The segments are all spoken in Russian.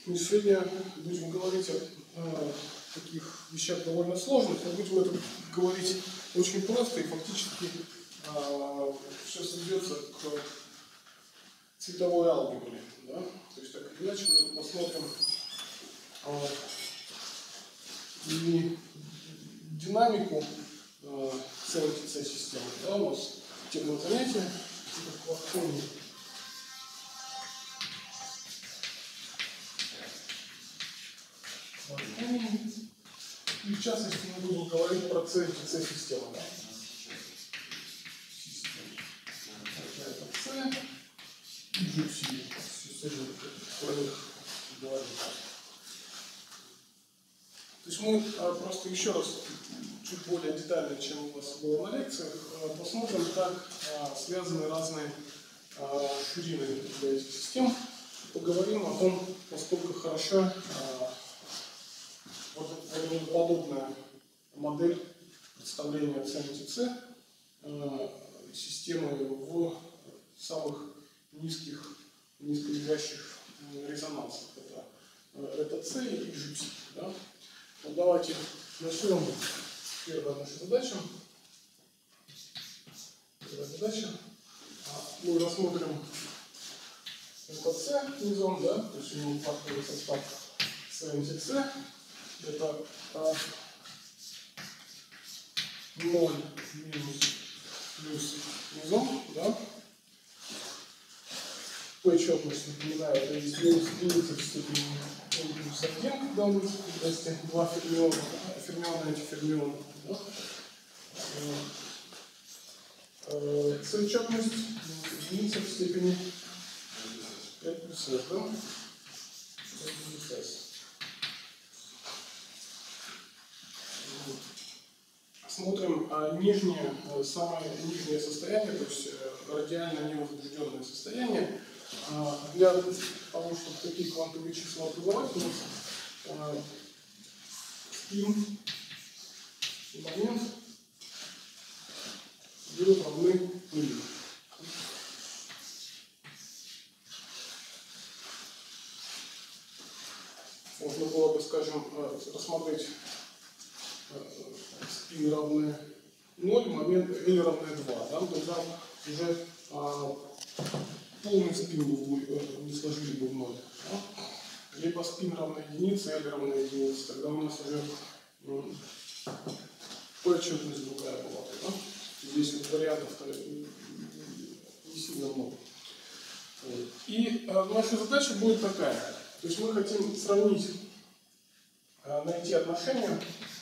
Мы сегодня будем говорить о таких вещах довольно сложных, но будем это говорить очень просто, и фактически все сведется к цветовой алгебре. Да? То есть, так или иначе, мы посмотрим и динамику CMTC-системы. Да? У нас тема занятия, это платформа. И в частности мы будем говорить про CMTC-систему. Да? Это C и GC. То есть мы просто еще раз, чуть более детально, чем у вас было на лекциях, посмотрим, как связаны разные ширины для этих систем. Поговорим о том, насколько хороша подобная модель представления CMTC системы в самых низколежащих резонансах. Это C и GC. Да? Вот давайте начнем. Первая наша задача. Мы рассмотрим это C низом, да? То есть у него фактовый состав CMTC. Это 0 минус плюс низом, да? P четность, напоминаю, это есть минус единица в степени n плюс 1, когда у нас есть два фермиона, фермион и антифермион. Да? C четность единица в степени n плюс s, да? n плюс s. Смотрим самое нижнее состояние, то есть радиально невозбужденное состояние. Для того, чтобы такие квантовые числа образовать, у нас спин и момент будут равны нулю. Можно было бы, скажем, рассмотреть спин равны 0, момент L равны 2. Да? Тогда уже полный спин не сложили бы в 0. Да? Либо спин равна единице, L равна единице. Тогда у нас уже P четность другая была. Да? Здесь вот вариантов не сильно много. И наша задача будет такая. То есть мы хотим сравнить, найти отношения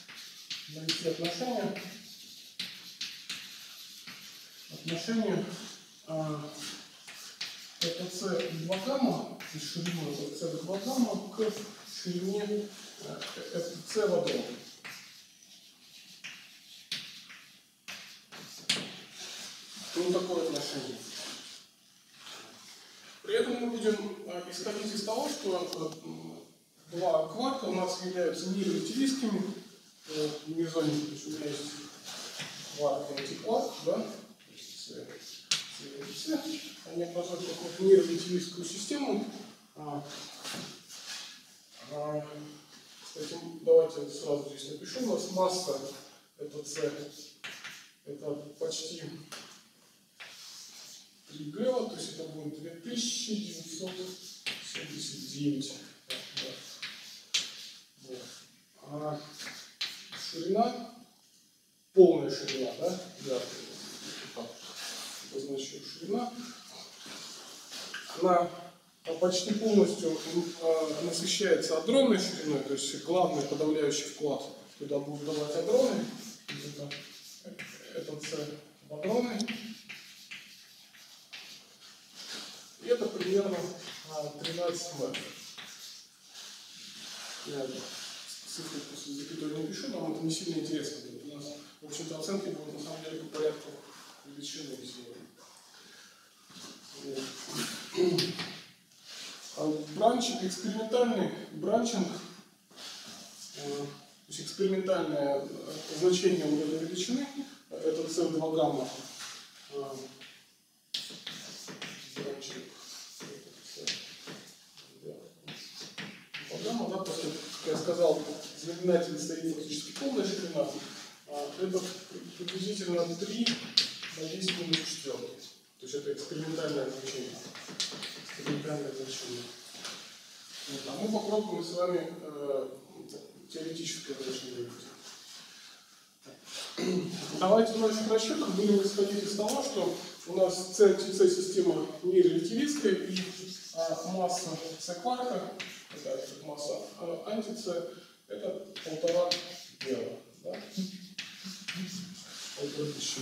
это c 2 гамма, то есть ширину это c 2 гамма к ширине c в одном. Вот такое отношение. При этом мы будем исходить из того, что два кварка у нас являются нерелятивистскими в мезоне, то есть у меня есть кварк и антикварк, да? Они образуют какую-то нерелятивистскую систему. Кстати, давайте сразу здесь напишу. У нас масса это C, это почти 3 Г, то есть это будет 2979. А ширина, полная ширина, да? Я обозначу ширина. Она почти полностью насыщается адронной шириной, то есть главный подавляющий вклад туда будут давать адроны. Это C в адроны. И это примерно 13 метров. Я цифры после запятой не пишу, нам это не сильно интересно будет. У нас, в общем-то, оценки будут на самом деле по порядку величины сегодня. Бранчинг, экспериментальный бранчинг, то есть экспериментальное значение вот этой величины, это c 2 гамма. гамма, да, после, как я сказал, знаменатель стоит фактически полная ширина, это приблизительно 3 на 10 минус 4. То есть это экспериментальное значение. Вот. А мы попробуем с вами теоретическое значение. Давайте в наших расчетах будем исходить из того, что у нас C-система не релятивистская, и масса C-кварка, масса анти-C, это 1,5 гера. Да? 1500.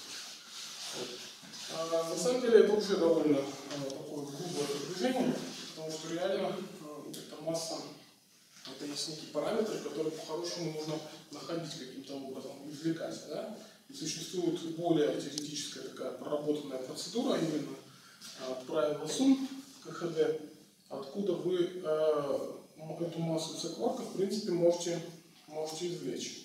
На самом деле это уже довольно такое грубое движение, потому что реально эта масса, это есть некий параметр, который по-хорошему нужно находить каким-то образом, извлекать. Да? И существует более теоретическая такая проработанная процедура, именно правило сумм КХД, откуда вы эту массу C-кварка в принципе можете извлечь.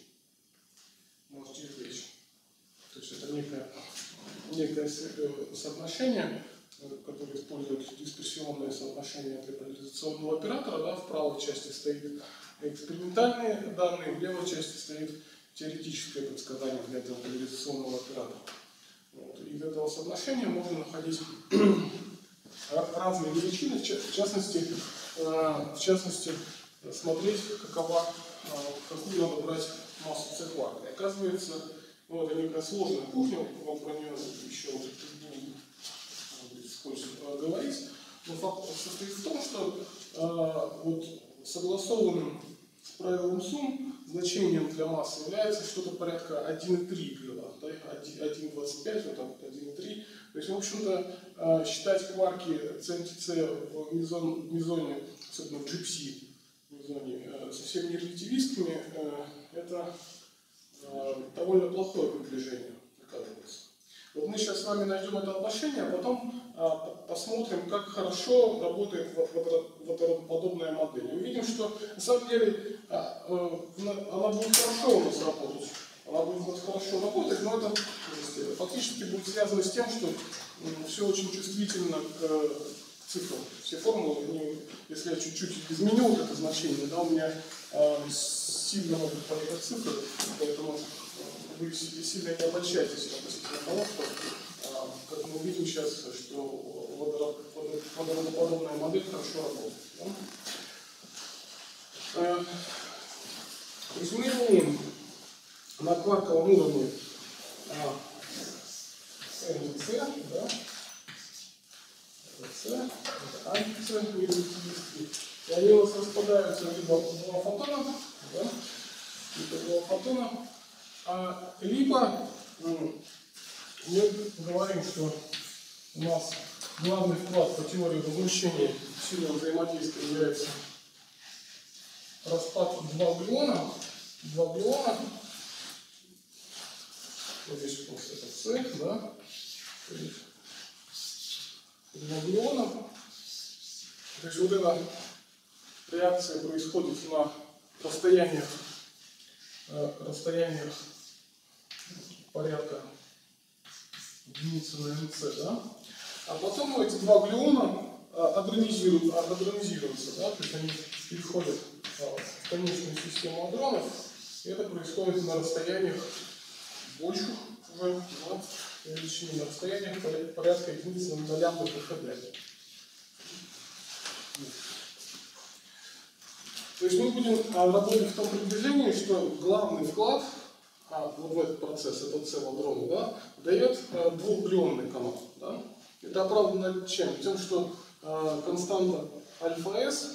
То есть это некое соотношение, которое использует дисперсионное соотношение для поляризационного оператора. Да, в правой части стоит экспериментальные данные, в левой части стоит теоретическое предсказание для этого поляризационного оператора. Вот. Из этого соотношения можно находить разные величины, в частности смотреть, какую надо брать массу C-кварка. И оказывается, ну, это некая сложная кухня, вам про нее еще будем вскользь говорить. Но факт состоит в том, что вот согласованным с правилом сумм значением для массы является что-то порядка 1,3 гела, да, 1,25, вот так вот 1,3. То есть, в общем-то, считать кварки CNTC в мезоне, особенно в GPC мезоне, совсем не релятивистскими, это довольно плохое приближение, оказывается. Вот мы сейчас с вами найдем это отношение, а потом посмотрим, как хорошо работает водороподобная модель. И увидим, что на самом деле она будет хорошо у нас работать. Но это фактически будет связано с тем, что все очень чувствительно к цифрам. Все формулы, если я чуть-чуть изменю вот это значение, да, у меня сильно могут поехать цифры, поэтому вы сильно не обольщайтесь относительно того, что, как мы увидим сейчас, что водороподобная модель хорошо работает. Да? То есть мы имеем на кварковом уровне NC, да? C, это анти-C, и они у нас распадаются либо в два фотона, да? Либо мы говорим, что у нас главный вклад по теории возмущения сильного взаимодействия является распад два глиона. Вот здесь у нас это С, да? Два глиона. То есть вот эта реакция происходит на расстояниях порядка единицы на МЦ, да? А потом эти два глиона адронизируются, да? То есть они переходят в конечную систему адронов, и это происходит на расстояниях больших уже, да? Величине, на расстояниях порядка единицы на лямбда КХД. То есть мы будем работать в том приближении, что главный вклад вот в этот процесс, этот C-адроны, да, дает двухглионный канал. Да? Это оправдано чем? Тем, что константа альфа-s,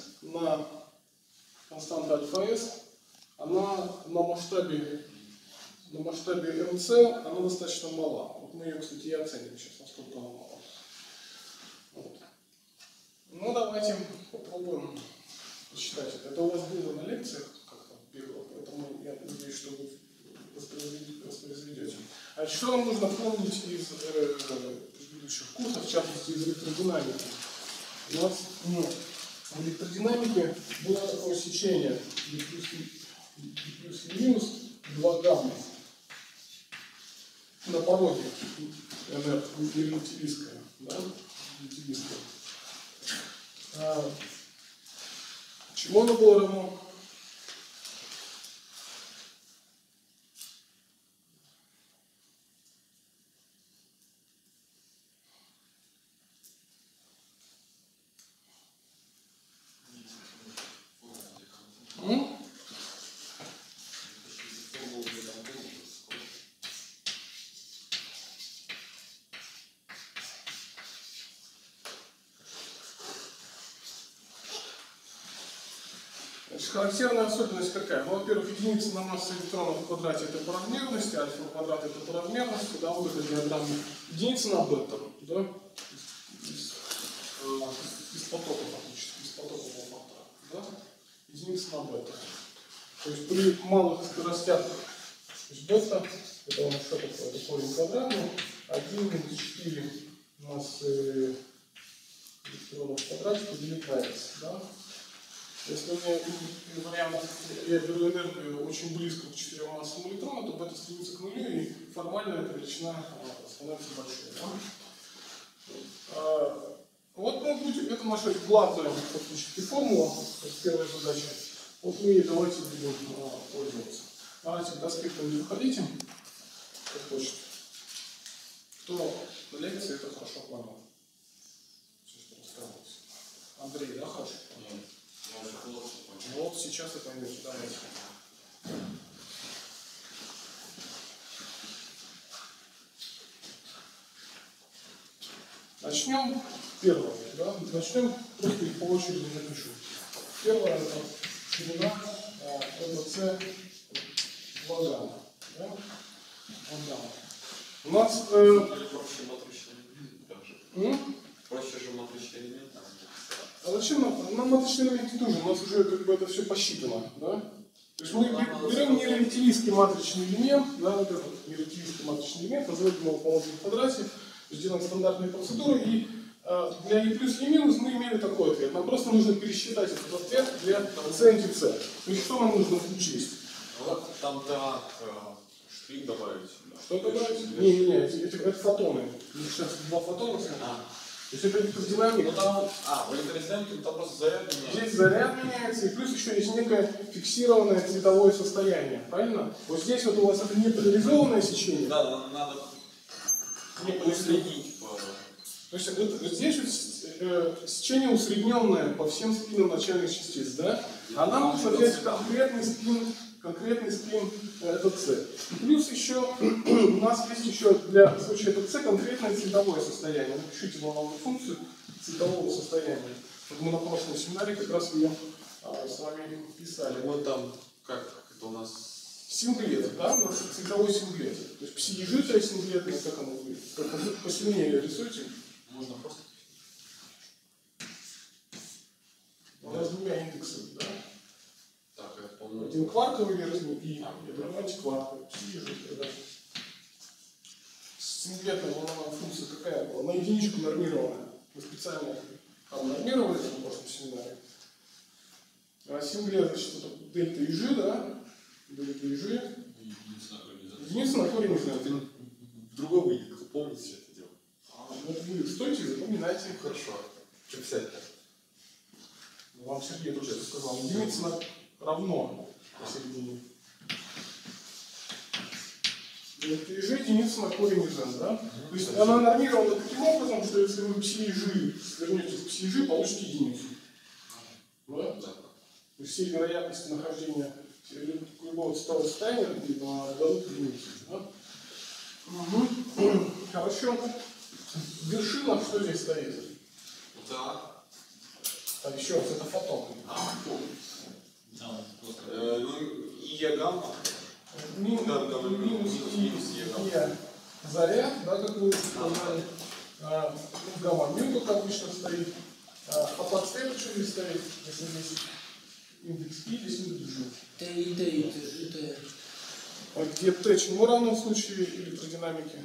она на масштабе МЦ, она достаточно мала. Вот мы ее, кстати, и оценим сейчас, насколько она мала. Вот. Ну, давайте попробуем посчитать это. Это у вас было на лекциях, как-то бегло, поэтому я надеюсь, что вы воспроизведете. А что нам нужно помнить из предыдущих курсов, в частности из электродинамики? У нас в электродинамике было такое сечение D плюс и минус 2 гамма на пороге НР релятивистская, да? Чему оно было равно? Характерная особенность какая? Ну, во-первых, единица на массу электронов в квадрате это по размерности, альфа в квадрате это по размерности, да, вот эта диаграмма. Единица на бета, да, из потока фактически, из потокового фактора, да, единица на бета. То есть при малых скоростях, то есть бета, это у нас что такое, это корень квадратный, 1 минус 4 массы электронов в квадрате поделить на s, да. Если у меня вариант, я беру энергию очень близко к 4 массам электрона, то бета стремится к нулю, и формально эта величина становится большой. Да? Вот мы будем, это наша главная фактически формула, первая задача. Вот мы ей давайте будем пользоваться. Давайте к доске кто-нибудь выходите, как хочет. Кто на лекции это хорошо понял. Все, что рассказывается. Андрей, да, хорошо? Нет. Вот сейчас это поймете. Давайте. Начнем первое. Да? Начнем просто их по очереди напишу. Первое это ширина ЭБЦ вагана. Да? У нас проще же матричный элемент. А зачем нам матричные элементы тоже? У нас уже как бы это все посчитано. Да? То есть мы берем нерелятивистский матричный элемент, да, вот этот нерелятивистский матричный элемент, разводим его по модулю в квадрате, сделаем стандартные процедуры, и для E плюс E минус мы имели такой ответ. Нам просто нужно пересчитать этот ответ для C антиC. То есть что нам нужно учесть? Там штрих добавить. Что добавить? Не, это фотоны. Сейчас два фотона. То есть это электродинамика. В электродинамике там просто заряд меняется. Здесь заряд меняется, и плюс еще есть некое фиксированное цветовое состояние. Правильно? Вот здесь вот у вас это неполяризованное сечение. Да, надо усреднить. То есть вот здесь вот сечение усредненное по всем спинам начальных частиц, да? А нам нужно взять конкретный спин это С. И плюс еще у нас есть еще для случая это С конкретное цветовое состояние. Напишите волновую функцию цветового состояния. Вот мы на прошлом семинаре как раз ее с вами писали. Вот там, как это у нас? Синглет, да? У нас цветовой синглет. То есть пси-ежитая синглетная, как оно будет? Посильнее рисуйте. Можно просто. У нас двумя индексами, да? Так, это по-моему. Один кварковый верхний и другой антикварковый. Пси-ежитая, да? Синглетная волновая функция какая была? На единичку нормированная. Мы специально там нормировали это на прошлом семинаре. А синглет, значит, это дельта и жи, да? Дельта и жи. Единица на корень из этого. В другой выйдет, помните все это дело. Вот вы стойте, запоминайте. Хорошо. Что писать-то? Вам Сергей только что сказал. Единица равно посередине. Дельта и жи, единица на корень из n, да? То есть она нормирована таким образом, что если вы пси и жи свернете в пси и жи, получите единицу. Да? То есть все вероятности нахождения любого цветового состояния дадут единицу. Да? Угу. Хорошо. Вершина, что здесь стоит? Так. А еще раз, это фотон. И гамма. Минус и заряд, да, как вы сказали. Гамма мю, как обычно стоит. А подстейт что здесь стоит? Если здесь индекс И, здесь индекс G. Т и Т, и Т. А где Т? Чему равно в случае электродинамики?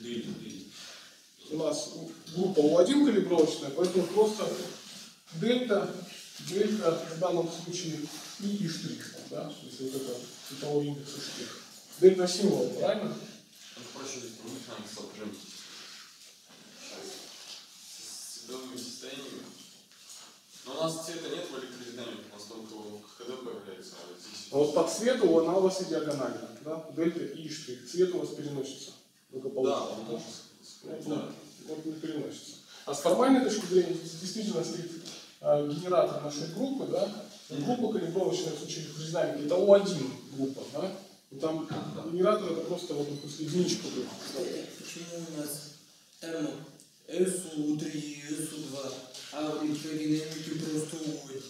У нас группа У1 калибровочная, поэтому просто дельта в данном случае и штрих, да, то есть вот это цветовой индекс и штрих. Дельта символ, правильно? Проще здесь промышленным соображением. С цветовым состоянием. Но у нас цвета нет в электродинамике, у нас только в КХД появляется, а здесь... А вот по цвету она у вас и диагональна, да? Дельта и штрих. Цвет у вас переносится. Да, Благополучно. он может. Да. Вот не переносится. А с формальной точки зрения здесь действительно стоит генератор нашей группы, да? Группа калибровочная в случае электродинамики это О1 группа, да? И там генератор это просто вот после единичку. Почему у нас там СУ3, СУ2, а в электродинамике просто У1?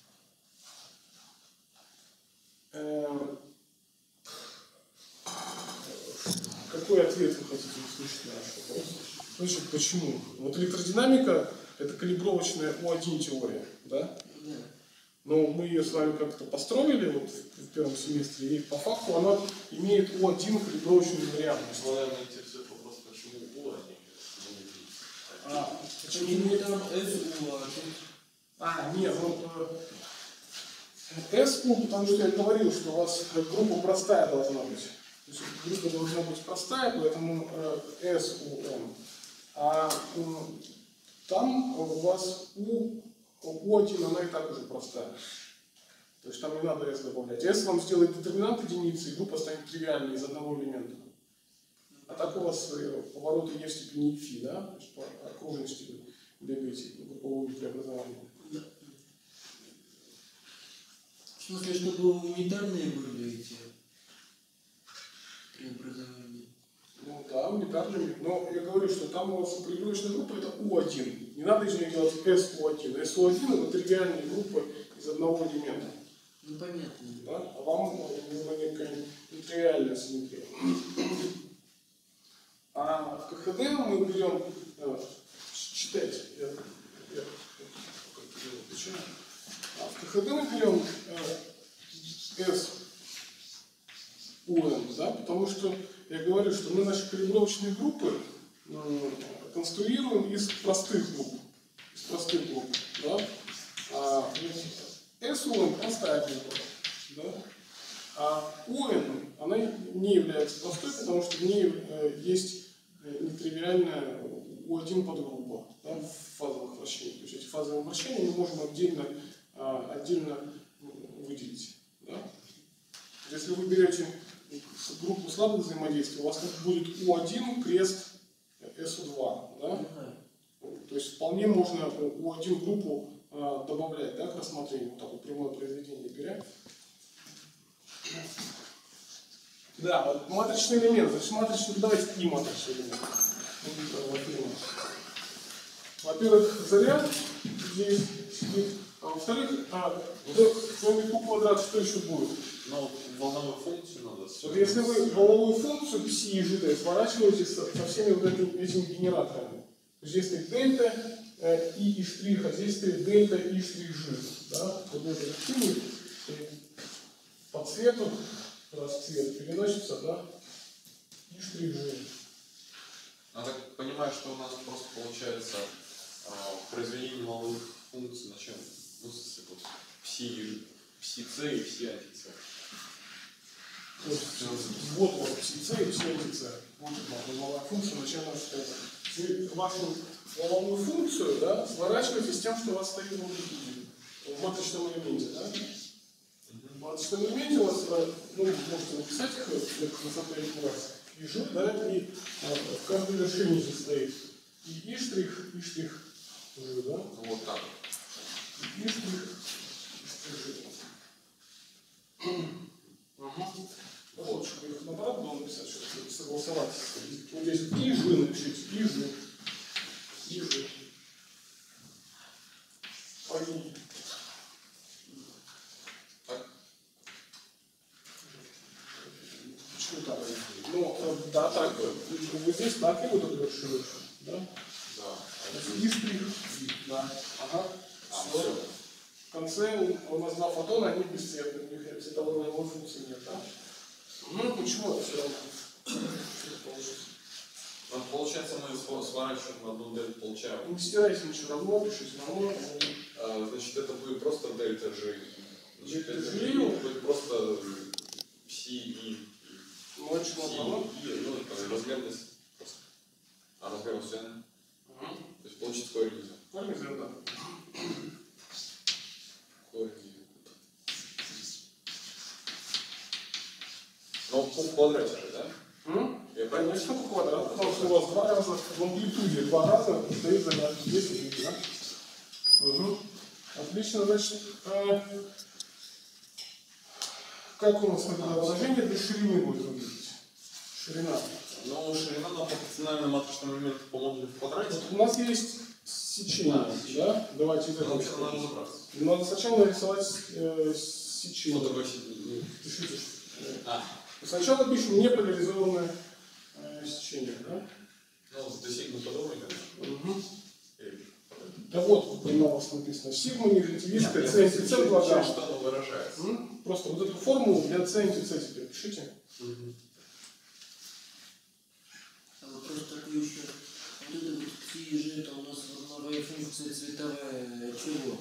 Какой ответ вы хотите услышать на наш вопрос? Значит, почему? Вот электродинамика это калибровочная О1 теория, да? Да. Но мы ее с вами как-то построили вот в первом семестре, и по факту она имеет О1 калибровочную вариантность. Ну, наверное, интересует вопрос, почему У, а Почему там СУ, а тут... Нет, вот СУ, потому что я говорил, что у вас группа простая должна быть. То есть группа должна быть простая, поэтому СУМ. А там у вас У1, она и так уже простая. То есть там не надо S добавлять. S вам сделает детерминант единицы, и группа станет тривиальной из одного элемента. А так у вас повороты E в степени φ, да? То есть по окружности вы бегаете по групповому преобразованию. В смысле, чтобы унитарные были эти преобразования? Ну да, унитарными. Но я говорю, что там у вас калибровочная группа это U1. Не надо из нее делать SU1. SU1 это тривиальная группа из одного элемента. Ну понятно. Да? А вам нужна некая нетривиальная симметрия. А в КХД мы берем, читайте, в КХД мы берем SUN, да, потому что я говорю, что мы наши калибровочные группы конструируем из простых групп. Да? SUN простая группа. Да? А UN, она не является простой, потому что в ней есть нетривиальная U1 подгруппа, да, в фазовых вращениях. То есть эти фазовые вращения мы можем отдельно выделить. Да? Если вы берете группу слабых взаимодействий, у вас будет U1 крест SU2. Да? То есть вполне можно U1 группу добавлять, да, к рассмотрению, вот так вот прямое произведение беря. Да, вот матричный элемент. Значит, матричный, давайте и матричный элемент. Во-первых, заряд здесь сидит. А во-вторых, кроме Q квадрат, что еще будет? Ну, волновую функцию надо. Вот если вы волновую функцию пси и жд сворачиваете со всеми вот этими генераторами. Здесь стоит дельта и штрих, а здесь стоит дельта и штрих ж. Да? Вот это активный по цвету, раз цвет переносится, да, и штрих ж. Я так понимаю, что у нас просто получается произведение волновых функций на чем? Ну, в смысле, вот пси-c и пси-анти-c. Вот у вас пси-c и пси-анти-c. Вот волновая функция, начальная школа. Вы вашу волновую функцию, да, сворачиваете с тем, что у вас стоит в амплитуде, в матричном элементе. Да? В матричном элементе у вас, ну, можете написать их на самом деле раз. И ж, да, и в каждой вершине здесь стоит и штрих, ж, да? Вот так. И штрих, ж. Вот, чтобы их наоборот было написать, чтобы согласовать. Вот здесь и ж напишите, и ж. Так. Почему так? Ну, да, так. Вы здесь так и вот эту вершину, да? Да. И штрих. Да. Ага. Все. В конце у нас два фотона, они бесцветные, у них цветовой волновой функции нет, да? Ну, почему это все равно? Получается, мы сворачиваем в одну дельту, получаем. Не стирайте ничего равно, пишите равно. Значит, это будет просто дельта G. Значит, Дельта дельта G G будет просто пси и. Ну, очень много. Ну, это размерность просто. А размерность n? То есть получится корень. Корень, да. в квадрате же, да? Я правильно? Конечно, по квадрату, потому что у вас два раза в амплитуде, два раза стоит задача. Здесь и здесь, да? Угу. Отлично, значит, как у нас тогда выражение для ширины будет выглядеть? Ширина. Ну, ширина на пропорциональный матричный момент по модулю в квадрате. Вот у нас есть сечение, да? Давайте из этого. Вообще надо разобраться. Надо сначала нарисовать сечение. Что такое сечение? Пишите. А. Сначала пишем неполяризованное сечение, да? Ну, до сигма подобный, конечно. Угу. Да вот, у вас написано сигма, негативистская, c антицет благо. Что оно выражается? Просто вот эту формулу для c антицет теперь пишите. А вопрос такой еще. Вот это вот фи же, это у нас волновая функция цветовая чего?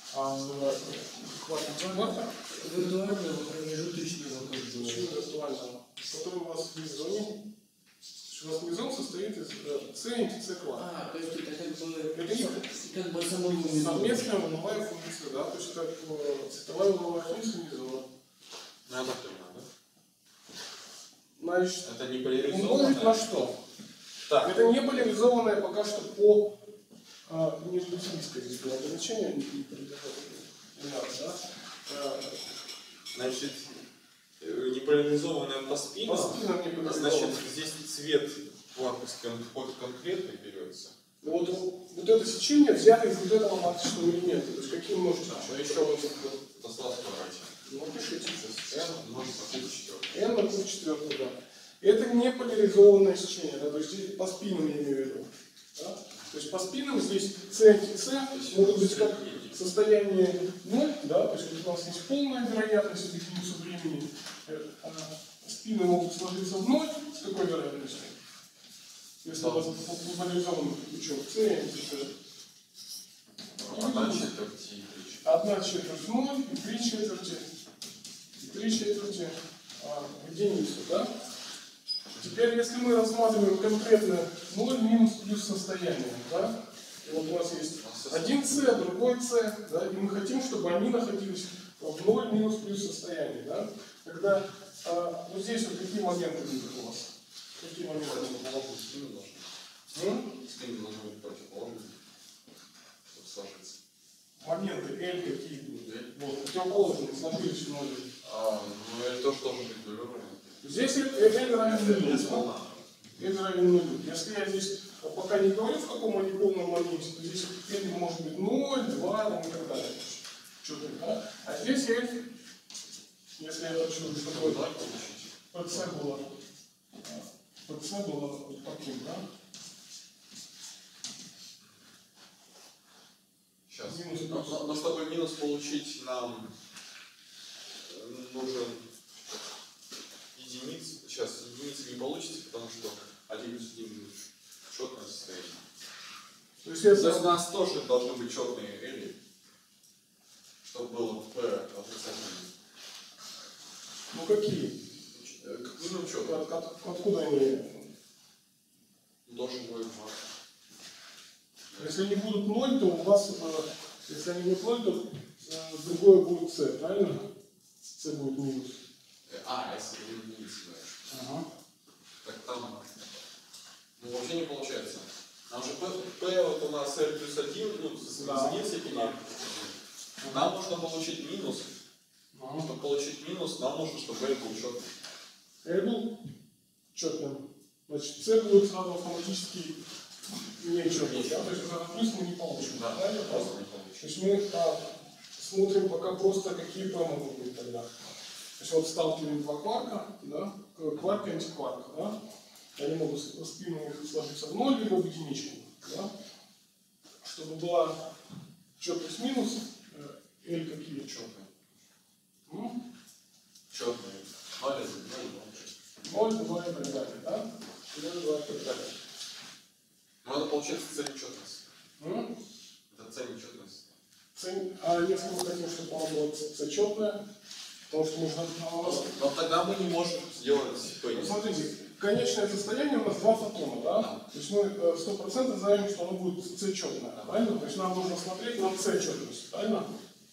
Хватит. Виртуального промежуточного как бы. Почему виртуального? Который у вас в мезоне. У вас мезон состоит из c антицет квадрат. То есть это как бы, Это как бы самому совместная волновая функция, да? То есть как цветовая волновая функция мезона. Ну, я так понимаю, да? Значит, Это не умножить поляризованное. на что? Так. Это не поляризованное пока что по нижнесильское здесь было ограничение, не надо, да? Значит, неполяризованное по спинам. По спинам не поляризованное. Значит, здесь цвет кварковский конкретно берется. Вот это сечение взято из вот этого матричного элемента. То есть какие можете Но еще вот послал в квадрате. Ну, пишите. n умножить на куб 4. n на куб 4, да. Это не поляризованное сечение, да? То есть здесь по спинам я имею в виду. Да? То есть по спинам здесь c антиc могут быть как состояние 0, да? То есть вот у нас есть полная вероятность этих минусов времени. Спины могут сложиться в 0 с такой вероятностью. Если у вас поляризованный ключом c антиc. Одна четверть и 1/4 0 и 3/4. И 3/4 единицу, да? Теперь, если мы рассматриваем конкретно 0 минус плюс состояние, да? И вот у нас есть один c, другой c, да? И мы хотим, чтобы они находились в 0 минус плюс состоянии, да? Тогда вот здесь вот какие моменты будут у вас? Какие моменты будут? Спин должен быть противоположным. Чтобы сложиться. Моменты L какие будут? Вот, противоположные, сложились в 0. Ну, это тоже должен быть нулевой. Здесь L равен 0. L равен 0. Если я здесь пока не говорю, в каком они полном моменте, то здесь L может быть 0, 2 там, и так далее. Что-то, да? А здесь L, если я хочу, чтобы PC было вот таким, да? Сейчас. Минус. Но чтобы минус получить, нам нужен единиц. Сейчас единицы не получится, потому что 1 плюс 1 четное состояние. То есть То есть у нас тоже должны быть четные L, чтобы было P отрицательное. ну какие? Ну, четко. Откуда они? Должен быть 2. Если они будут 0, то у вас, если они будут 0, то другое будет c, правильно? c будет минус. Если ты единицы знаешь. Ага. Так там, ну, вообще не получается. Там же P вот у нас R плюс 1, ну, с единицы перед. Нам нужно получить минус. Чтобы получить минус, нам нужно, чтобы L был четным. L был четным. Значит, c будет сразу автоматически нечетным. Да? То есть плюс мы не получим. Да, правильно? просто не То получится. есть мы смотрим пока просто, какие p могут быть тогда. То есть вот сталкиваем два кварка, да? Кварк и антикварк, да? Они могут спинами сложиться в 0 либо в единичку. Да? Чтобы была четность минус, L какие? Четные. Ну, Четные. 0, 1, 0, 2 и так далее, да? 0, 2 и так далее. Ну, это получается C нечетность. Ну, Это C нечетность. если мы хотим, чтобы она была c-четная, потому что нужно... Но тогда мы не можем сделать P. Смотрите, конечное состояние у нас два фотона, да? То есть мы 100% знаем, что оно будет c-четное, правильно? То есть нам нужно смотреть на c-четность, правильно?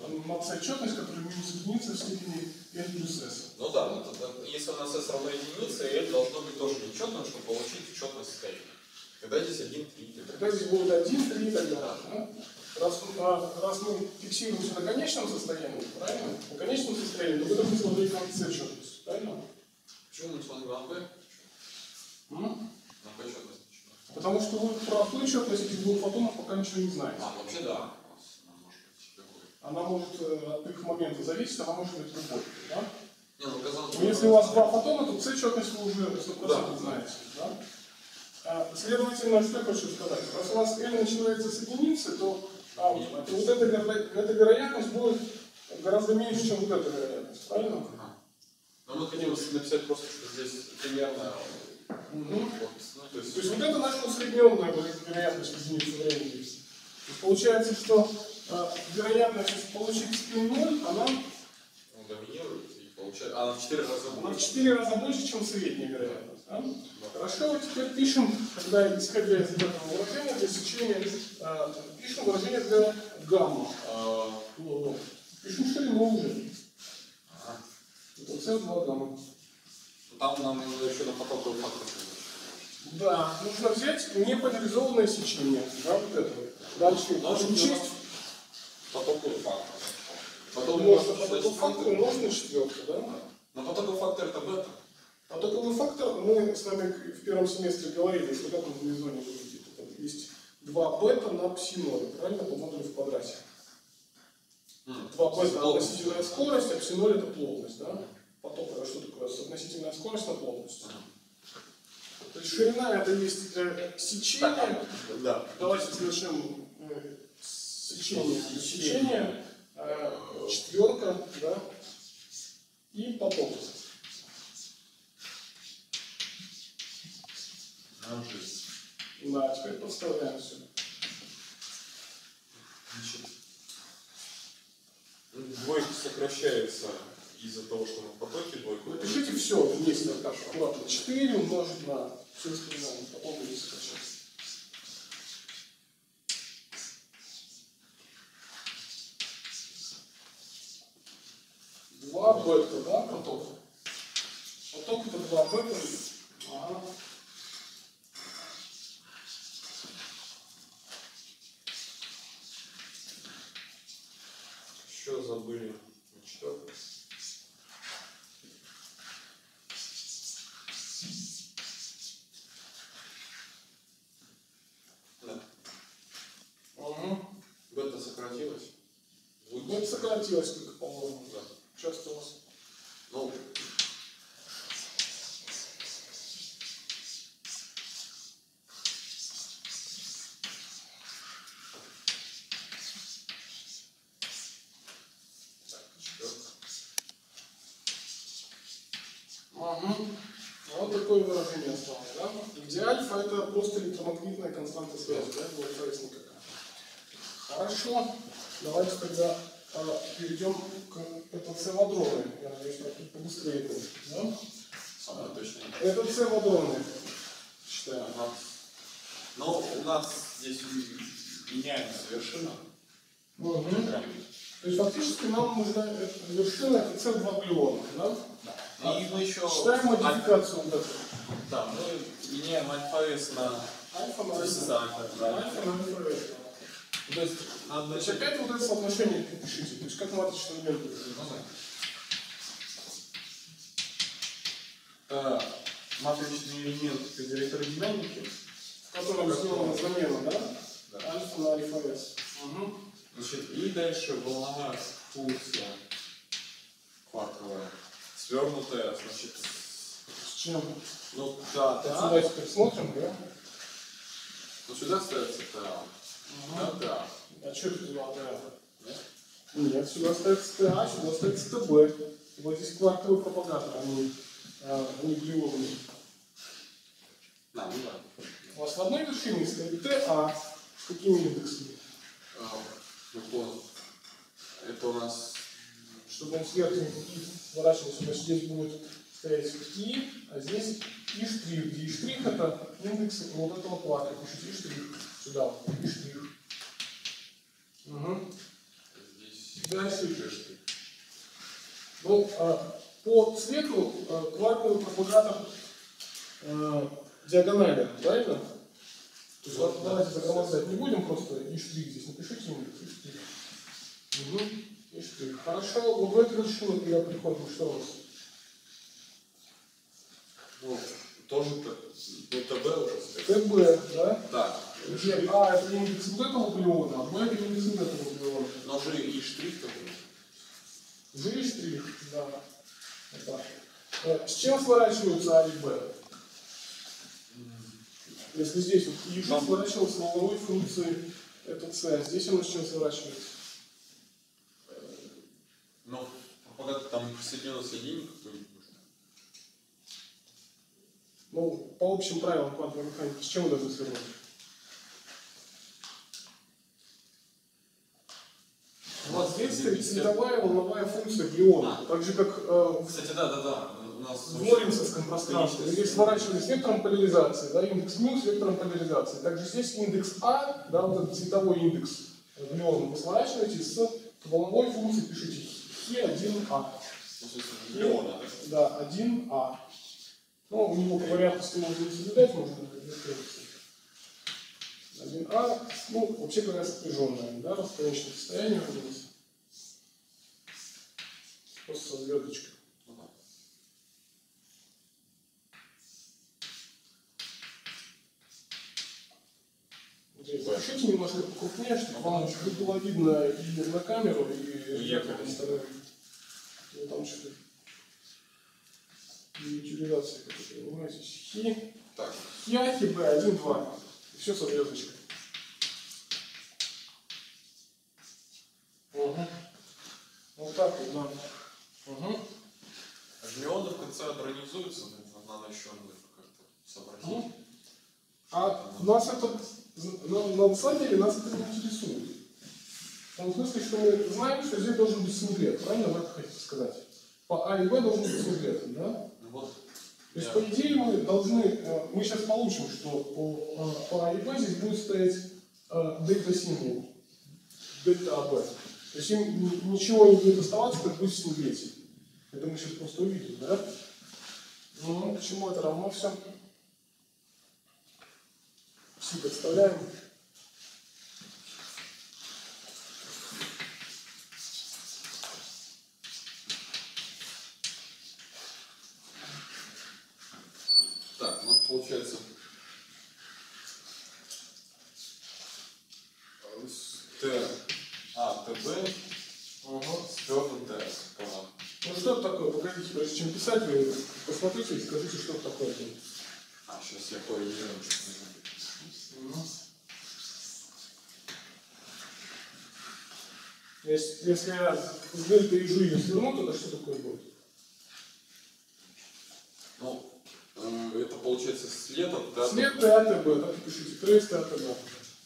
на c четность, которая минус единица в степени n плюс s. Ну да, ну, если у нас s равно единице, l должно быть тоже нечетным, чтобы получить четность скорее. Тогда здесь 1, 3. Тогда здесь будет 1, 3 и так далее. Да? Раз мы фиксируемся на конечном состоянии, правильно? На конечном состоянии, то в этом смысле будет c четность, правильно? Почему мы смотрим на p? На p четность. Потому что вы про p четность этих двух фотонов пока ничего не знаете. Вообще да. Она может быть такой. Она может от их момента зависеть, она может быть любой. Да? Не, ну, казалось бы, Но если у вас два фотона, то c четность вы уже 100% знаете. Да? Следовательно, что я хочу сказать? Раз у вас L начинается с единицы, то вот эта вероятность будет гораздо меньше, чем вот эта вероятность. Правильно? Но мы хотим написать просто, что здесь примерно. То есть вот это наша усредненная вероятность единицы времени. То есть получается, что вероятность получить спин 0, она доминирует и получается. Она в 4 раза больше. Она в 4 раза больше, чем средняя вероятность. Да? Хорошо, вот теперь пишем, когда исходя из этого выражения для сечения, пишем выражение для гамма. Пишем ширину уже. Это c2 гамма. Там нам нужно еще на потоковый фактор. Да, нужно взять неполяризованное сечение. Да, вот это. Дальше учесть потоковый фактор. Потом можно потоковый фактор умножить на четвертую, да? Но потоковый фактор это бета. Потоковый фактор, мы с вами в первом семестре говорили, что как он в мезоне выглядит. Это есть 2 бета на пси0, правильно, по модулю в квадрате. 2 бета относительная скорость, а пси0 это плотность, да? Поток это что такое? Относительная скорость на плотность. То есть ширина это есть сечение. Да. Давайте совершим сечение, четверка, да, и поток. Да, теперь подставляем все. Двойка сокращается из-за того, что мы в потоке двойку. Напишите все вместе, так аккуратно. 4 умножить на все остальное, потом будет сокращаться. Два бета, да, поток? Поток это 2 бета. Ага. Еще забыли четвертый. Да. Угу. Бета сократилась. Бета сократилась только, по-моему. Да. Часто у вас. Ну. Вот такое выражение осталось, да? Где альфа это просто электромагнитная константа связи, да? Не альфа никакая. Хорошо. Давайте тогда перейдем к это Я надеюсь, так побыстрее будет. Да? Точно. Это C-вадроны. Считаем. Но у нас здесь меняется вершина. Угу. То есть фактически нам нужна вершина это C2 глюона, да? Да. И мы еще... Считаем модификацию вот эту. Да, мы меняем альфа-S на... Альфа на альфа. Да. Альфа на альфа-S. То есть надо... То есть опять вот это соотношение пишите. То есть как маточный элемент. Матричный элемент из электродинамики, В котором сделана замена, да? Да. Альфа на альфа-S. Угу. Значит, и дальше волновая функция кварковая, свернутая, значит, С чем? ну да, Отсюда теперь смотрим, да? ну сюда ставится TA, да. А что это за TA? Да? Нет, сюда ставится TA, сюда ставится ТБ. Вот здесь кварковый пропагатор, они глюовые. Да, ну да. У вас в одной вершине стоит TA. С какими индексами? Ну, понял. Это у нас... Чтобы он сверху не сворачивался, значит здесь будет стоять И, а здесь И штрих. Где И штрих это индекс вот этого квадра. Пишите И штрих. Сюда вот. И штрих. Угу. Здесь... Да, слышишь. Ну, по цвету кварковый пропагатор диагонали, правильно? То есть вот, давайте загромождать не будем, просто и штрих здесь напишите мне. Угу. И штрих. Хорошо, вот в эту решила, когда приходим, что у нас? Ну, тоже ТБ уже сказать. ТБ, да? Так. Где А это индекс вот этого углерода, а Б это индекс вот этого углерода. Но же и штрих такой. G штрих, да. Вот так. С чем сворачиваются А и Б? Если здесь вот EG сворачивался на волновой функции, это С, а здесь он с чем сворачивается? Ну, пока там присоединен соединение какой-нибудь нужно. Ну, по общим правилам квантовой механики, с чем мы должны свернуть? У вас здесь стоит цветовая волновая функция глиона, так же как Кстати, да. У нас в лоренцевском пространстве. Здесь сворачивались вектором поляризации, да, индекс минус вектором поляризации. Также здесь индекс А, да, вот этот цветовой индекс глиона, вы сворачиваете с волновой функцией, пишите Хи1А. Глиона, Да, 1А. Ну, у него по вариантности можно не соблюдать, можно вертеться. 1А, ну, вообще говоря, сопряженное, да, расконечное состояние у нас. Просто со звездочкой. Запишите немножко покрупнее, чтобы вам было видно и на камеру, и на стороне. Там что-то утилизация какая-то, понимаете? Хи. Так. Хи, Б, 1, 2. И все со звездочкой. Угу. Вот так вот, да. Угу. Глионы в конце организуются, надо еще как-то сообразить. А нас это, на самом деле, нас это не интересует. В том смысле, что мы знаем, что здесь должен быть синглет, правильно вы это хотите сказать? По А и Б должен быть синглет, да? Вот. То есть, по идее, мы должны, мы сейчас получим, что по А и Б здесь будет стоять дельта-символ, дельта АБ. То есть им ничего не будет оставаться, как быть в синглете. Это мы сейчас просто увидим, да? Ну, к чему это равно все? Пси подставляем. Так, у нас получается ТБ спернутый ТС. Ну что это такое? Погодите, прежде чем писать, вы посмотрите и скажите, что это такое. Сейчас я коррегирую. Если я с дельтой и жу ее сверну, тогда что такое будет? Ну, это получается след от ТАТБ. След ТАТБ, так и пишите, трейс ТАТБ.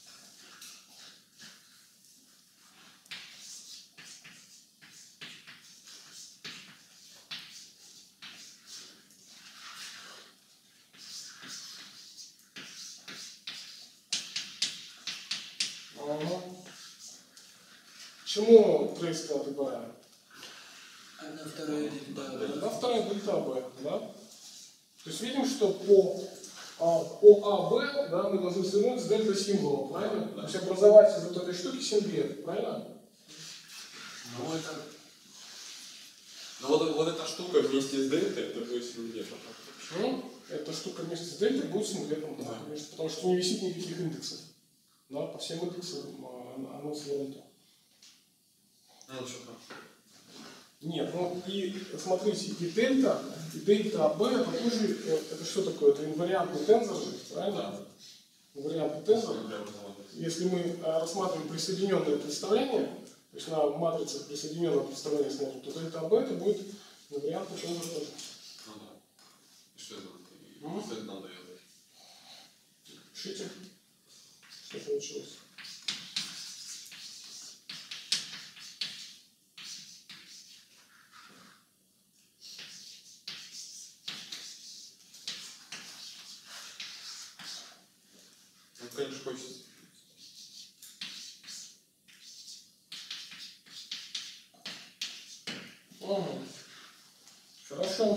Почему трейс ТАТБ? Одна вторая дельта. Одна вторая дельта Б, да? То есть видим, что по АБ, да, мы должны свернуть с дельта символом, правильно? То есть образовать из вот этой штуки синглет, правильно? Ну, это... Ну, вот эта штука вместе с дельтой, это будет синглет. Почему? Эта штука вместе с дельтой будет синглетом, да, конечно, потому что не висит никаких индексов. Да, по всем индексам оно свернуто. Ну, что-то. Нет, ну и смотрите, и дельта АБ, это тоже, это что такое? Это инвариантный тензор же, правильно? Инвариантный тензор. Если мы рассматриваем присоединенное представление, то есть на матрице присоединенного представления смотрим, то дельта АБ это будет инвариантный тензор тоже. Ну да. И что это? Это надо делать. Пишите, что получилось. Конечно, хочется. Угу. Хорошо.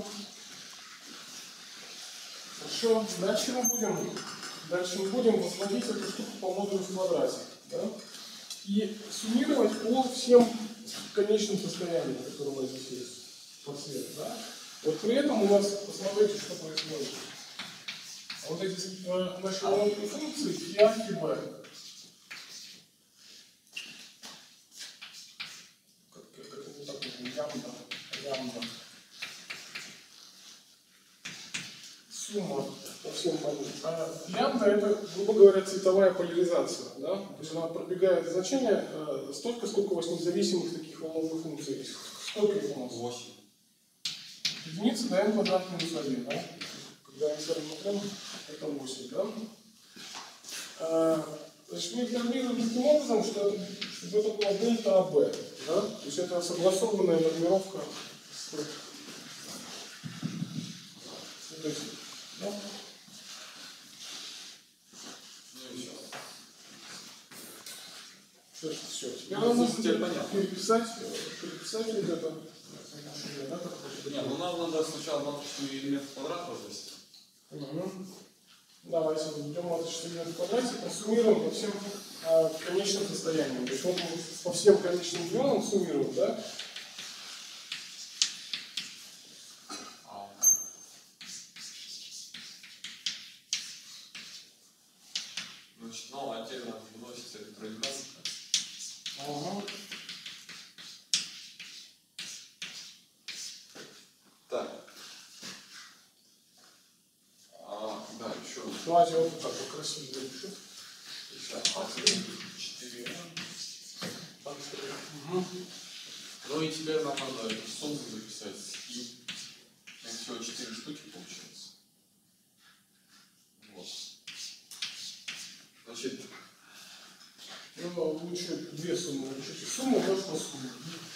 Хорошо. Дальше мы будем возводить эту штуку по модулю в квадрате. Да? И суммировать по всем конечным состояниям, которые у нас здесь есть по цвету. Да? Вот при этом у нас, посмотрите, что происходит. Вот эти наши ломные функции фи а, фи б. Лямбда. Сумма по всем полям. Лямбда это, грубо говоря, цветовая поляризация. Да? То есть она пробегает значение столько, сколько у вас независимых таких волновых функций есть. Сколько их у нас? 8. Единица на n квадрат минус 1. Да? Когда n ставим на n, это 8. Да? Значит, мы их нормируем таким образом, чтобы это была дельта АБ. Да? То есть это согласованная нормировка с этим. Да? Ну и все. Все. Теперь Ну, нам нужно теперь понятно. переписать вот это соотношение. Да, Не, ну нам надо сначала маточный элемент в квадрат возвести. Угу. Давайте введем маточный элемент в квадрате, просуммируем по всем конечным состояниям. То есть вот мы по всем конечным ионам суммируем, да? Значит, ну отдельно выносится электродинамика. Ага. Так. Да, еще. Давайте вот так вот красиво запишу. Еще 4. Угу. Ну и теперь нам надо эту сумму записать. И всего 4 штуки получается. Вот. Значит, Ну, лучше две суммы. Напишите сумму, может на сумму.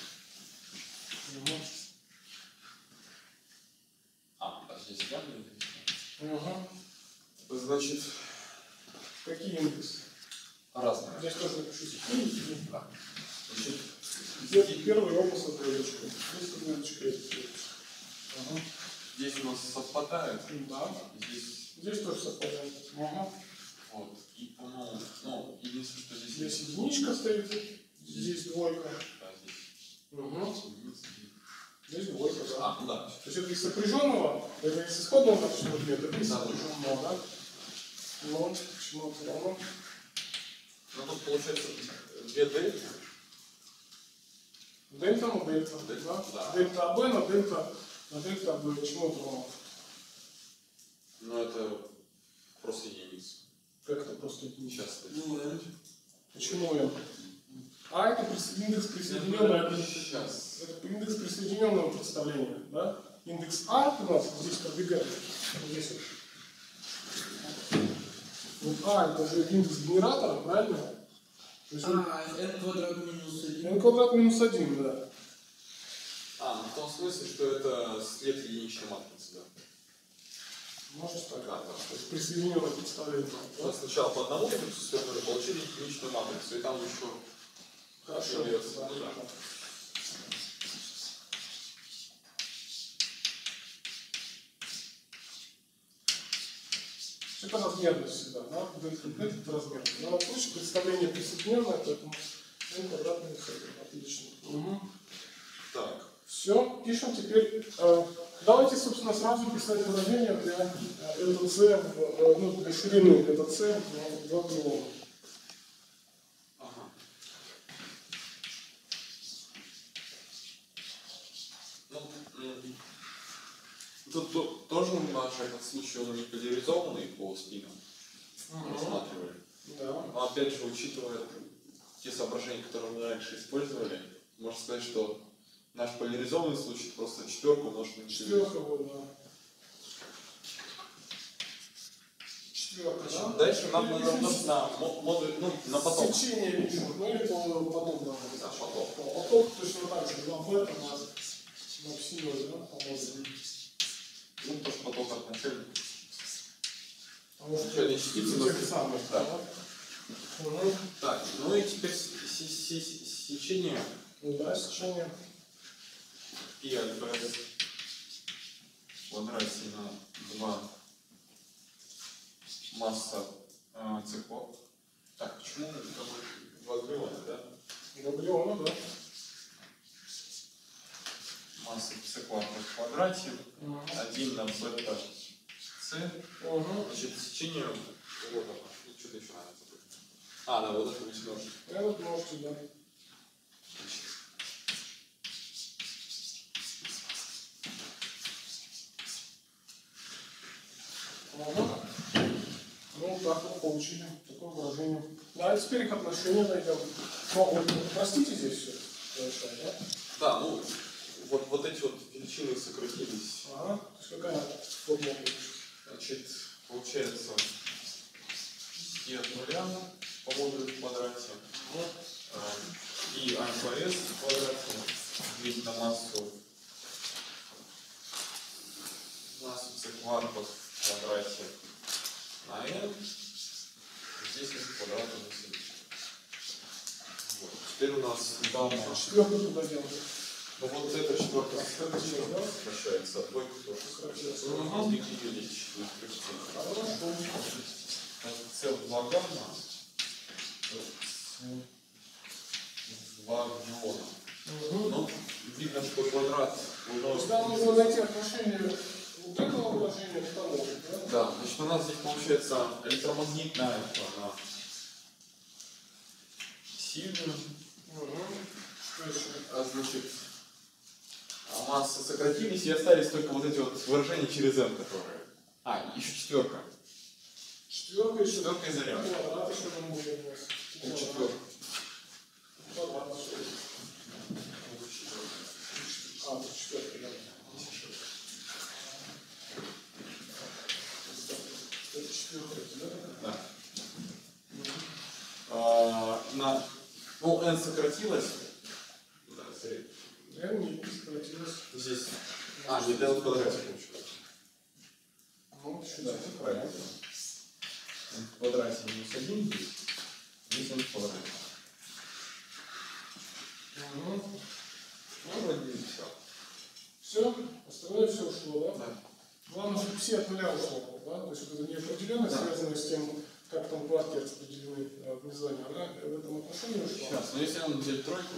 да, здесь явно не написано. Ага. Значит, Какие индексы? разные. Здесь тоже напишу секунду. Да. Значит, Здесь первый ровно со двоечкой. Здесь со двоечкой. Ага. здесь у нас совпадает. Да. Здесь тоже совпадает. Ага. Вот. И, по-моему, ну, единственное, что здесь Здесь есть. единичка стоит, здесь двойка. Да, здесь. Угу. Единица. Здесь двойка, да. Ну да. То есть это из сопряженного, это из исходного маточного ответа, это из Да. сопряженного, да? Но почему это равно? Ну тут получается 2 дельты. Дельта на дельта, Дельта, да. Дельта АБ на дельта АБ. Почему это равно? Ну это просто единица. Как это просто единица? Сейчас. Ну, Почему я? А это индекс присоединенного. Сейчас. Это индекс присоединенного представления, да? Индекс А у нас здесь пробегает. Вот здесь вот. Вот А это же индекс генератора, правильно? То есть n квадрат минус 1. n квадрат минус 1, да. Ну в том смысле, что это след единичной матрицы, да. Можно сказать? Да. То есть присоединенное представление. У нас сначала по одному индексу свернули, получили единичную матрицу, и там еще Хорошо. берется. Да. Ну, да. Это размерность всегда, да? Это размерность. Но в случае представление присоединенное, поэтому n квадрат минус 1. Отлично. Угу. Так. Все, пишем теперь. Давайте, собственно, сразу писать выражение для ЛТЦ, ну, для ширины ЛТЦ в 2 килома. Ага. Ну, тут тоже наш этот случай, он не поляризованный по спинам. Рассматривали. Да. Но опять же, учитывая те соображения, которые мы раньше использовали, можно сказать, что наш поляризованный случай просто четверка умножить на 4. Четверка, вот, да. Четверка, да? Дальше нам надо умножить на модуль, ну, на поток. Сечение пишем, ну или поток, да. Да, поток. Поток точно так же, 2 бета на пси0, да, по-моему. Ну, тоже поток от начальника. Потому что Начальные частицы те же самые, да. да? Угу. Так, ну и теперь сечение. Ну да, сечение. пи альфа s в квадрате на 2 масса циклов. Так, почему 2 глиона, да? Габлиона, да? Масса цикла в квадрате 1 на бета с. Значит, сечение вот оно. Что-то еще надо забыть. А, да, вот это вы сможете. Этот можете, да. Ну, так вот получили такое выражение. Да, а теперь их отношения найдем. Но вот, простите здесь все, да? Да, ну, вот эти вот величины сократились. Ага, то есть какая формула получится? Значит, получается и от нуля по модулю в квадрате и альфа s в квадрате делить на массу циквантов в квадрате на n. Здесь n квадрат на 7. Вот. Теперь у нас данные. Четвертый туда делаем. Ну вот эта четвертая сокращается, а двойка тоже сокращается. Можно увеличить. Хорошо. Целых 2 гамма. 2 гиона. Ну, видно, что квадрат. То есть нам нужно найти отношение вот этого выражения к тому, да? Да, значит, у нас здесь получается электромагнитная альфа на сильную. Что еще? А значит, массы сократились и остались только вот эти вот выражения через n, которые. А, еще четверка. Четверка еще. Четверка и заряд. Квадрат еще там будет у нас. Четверка. Квадрат еще. А, тут четверка, да. Это четверка, да? Да. Ну, n сократилось. Да, Да, не сократилось. здесь. А, не d в квадрате получилось. Ну, еще Да, это правильно. n в квадрате минус 1 здесь. Здесь n в квадрате. Ну, вроде все. Все? Остальное все ушло, да? Да. Главное, чтобы все от нуля ушло, да? То есть вот эта неопределенность, Да. связанная с тем, как там квартиры распределены внизу, она в этом отношении ушла. Сейчас, но если нам взять тройку,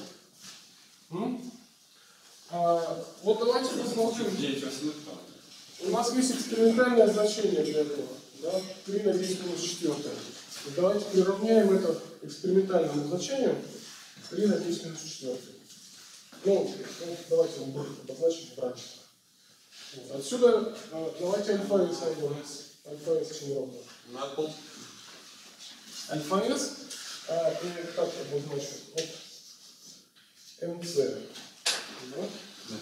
Вот давайте посмотрим. 9 8 там. У нас есть экспериментальное значение для этого. Да? 3 на 10 минус 4. Давайте приравняем это экспериментальному значению 3 на 10 минус 4. Ну, давайте мы обозначим раньше. Вот. Отсюда давайте альфа s найдем. Альфа s очень ровно. На пол. Альфа s, и как обозначим? Вот МЦ. Да? Да.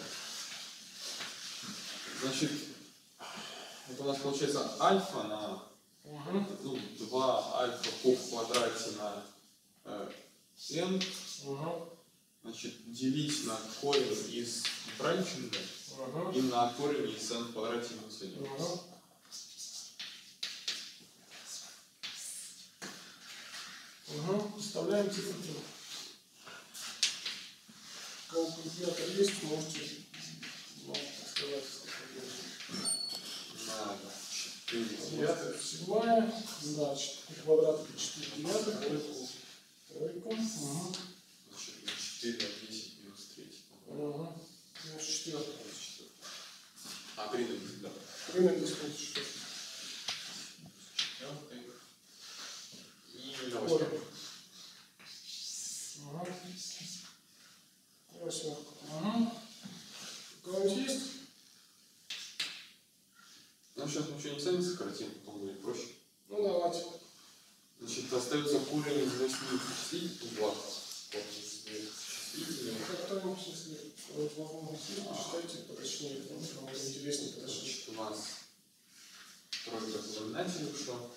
Значит, это у нас получается альфа на 2 альфа в квадрате на n. Значит, делить на корень из бранчинга и на корень из n в квадрате минус 1. Вставляем цифры. У кого калькулятор есть, можете сказать, Надо 4. девятая, седьмая, да, квадрат 4 девятых, тройку. Значит, 4 на 10 минус 3. Минус 4. А, 3 на 10, да. 3 на 10 минус 4. И на 8. Восьмерку. У кого-нибудь есть? Ну, сейчас мы что-нибудь сами сократим, потом будет проще. Ну, давайте. Значит, остается корень из 8 числителей, 2. Как кто-нибудь, если возможно, посчитайте поточнее, потому что вам интереснее поточнее. Значит, у нас тройка знаменатель ушла.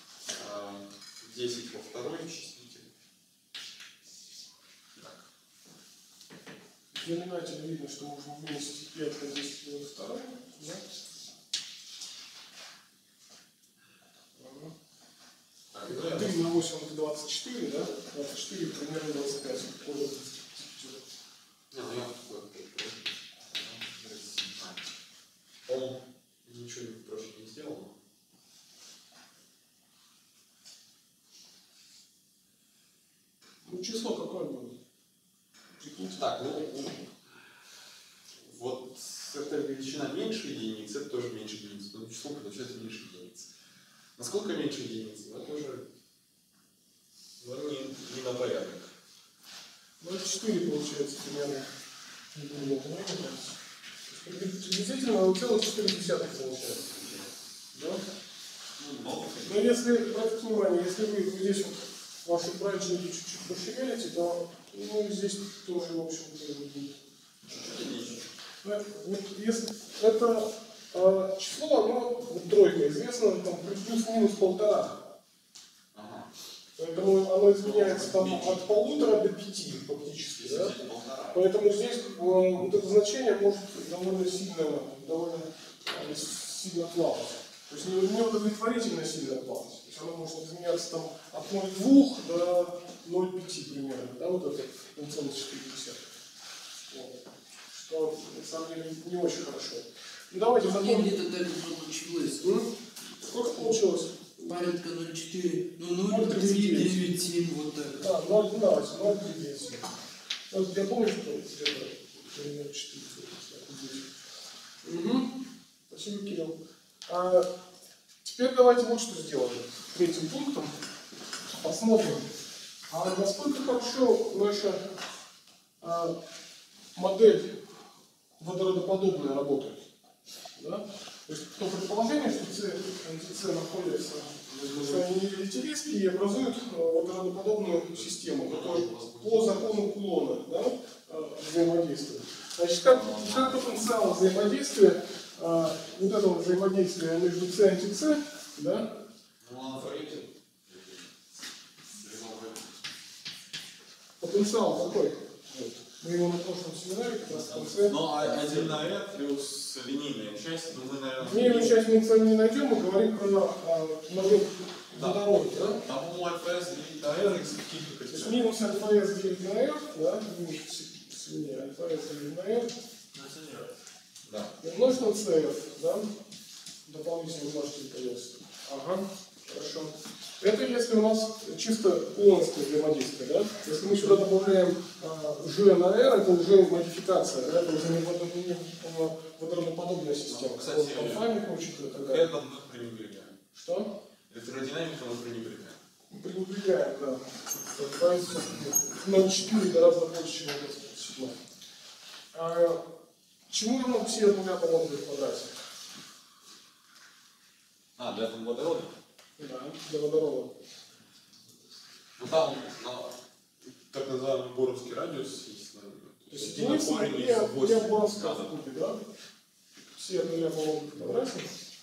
10 во второй числитель. Так. В знаменателе видно, что можно вместе 5 на 10 минус 2. Да? Так, 3 на 8 это 24, да? 24 примерно 25. не, ну я такой. величина меньше единицы, это тоже меньше единицы. Но число получается меньше единицы. Насколько меньше единицы? Ну, это уже не на порядок. Ну, это 4 получается примерно. Не буду приблизительно 0,4 получается. Да? Но если, обратите внимание, если вы здесь вот ваши праздники чуть-чуть пошевелите, то ну, здесь тоже, в общем-то, будет. Вот если это число, оно, вот тройка, известно, там плюс-минус 1,5. Ага. Поэтому оно изменяется там от 1,5 до 5 фактически. Да? Поэтому здесь вот это значение может довольно сильно плавать. То есть не удовлетворительно сильно плавать. То есть оно может изменяться там от 0,2 до 0,5 примерно. Да, вот это 0,4. Вот. Что на самом деле не очень хорошо. Ну давайте запомним. Где-то так получилось. Сколько получилось? Порядка 0,4, ну 0,397, вот так. Да, 0,397. Вот я помню, что где-то 0,4. Угу. Спасибо, Кирилл. Теперь давайте вот что сделаем. Третьим пунктом посмотрим, насколько хорошо наша модель водородоподобная работает. Да? То есть то предположение, что С и С находятся в состоянии терезки и образуют водородоподобную систему, которая по закону Кулона, да, взаимодействует. Значит, как потенциал взаимодействия, вот этого взаимодействия между С и анти-С, да? Потенциал какой? Вот. Мы его на прошлом семинаре как раз в конце. Ну, а 1 на R плюс линейная часть, ну, мы, наверное... Линейную часть мы с вами не найдем, мы говорим про модель водорода. Да? Там, по-моему, альфа-S делить на R из каких-то То есть минус альфа-S делить на R, да? Минус альфа-S делить на R. Да. И умножить на CF, да? Дополнительно умножить появится. Ага, хорошо. Это если у нас чисто кулоновское взаимодействие, да? Если мы сюда добавляем G на R, это уже модификация, да? Это уже не водородоподобная система. Кстати, Фамика учитывая и так далее. Это мы пренебрегаем. Что? Электродинамику мы пренебрегаем. Пренебрегаем, да. 0,4 гораздо больше, чем 0,7. Чему равно все от нуля по модулю в квадрате? Для водорода? Да, для водорода. Ну там так называемый боровский радиус есть. То есть единица для боровского в кубе, да? Все от нуля по модулю в квадрате.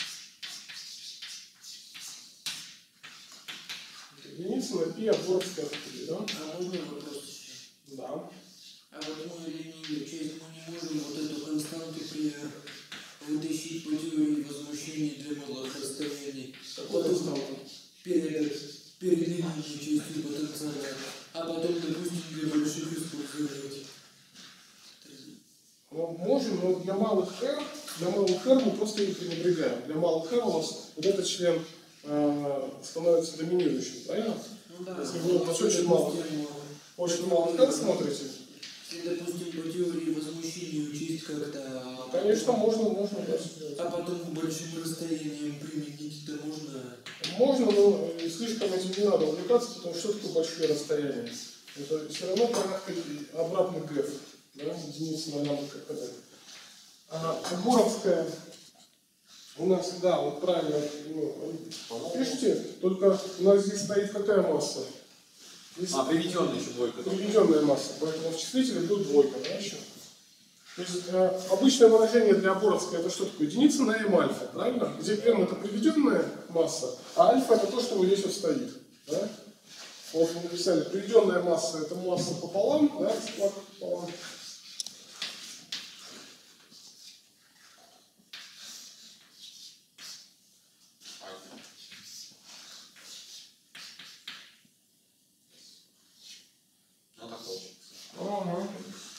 Единица на π от боровского в кубе, да? А можно вопрос еще? Да. А вот мы линейную часть мы не можем вот эту константу вытащить по теории возмущения для малых расстояний. Какой константу? Перед линейной частью потенциала. А потом, допустим, для больших использовать. Мы можем, но для малых R мы просто их пренебрегаем. Для малых R у нас вот этот член становится доминирующим, правильно? Ну да. Если вы вот очень мало R смотрите, если, допустим, по теории возмущения учесть как-то... конечно, можно. А потом к большим расстояниям применить это можно... Можно, но слишком этим не надо увлекаться, потому что такое большие расстояния? Это все равно порядка обратный гэф, да, единица на лямбда КПД. Боровская у нас, да, вот правильно, пишите, только у нас здесь стоит какая масса? Приведенная еще двойка. Приведенная масса, поэтому в числителе будет двойка, да, еще? То есть обычное выражение для Боровской это что такое? Единица на m альфа, правильно? Где m это приведенная масса, а альфа это то, что вот здесь вот стоит. Да? Вот мы написали, приведенная масса это масса пополам, да, склад пополам. Ну так получится. Ага.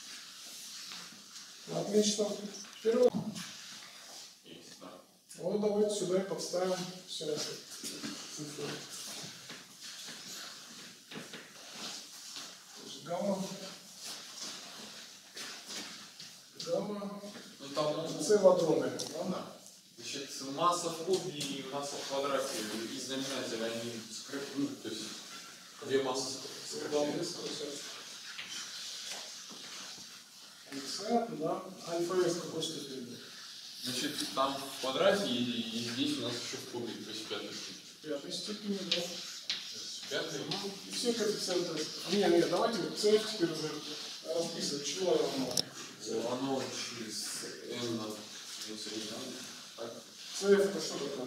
Отлично. Теперь Есть, да. вот давайте сюда и подставим все эти цифры. Гамма. Ну там С в адроне, да? значит, масса в кубе и масса в квадрате и знаменатель, они скреплены, то есть две массы сокращаются. С, да, альфа s какой степени? Значит, там в квадрате и здесь у нас еще в кубе, то есть пятой степени. Пятой степени, да. Пятый. И все коэффициенты. Нет, давайте c теперь уже расписывать, чего равно. Оно через n на минус 1. Так. CF это что такое?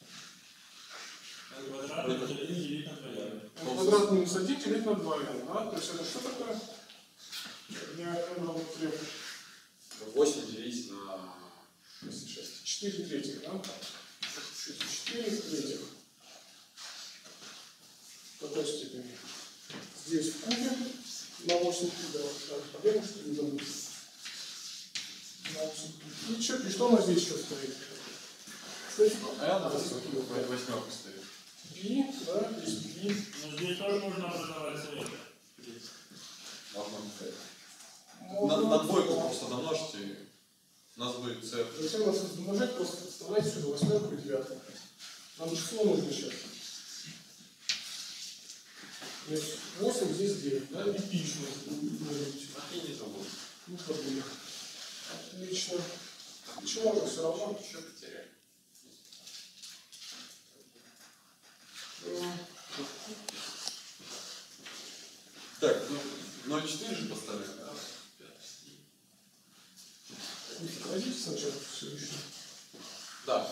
Квадрат делить на 2. Квадрат минус 1 делить на 2, да? То есть это что такое? Я равно 3. 8 делить на 6. 4 третьих, да? 4 третьих. В какой степени? Здесь в кубе на 8 кубов. Так, победа, что ли, забыть? На 8 кубов. И что у нас здесь еще стоит? Кстати, а она восьмерка стоит. пи, да, здесь пи. Но здесь тоже можно образовать совет. Можно на двойку просто домножьте, у нас будет c. Зачем у нас умножать, просто вставлять сюда восьмерку и девятку. Нам число нужно сейчас. Значит, 8, здесь 9, да, и пи еще умножить. А и не забыл. Ну, забыли. Отлично. Чего же все равно? Еще потеряли. Так, ну 0,4 же поставили. Возьмите сначала все еще. Да.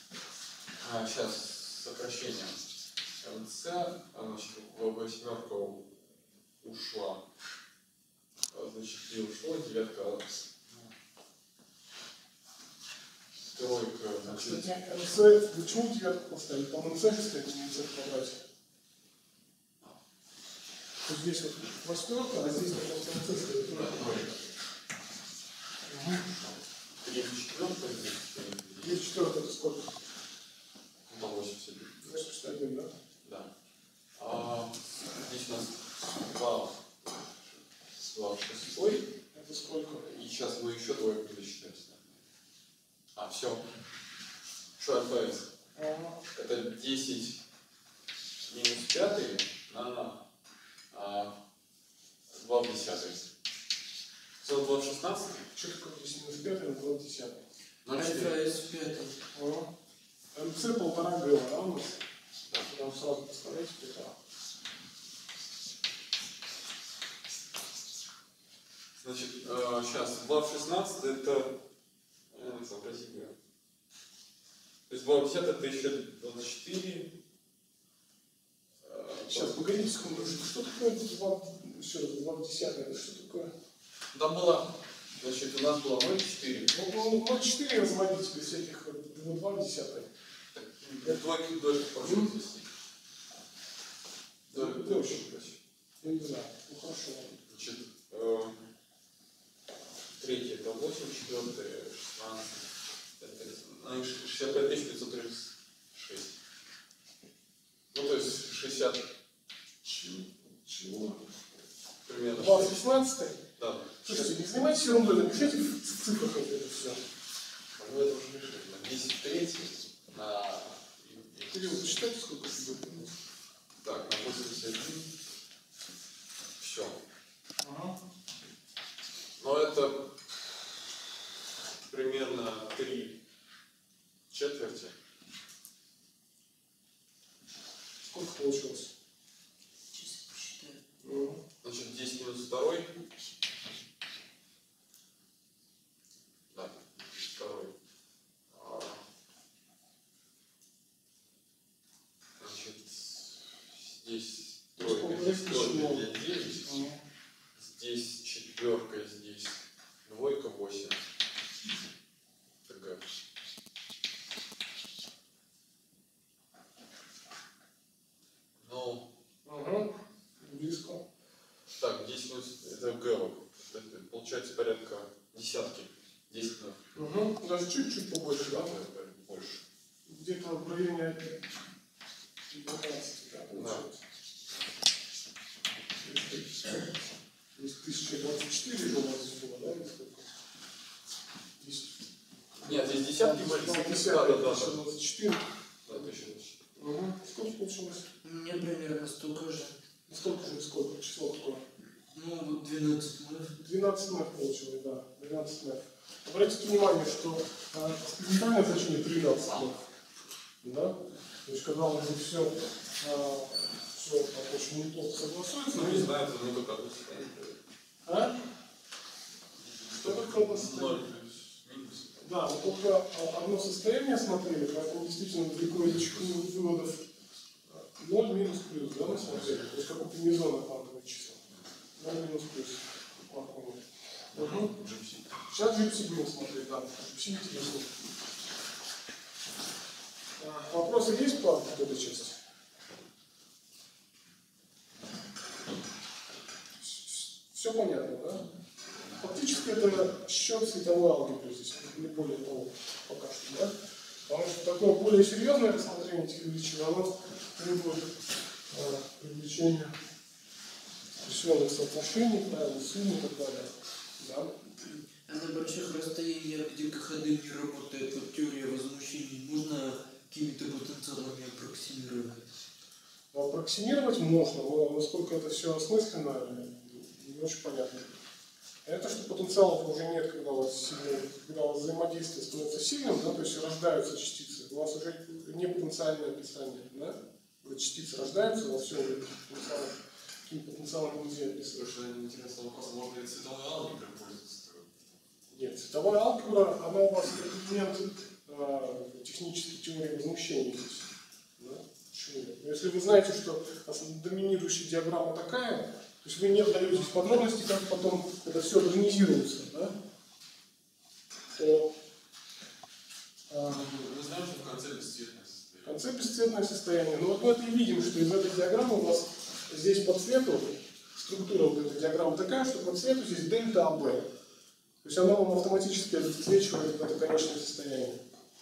Сейчас сокращение. МЦ, значит, восьмерка ушла. Значит, и ушло, девятка. Тройка, значит. Кстати, МЦ, почему девятку поставили? Там МЦ же стоит, не МЦ в квадрате. Вот здесь вот восьмерка, а здесь просто МЦ стоит. Тройка. Три четвертая здесь. 2 четвертых это сколько? На 81. 81, да? Да. Здесь у нас 2 в шестой. Это сколько? И сейчас мы еще двойку засчитаем. Все. Что АФС? Ага. Это 10 минус 5 на 2 в 10. Все 2 в 16? Что такое 10 минус 5 на 2 в 10? Альфа s в пятом. Ага. МЦ 1,5 Г, да, у нас? Нам сразу поставляете 1,5. Значит, сейчас 2 в 16 это сообразимо. То есть 2 в 10 это еще 24. Сейчас, погодите секунду, что такое 2, еще раз, 2 в 10? Это что такое? Там было, значит, у нас было 0,4. Ну, 0,4 разводить без всяких 2 в 10. Двойки дольше пошел здесь. Дольше. Я не знаю. Ну хорошо. Значит, третье это 8, четвертое 16, 65 536. Ну, то есть 60. Чего? Примерно 2 в 60. 16? Да. Слушайте, не занимайтесь ерундой, напишите в цифрах это все. Ну, это уже решили. На 10 третьих, на... Кирилл, посчитайте, сколько тебе будет. Так, на 81. Все. Ага. Но это примерно 3 четверти. Сколько получилось? Сейчас посчитаю. Значит, 10 минус 2. Да, 2. Значит, здесь тройка, здесь тройка, здесь 9. Здесь четверка, здесь двойка, 8. ТГ. Ну, Ага. Близко. так, 10 минус, это Г. Это получается порядка десятки. 10 на Угу. Даже чуть-чуть побольше, да? больше. Где-то в районе 12, да, получается. То есть 1024 же у нас здесь было, да, или сколько? 10. Нет, здесь десятки были. Да, 1024. Да, 1024. Угу. Сколько получилось? У меня примерно столько же. Сколько? Число какое? Ну, вот 12 мэф. 12 мэф получилось, да. 12 мэф. Обратите внимание, что экспериментальное значение 13 мэф. Да? То есть, когда у нас все очень неплохо согласуется. Ну, не знаю, это мы только одно состояние. А? Что только одно состояние? 0 плюс минус. Да, мы только одно состояние смотрели, поэтому действительно далеко идущих выводов 0 минус плюс, да, мы смотрели. То есть как у комбинезона квантовые числа. 0 минус плюс. Угу. Сейчас GPC будем смотреть, да. GPC интересно. Вопросы есть по этой части? Все понятно, да? Фактически это счет световой алгебры здесь, не более того, пока что, да? Потому что такое более серьезное рассмотрение этих величин, оно требует привлечения экспрессионных соотношений, правильно, суммы и так далее. Да? А на больших расстояниях, где КХД не работает, вот теория возмущений, можно какими-то потенциалами аппроксимировать? Аппроксимировать можно, но насколько это все осмысленно, не очень понятно. Это что потенциалов уже нет, когда у вас взаимодействие становится сильным, да, то есть рождаются частицы, у вас уже не потенциальное описание, да? Когда частицы рождаются, у вас все уже каким потенциалом нельзя описывать. Совершенно интересный вопрос, можно ли цветовой алгеброй пользоваться? Нет, цветовая алгебра, она у вас элемент технической теории возмущения здесь. Да? Почему? Если вы знаете, что доминирующая диаграмма такая, то есть вы не вдаетесь в подробности, как потом это все организируется, да? То Мы знаем, что в конце бесцветное состояние. в конце бесцветное состояние. Но вот мы это и видим, что из этой диаграммы у вас здесь по цвету, структура вот этой диаграммы такая, что по цвету здесь дельта АБ. То есть она вам автоматически обеспечивает это конечное состояние.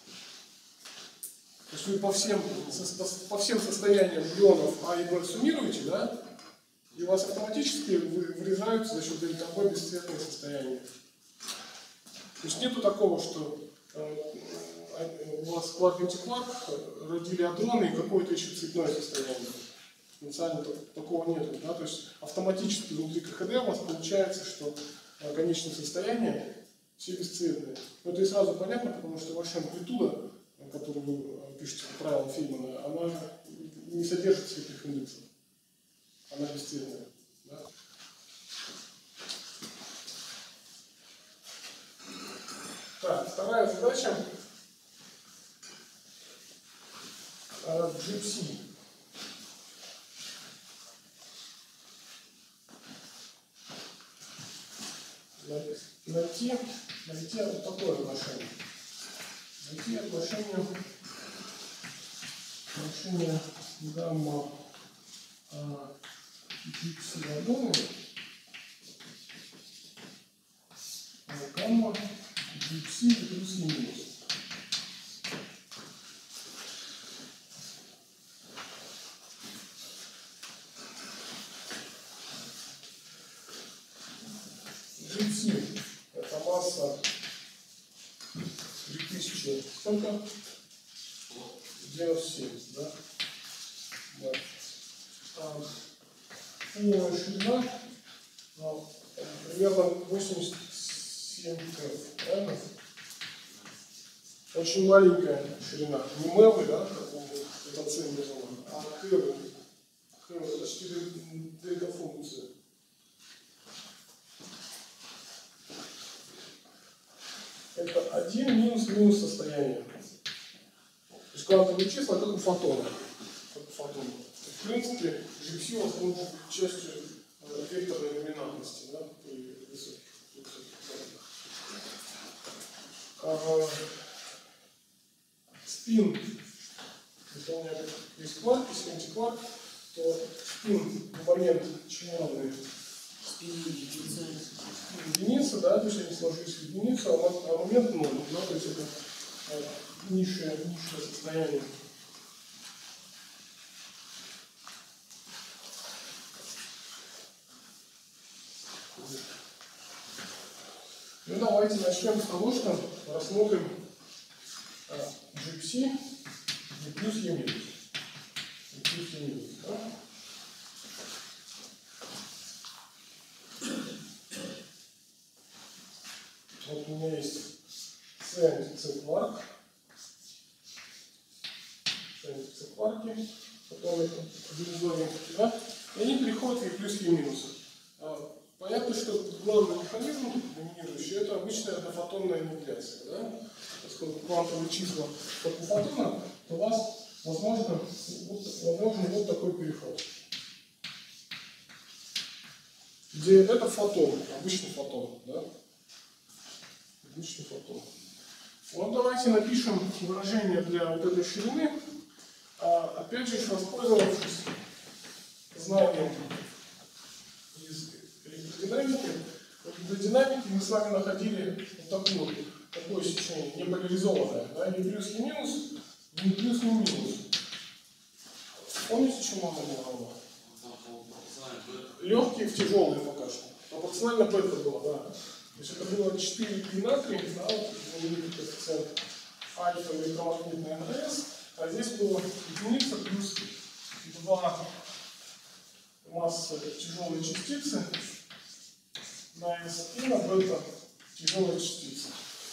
То есть вы по всем состояниям ионов А и Б суммируете, да? И у вас автоматически вырезаются за счет дельта Б бесцветные состояния. То есть нету такого, что у вас кварк-антикварк родили адроны и какое-то еще цветное состояние. Потенциально такого нету. Да? То есть автоматически внутри КХД у вас получается, что конечные состояния все бесцветные. Но это и сразу понятно, потому что ваша амплитуда, которую вы пишете по правилам Феймана, она не содержит цветных индексов. Она бесцветная. Да? Так, вторая задача. GPC. Найти вот такое отношение. Найти отношение гамма GPC ладони, гамма GPC и плюс и минус. GPC это масса 3000, сколько? 97, да? Да. Фуловая ширина примерно 87 кэф, правильно? Очень маленькая ширина. Не мэвы, да, как это C называем, а хэвы. Хэвы это 4 дельта-функции. Это 1 минус состояние. То есть квантовые числа как у фотона. В принципе, GPC у вас может быть частью векторной номинантности, да, при высоких данных. Спин, если у меня есть кварк, если антикварк, то спин в момент членовый единица, да, то есть они сложились в единицу, а момент 0, да, то есть это низшее состояние. Ну давайте начнем с того, что рассмотрим GPC, E плюс, E минус. E плюс, E минус. Да? Вот у меня есть C антицикварк. C антицикварки, которые организованы, да? И они переходят в E плюс, E минус. Понятно, что главный механизм доминирующий — это обычная однофотонная аннигиляция. Да? Поскольку квантовые числа только фотона, то у вас возможен вот такой переход. Где это фотон, обычный фотон. Да? Обычный фотон. Вот давайте напишем выражение для вот этой ширины. Опять же, воспользовавшись знанием из электродинамики. В гидродинамике мы с вами находили вот такое сечение, неполяризованное. Да? Не плюс, не минус, не плюс, не минус. Помните, чему оно было равно? Легкие в тяжелые пока что. Пропорционально бета было, да. То есть это было 4 пи натрий, да, вот знаменитый коэффициент альфа электромагнитный НДС, а здесь было единица плюс 2 массы тяжелой частицы на S и на бета тяжелой частицы.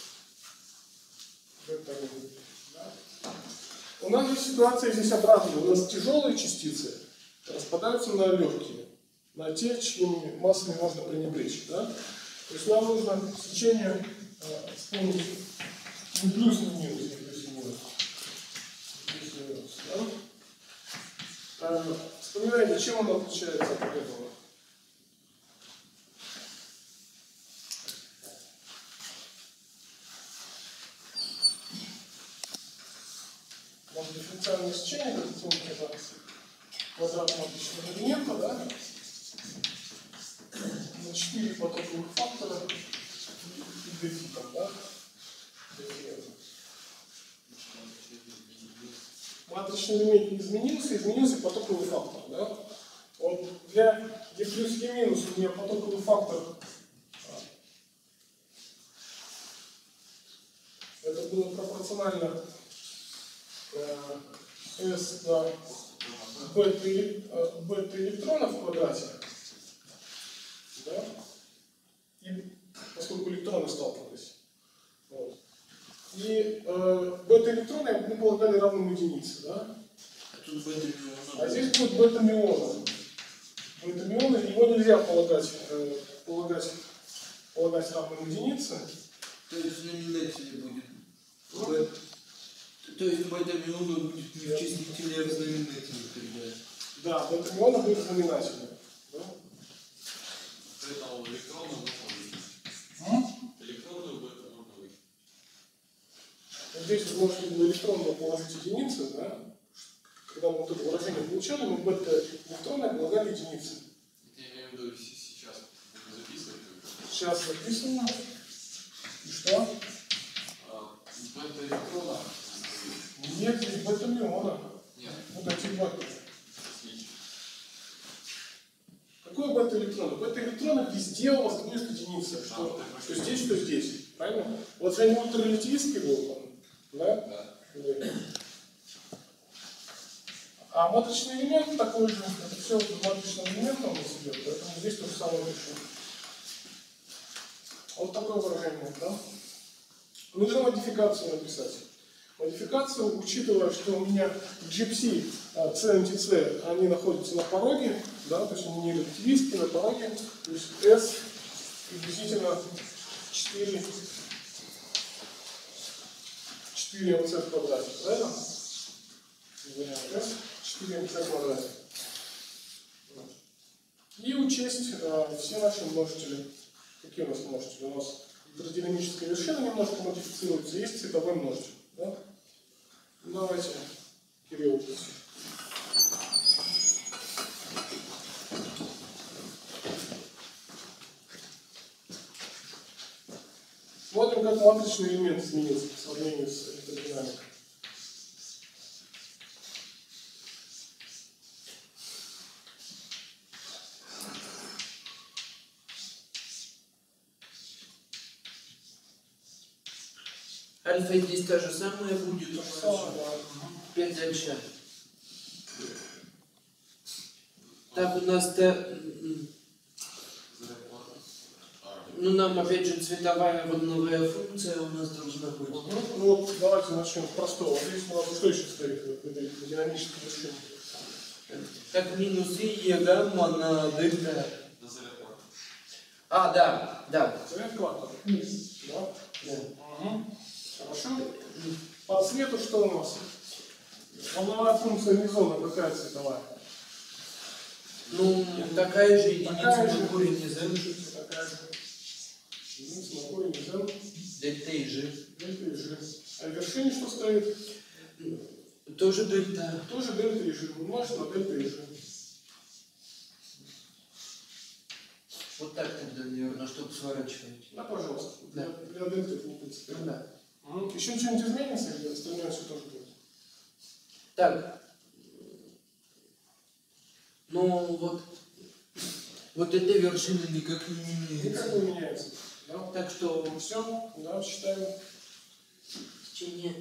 Да. У нас же ситуация здесь обратная. У нас тяжелые частицы распадаются на легкие, на те, чьими массами можно пренебречь. Да? То есть нам нужно сечение вспомнить не плюс, не минус, не плюс, не минус. Да? Вспоминайте, чем оно отличается от этого? У нас дифференциальное сечение, как это квадрат матричного элемента, да? На 4 потоковых фактора и дефитом, да? Матричный элемент не изменился, изменился потоковый фактор, да? Вот для E плюс E минус у меня потоковый фактор это было пропорционально S на бета электрона в квадрате, да? И поскольку электроны сталкивались. Вот. И бета электрона мы полагали равным единице, да? А здесь будет бета миона. Бета миона, его нельзя полагать равным единице. То есть знаменатель будет. То есть бета миона будет не в числителе, а в знаменателе тогда. Да, бета миона будет знаменательным. Да? Поэтому электронную можно выйти. Электронную бета можно выйти. Здесь вы можете на электронную положить единицы, да? Когда мы вот это выражение получали, мы бета электронное полагали единицы. Я имею в виду сейчас записывать. Сейчас записываем. И что? Бета электрона. Нет, здесь бета миона. Нет. Вот эти бета. Какой бета электрона? Бета электрона везде у вас будет единица. Что здесь, что здесь. Правильно? Вот же они ультрарелятивистские будут. Да? Да. А матричный элемент такой же, это все матричным элементом у нас идет, поэтому здесь то же самое пишу. Вот такое выражение, да? Нужно модификацию написать. Модификацию, учитывая, что у меня GPC, C анти-C, они находятся на пороге, да, то есть они не релятивистские, на пороге, то есть S приблизительно 4 МЦ в квадрате, правильно? S 4 МЦ в квадрате. И учесть все наши множители. Какие у нас множители? У нас гидродинамическая вершина немножко модифицируется, есть цветовой множитель. Да? Давайте, Кирилл. Смотрим, как матричный элемент изменился по сравнению с электродинамикой. Альфа здесь та же самая будет. Да. Теперь дальше. Так, у нас ну нам опять же цветовая волновая функция у нас должна быть. Ну вот давайте начнем с простого. Здесь у нас что еще стоит в этой динамической вершине? Так минус и гамма на дельта. На заряд квантов. А, да. Заряд квантов. Да? Да. Угу. Хорошо. По цвету что у нас? Волновая функция мезона какая цветовая? Ну, такая же единица Такая же. на корень из n. Такая же. Единица на корень из n. Дельта и g. Дельта и g. А в вершине что стоит? Тоже дельта. Тоже дельта и g. Умножить на дельта и g. Вот так тогда, наверное, чтобы сворачивать. Да, пожалуйста. Да. Для дельты это не принципиально. Да. Еще что-нибудь изменится или остальное все тоже будет? Так. Ну вот эта вершина никак не меняется. Никак не меняется. Да? Так что Все, да, считаем. течение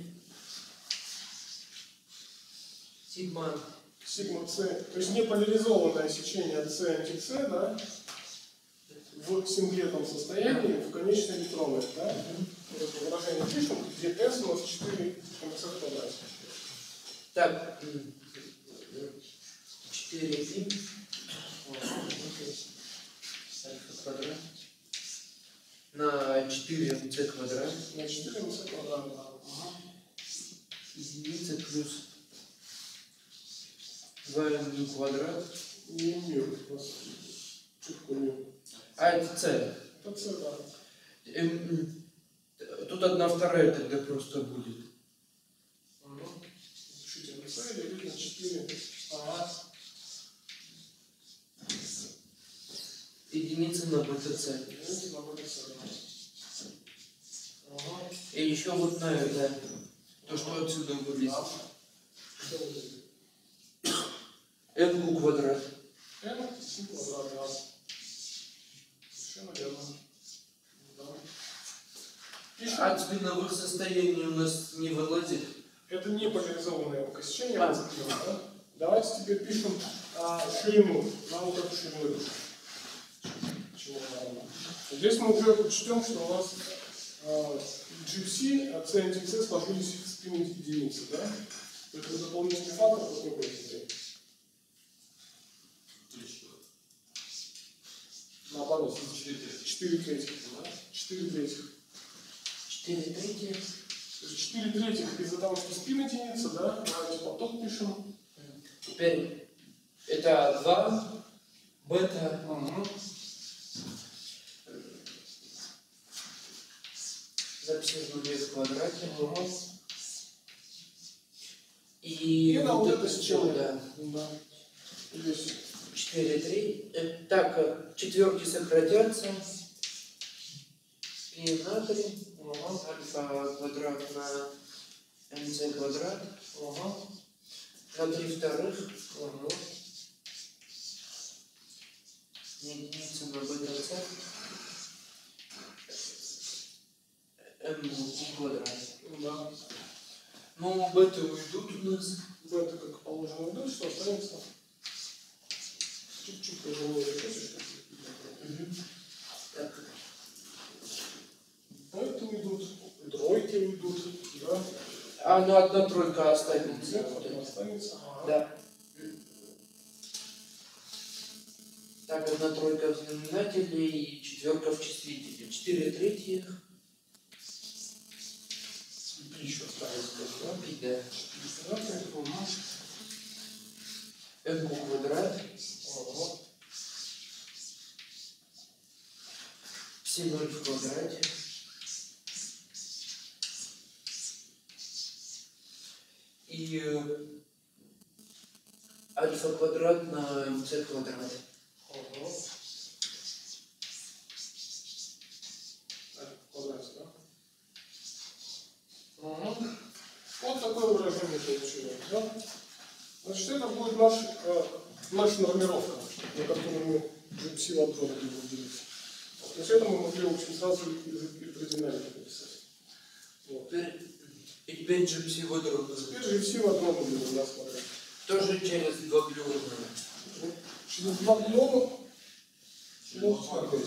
сигма. Сигма С, то есть неполяризованное сечение С анти-С, да, в синглетном состоянии в конечной электронной, да, это выражение пишем, где S у нас 4 МС в квадрате. Так, 4 пи альфа квадрат на 4 мц квадрат На 4 МС квадрат, да. единица плюс 2 мю квадрат. Не мир, у нас чутку мир. А это c. Это С, да. Тут 1/2 тогда просто будет. Пишите на С делить на 4. Ага. Единица на бета-c. Делите на БТС, да. Ага. И еще вот на это. То, что отсюда вылезет. Что вот это? n квадрат. N квадрат, да. Совершенно верно. Да. Пишем. А спиновых состояний у нас не вылазит. Это не поляризованное окосечение, А. да? Давайте теперь пишем ширину. Нам вот эту ширину пишем. Чего надо? Здесь мы уже учтем, что у нас GPC, C анти-C сложились в спин единицы, да? Это дополнительный фактор, какой будет? Наоборот, 4 третьих. 4 третьих. 4 третьих. То есть 4 третьих из-за того, что спин единица, да? Давайте поток пишем. Теперь это 2 бета. Угу. Записываем в квадрате. Угу. И на вот это всё, сечение. да. Да. Здесь. 4 3. Так, четверки сократятся. Пи на 3. Альфа квадрат на МЦ квадрат. На 3 вторых. Единица на бета-c. М квадрат. Да. Ну, бета уйдут у нас. Бета как положено идут, что останется? Чуть-чуть пожилое решение. Так. Бета уйдут, тройки уйдут, да? А, ну 1 тройка останется. Где-то останется. Ага. Да. Так, 1 тройка в знаменателе и четверка в числителе. 4 третьих. И еще останется, да? Пи, да. Угу. М квадрат. Ага. Все 0 в квадрате. И альфа квадрат на МЦ квадрат. Ага. Так, в квадрате, да? Угу. Вот такое выражение получилось, да? Значит, это будет наша нормировка, на которую мы GPC ладроны будем делить. То есть это мы могли очень сразу из гидродинамики написать. Вот. Теперь Теперь GPC водородный. Теперь же все в одном модуле у нас смотрят. Тоже через 2 глюона. Через 2 глюона могут смотреть.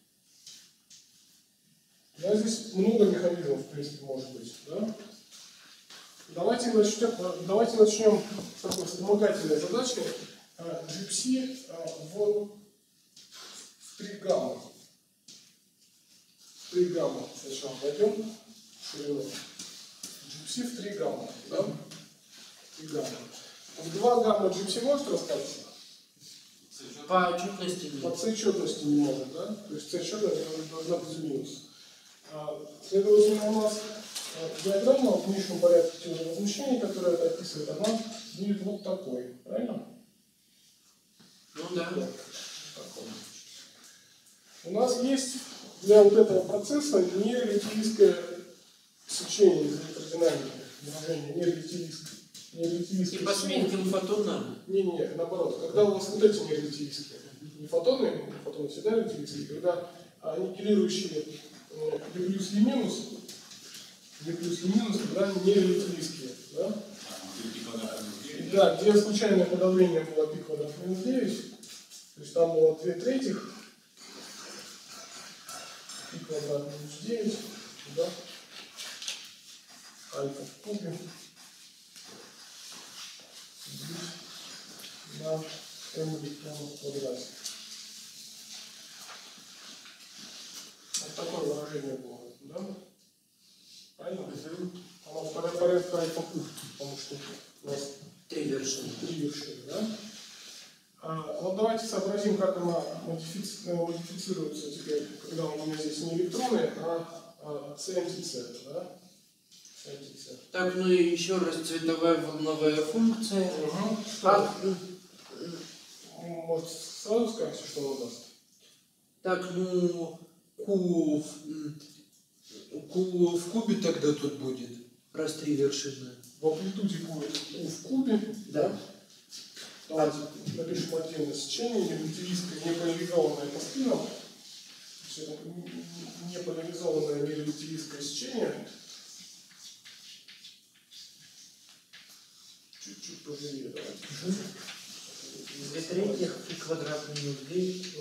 Да, здесь много механизмов, в принципе, может быть. Да? Давайте начнем с такой вспомогательной задачи. GPC в 3 гамма. 3 гамма сначала пойдем в ширину. GPC в 3 гамма. Да? 3 гамма. В 2 гамма GPC может рассказать? По отчетности По нет. C-четности не может, да? То есть C-четность должна быть минус. Следовательно, у нас диаграмма в нижнем порядке теории возмущения, которая это описывает, она будет вот такой. Правильно? Ну да. Такой. У нас есть для вот этого процесса нерелятивистское сечение из электродинамики, движение нерелятивистское И по сменьким фотонам. Не, наоборот. Когда у вас вот эти нерелятивистские, не фотоны всегда релятивистские, когда аннигилирующие и плюс и минус, когда они нерелятивистские. Да? Да, где случайное подавление было π квадрат минус 9, то есть там было 2/3, π квадрат минус 9, да? Альфа в кубе на m электронов в квадрате. Вот такое выражение было, да? Правильно? Оно порядка альфа куб, потому что у нас 3 вершины. 3 вершины, да? Вот давайте сообразим, как она модифицируется теперь, когда у меня здесь не электроны, а c-антиц, да? C-антиц. Так, ну и еще раз цветовая волновая функция. Может, сразу скажете, что она даст? Так, ну Q в кубе тогда тут будет, раз 3 вершины. В амплитуде будет U в кубе, Да. Давайте напишем отдельное сечение, нерелятивистское, неполяризованное по спинам. Это неполяризованное нерелятивистское сечение. Чуть-чуть поживее давайте пишем. 2/3 и квадрат минус 9.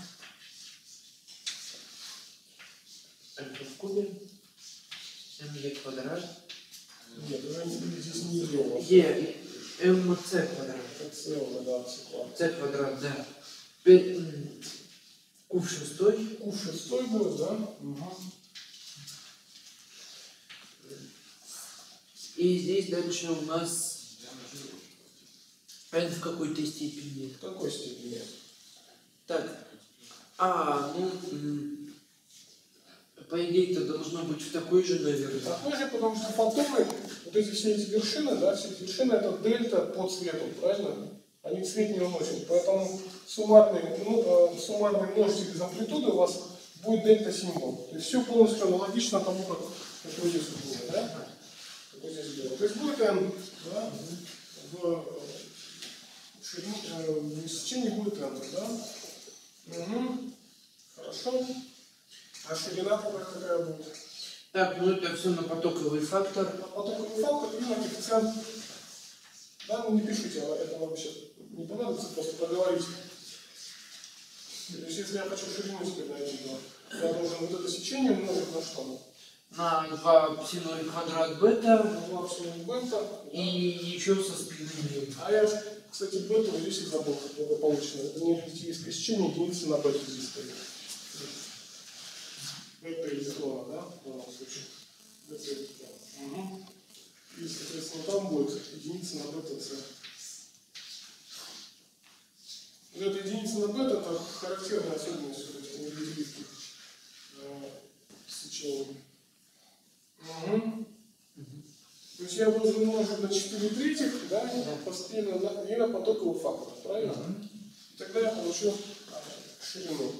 Альфа в кубе. МЕ квадрат. Нет, уже здесь не дело. Е, МЦ квадрат. С квадрат, да. Q в шестой. Q в шестой будет, да? И здесь дальше у нас n в какой-то степени. В какой степени? Так. По идее это должно быть в такой же, наверное. Такой же, потому что фотоны, вот эти все эти вершины, да, все эти вершины это дельта по цвету, правильно? Они цвет не уносят. Поэтому суммарный множитель из амплитуды у вас будет дельта-символ. То есть все полностью аналогично тому, как вот здесь было, да? Как вот здесь было. То есть будет n, да? В ширине, в сечении будет n, да? Хорошо. А ширина какая будет? Так, ну это все на потоковый фактор. Потоковый фактор и на коэффициент. Да, ну не пишите, это вам сейчас не понадобится, просто проговорить. То есть если я хочу ширину теперь найти, то я должен вот это сечение умножить на что? На 2 псиной квадрат бета. 2 псиной бета. И еще со спинами. А я, кстати, бету здесь и забыл благополучно. Это не релятивистское сечение, единица на бету здесь стоит. Бета электрона, да? В данном случае. Бета электрона. И, соответственно, там будет единица на бета С. Вот эта единица на бета это характерная особенность вот этих нерелятивистских сечений. То есть я должен умножить на 4/3, да, постоянно и на потоковый фактор, правильно? И тогда я получу ширину.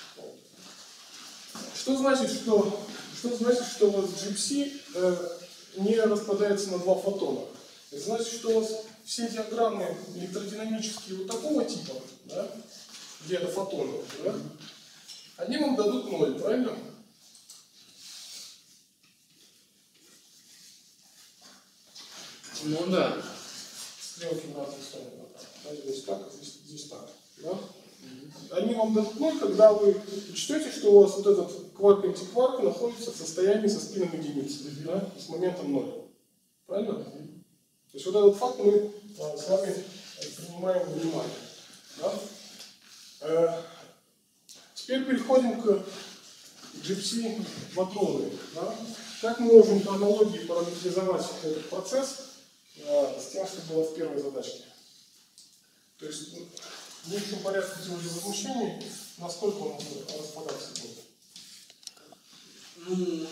Что значит, что у вас GPC не распадается на 2 фотона? Это значит, что у вас все диаграммы электродинамические вот такого типа, да, где это фотоны, да, они вам дадут 0, правильно? Ну да. Стрелки в разные стороны. Да, здесь так, а здесь так. Да? Они вам дадут 0, когда вы учтете, что у вас вот этот кварк-антикварк находится в состоянии со спином единицы, да, с моментом 0. Правильно? То есть вот этот факт мы с вами принимаем во внимание. Да? Теперь переходим к GPC-матроны. Да? Как мы можем по аналогии параметризовать этот процесс с тем, что было в первой задачке? То есть в общем порядке теории возмущений, насколько он распадаться будет? Ну,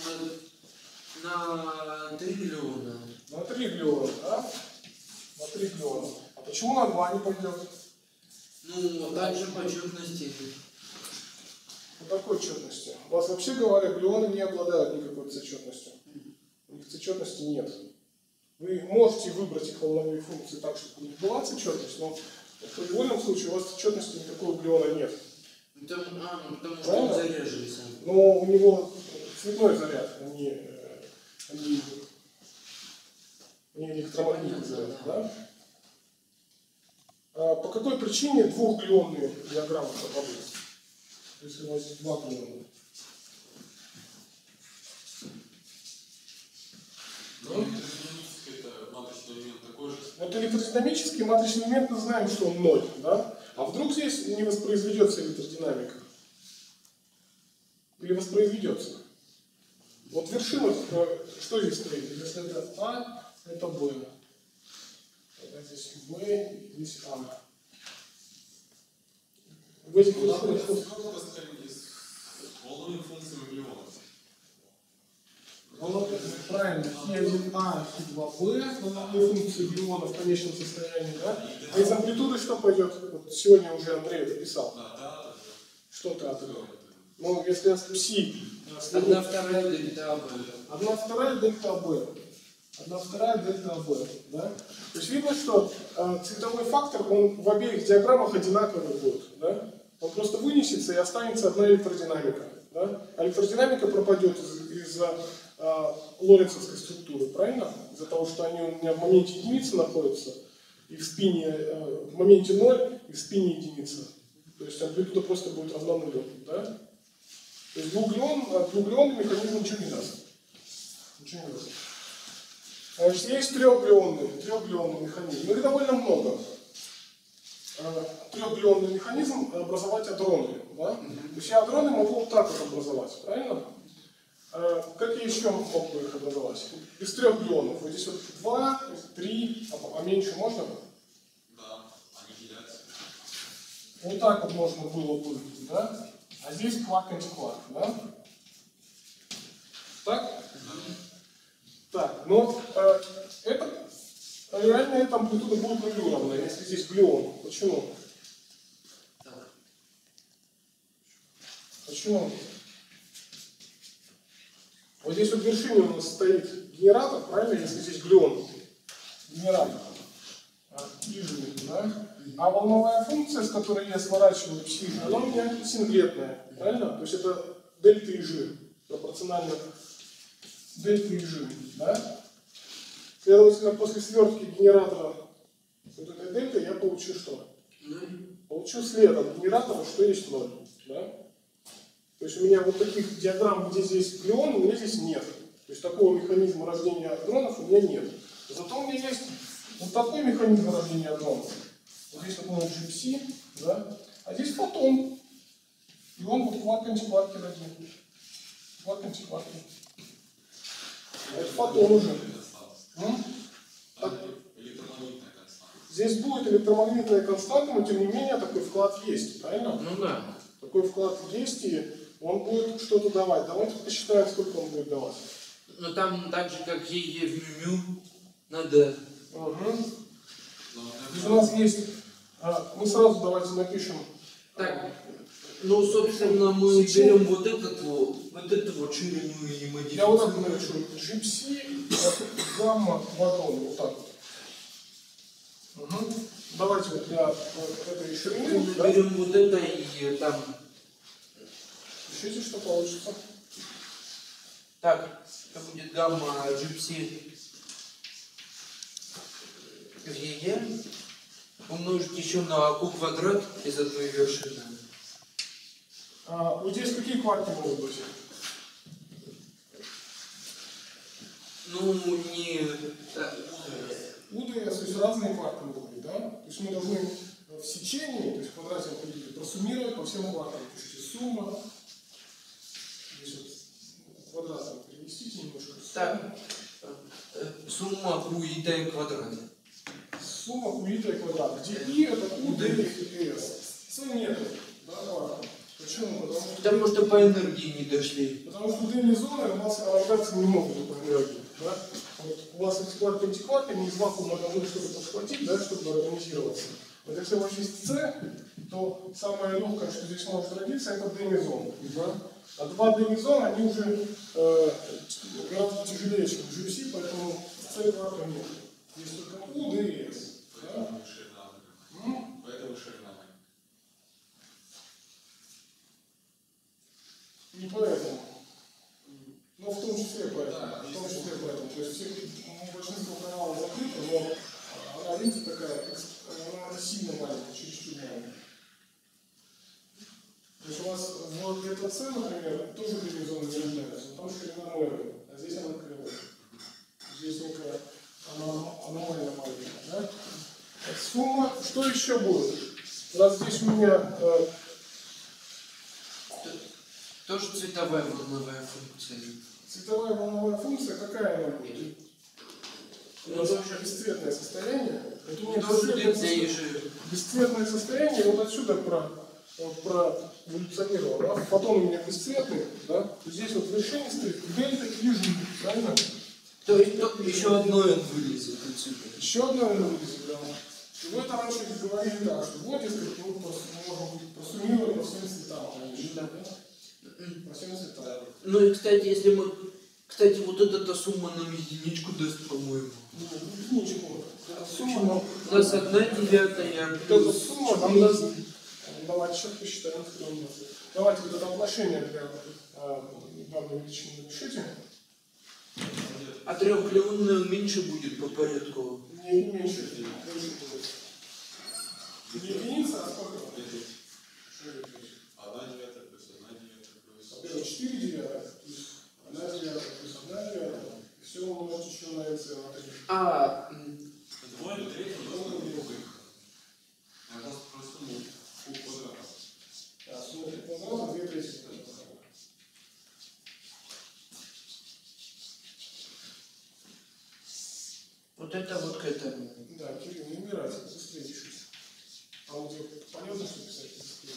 на 3 миллиона. На 3 миллиона, да? На 3 миллиона. А почему на 2 не пойдет? Ну, также по четности. По такой четности. У вас, вообще говоря, глюоны не обладают никакой цечетностью. У них цечетности нет. Вы можете выбрать их волновые функции так, чтобы у них была цечетность, но в произвольном случае у вас цечетности никакого глюона нет. Потому что он заряжается. Но у него цветной заряд, а не электромагнитный заряд. Да? По какой причине двухглюонные диаграммы пропадут? Если у вас есть 2 глюона. Это матричный элемент такой же. Вот электродинамический матричный элемент мы знаем, что он 0, да? А вдруг здесь не воспроизведется электродинамика? Или воспроизведется? Вот вершина, что здесь стоит? Если это А, это Б. Это здесь Б, здесь А. В этих вершинах что? С волновыми функциями глюонов. Правильно, Хи1А, Хи2Б, волновые функции глюона в конечном состоянии, да? А из амплитуды что пойдет? Вот сегодня уже Андрей это писал. Да. Что ты отрывал? Ну, если я пси... 1/2 дельта АБ. 1/2 дельта Б. 1/2 дельта Б. Да? То есть видно, что цветовой фактор, он в обеих диаграммах одинаковый будет. Да? Он просто вынесется и останется одна электродинамика. Да? А электродинамика пропадет из-за лоренцовской структуры, правильно? Из-за того, что они у меня в моменте единицы находятся, и в спине, в моменте 0, и в спине единица. То есть амплитуда просто будет равна нулю. Да? То есть двухглюонный механизм ничего не даст. Ничего не даст. Значит, есть трехглюонный механизм. Их довольно много. Трехглюонный механизм образовать адроны. Да? То есть я адроны могу вот так вот образовать, правильно? Как я еще мог бы их образовать? Из 3 глюонов. Вот здесь вот 2, 3, а меньше можно? Да, они делятся. Вот так вот можно было бы, да? А здесь кварк-антикварк, да? Так? Так, но это, реально эта амплитуда будет нулю равна, если здесь глюон. Почему? Почему? Вот здесь вот в вершине у нас стоит генератор, правильно, если здесь глюон. Генератор. Ижи, да? А волновая функция, с которой я сворачиваю пси, она у меня синглетная, правильно? То есть это дельта ижи, пропорционально дельта ижи, да? Следовательно, после свертки генератора вот этой дельты я получу что? Получу след от генератора, что есть 0, да? То есть у меня вот таких диаграмм, где здесь глюон, у меня здесь нет. То есть такого механизма рождения адронов у меня нет. Зато у меня есть вот такой механизм рождения адронов. Вот здесь такой GPC, да? А здесь фотон. И он вот кварк-антикварки родил. Кварк-антикварки. Это фотон уже. Электромагнитная константа. Здесь будет электромагнитная константа, но тем не менее такой вклад есть, правильно? Ну да. Такой вклад есть, и он будет что-то давать. Давайте посчитаем, сколько он будет давать. Но там так же, как и в мю, надо... Здесь у нас есть... мы сразу давайте напишем... Так, ну, собственно, мы берем вот эту вот ширину и модифицируем. Я вот так напишу. GPC, гамма, ватон. Вот так вот. Давайте вот для этой ширины... Мы да? берем вот это и там... Пишите, что получится. Так, это будет гамма GPC. в Е умножить еще на q квадрат из одной вершины. Вот здесь какие кварки могут быть? Ну, не... УДС, то есть разные кварки могут быть, да? То есть мы должны в сечении, то есть в квадрате определить, просуммировать по всем кваркам. Пишите сумма. Здесь вот квадратом переместите немножко. Так, сумма q и d квадрат. Сумма q и d квадрат, где и это q, d и s. С нету, да, кварка. Почему? Потому что по энергии не дошли. Потому что d зоны у нас равняться не могут по энергии. Да? Вот у вас эти кварки, не из вакуума должны что-то подхватить, да, чтобы организироваться. Вот если у вас есть c, то самое легкое, что здесь может родиться, это d-мезон. Да? А два d-мезона, они уже гораздо тяжелее, чем GC, поэтому c кварка нет. Есть только u, d и s. Да? Поэтому ширина. Не поэтому. Но в том числе поэтому. Да, в том числе поэтому. То есть большинство каналов закрыто, но она, видите, такая, она сильно маленькая, чуть-чуть маленькая. То есть у вас вот эта С, например, тоже дивизион не является, но там ширина Мэры, а здесь она кривая. Здесь некая аномальная маленькая. Да? Сумма, что еще будет? У нас здесь у меня Тоже цветовая волновая функция. цветовая волновая функция, какая она будет? У нас уже бесцветное состояние. Вот у меня бесцветное состояние, вот отсюда проэволюционировало. Да? Фотон у меня бесцветный, да? Здесь вот в вершине стоит дельта и G, правильно? То есть еще одно n вылезет отсюда. Еще одно n вылезет, да. И вы это раньше говорили так, что вот, если мы можем просуммировать по всем цветам, конечно, да? По всем цветам. Ну и, кстати, если мы... Кстати, вот эта сумма нам единичку даст, по-моему. Ну, единичку. Эта сумма... У нас 1/9 Эта сумма нам даст... Давайте сейчас посчитаем, что у нас. Давайте вот это отношение для данной величины напишите. А трехклеонный он меньше будет по порядку. Не меньше, больше будет. Не единица, а сколько? 1/9 плюс 1/9 плюс... 4 девятых плюс 1 девятая плюс 1 девятая. Все умножить еще на n на 3. Двое, третий, Можно просто q квадрат. А сумма квадрата 2 трети. Вот это вот к этому. Да, Кирилл, не убирайся, быстрее пишите. А вот тебе полезно, что писать быстрее?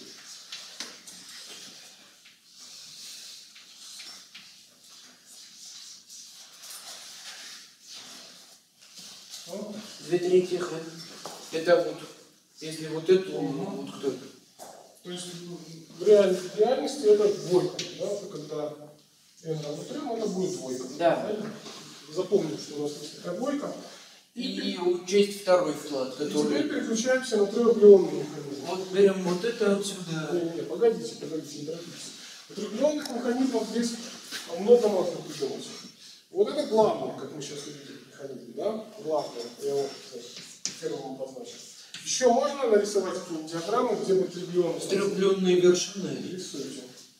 Ну? 2/3 n. Это вот, если вот эту, вот кто? То есть в реальности это двойка, да? Когда n равно 3, это будет двойка. Да. Правильно? Запомним, что у нас есть такая двойка. И учесть второй вклад, И который... теперь переключаемся на трехклеонный механизм. Вот берем вот это отсюда. Не, погодите, не торопитесь. У трехклеонных механизмов здесь много можно придумать. Вот это главный, как мы сейчас увидим, механизм, да? Главный, я его первым обозначил. Еще можно нарисовать какую-нибудь диаграмму, где бы триллион... С трехклеонной вершиной. Рисуйте.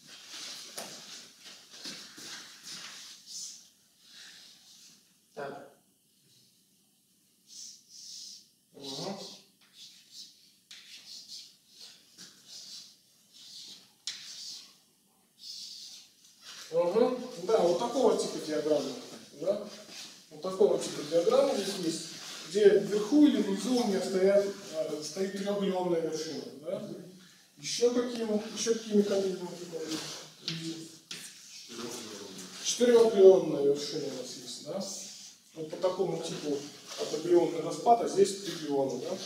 Так. Угу. Угу. Да, вот такого типа диаграммы. Да? Вот такого типа диаграммы здесь есть, где вверху или внизу у меня стоит трехклеонная вершина. Да? Еще какие механизмы? Четырехклеонная вершина у нас есть. Да? Вот по такому типу одноклеонный распад, а здесь триклеоны. Да?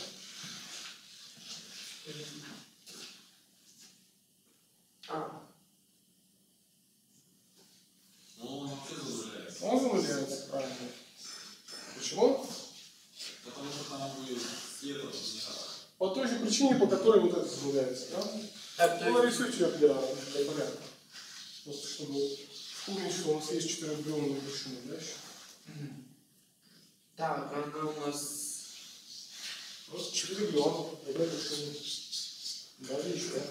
Ну, он вообще замедляется. Он замедляется, правильно. Почему? Потому что там будет следовать генератор. По той же причине, по которой вот это замедляется. Да? Так, Ну, нарисуйте ее для порядка. Просто чтобы вспомнить, что у нас есть четырехклеонная вершина. Да, еще? Так, она у нас... Вот 4 миллиона. Одна вершина. Далее еще.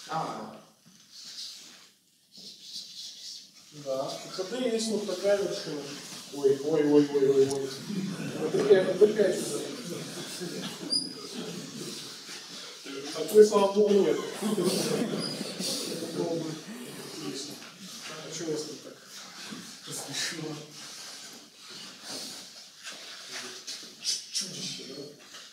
Да. В ХД есть вот такая вершина. Ой. Это 5 уже. Такой, слава богу, нет. Это было бы интересно. А что у вас тут так смешно? Чудище, да?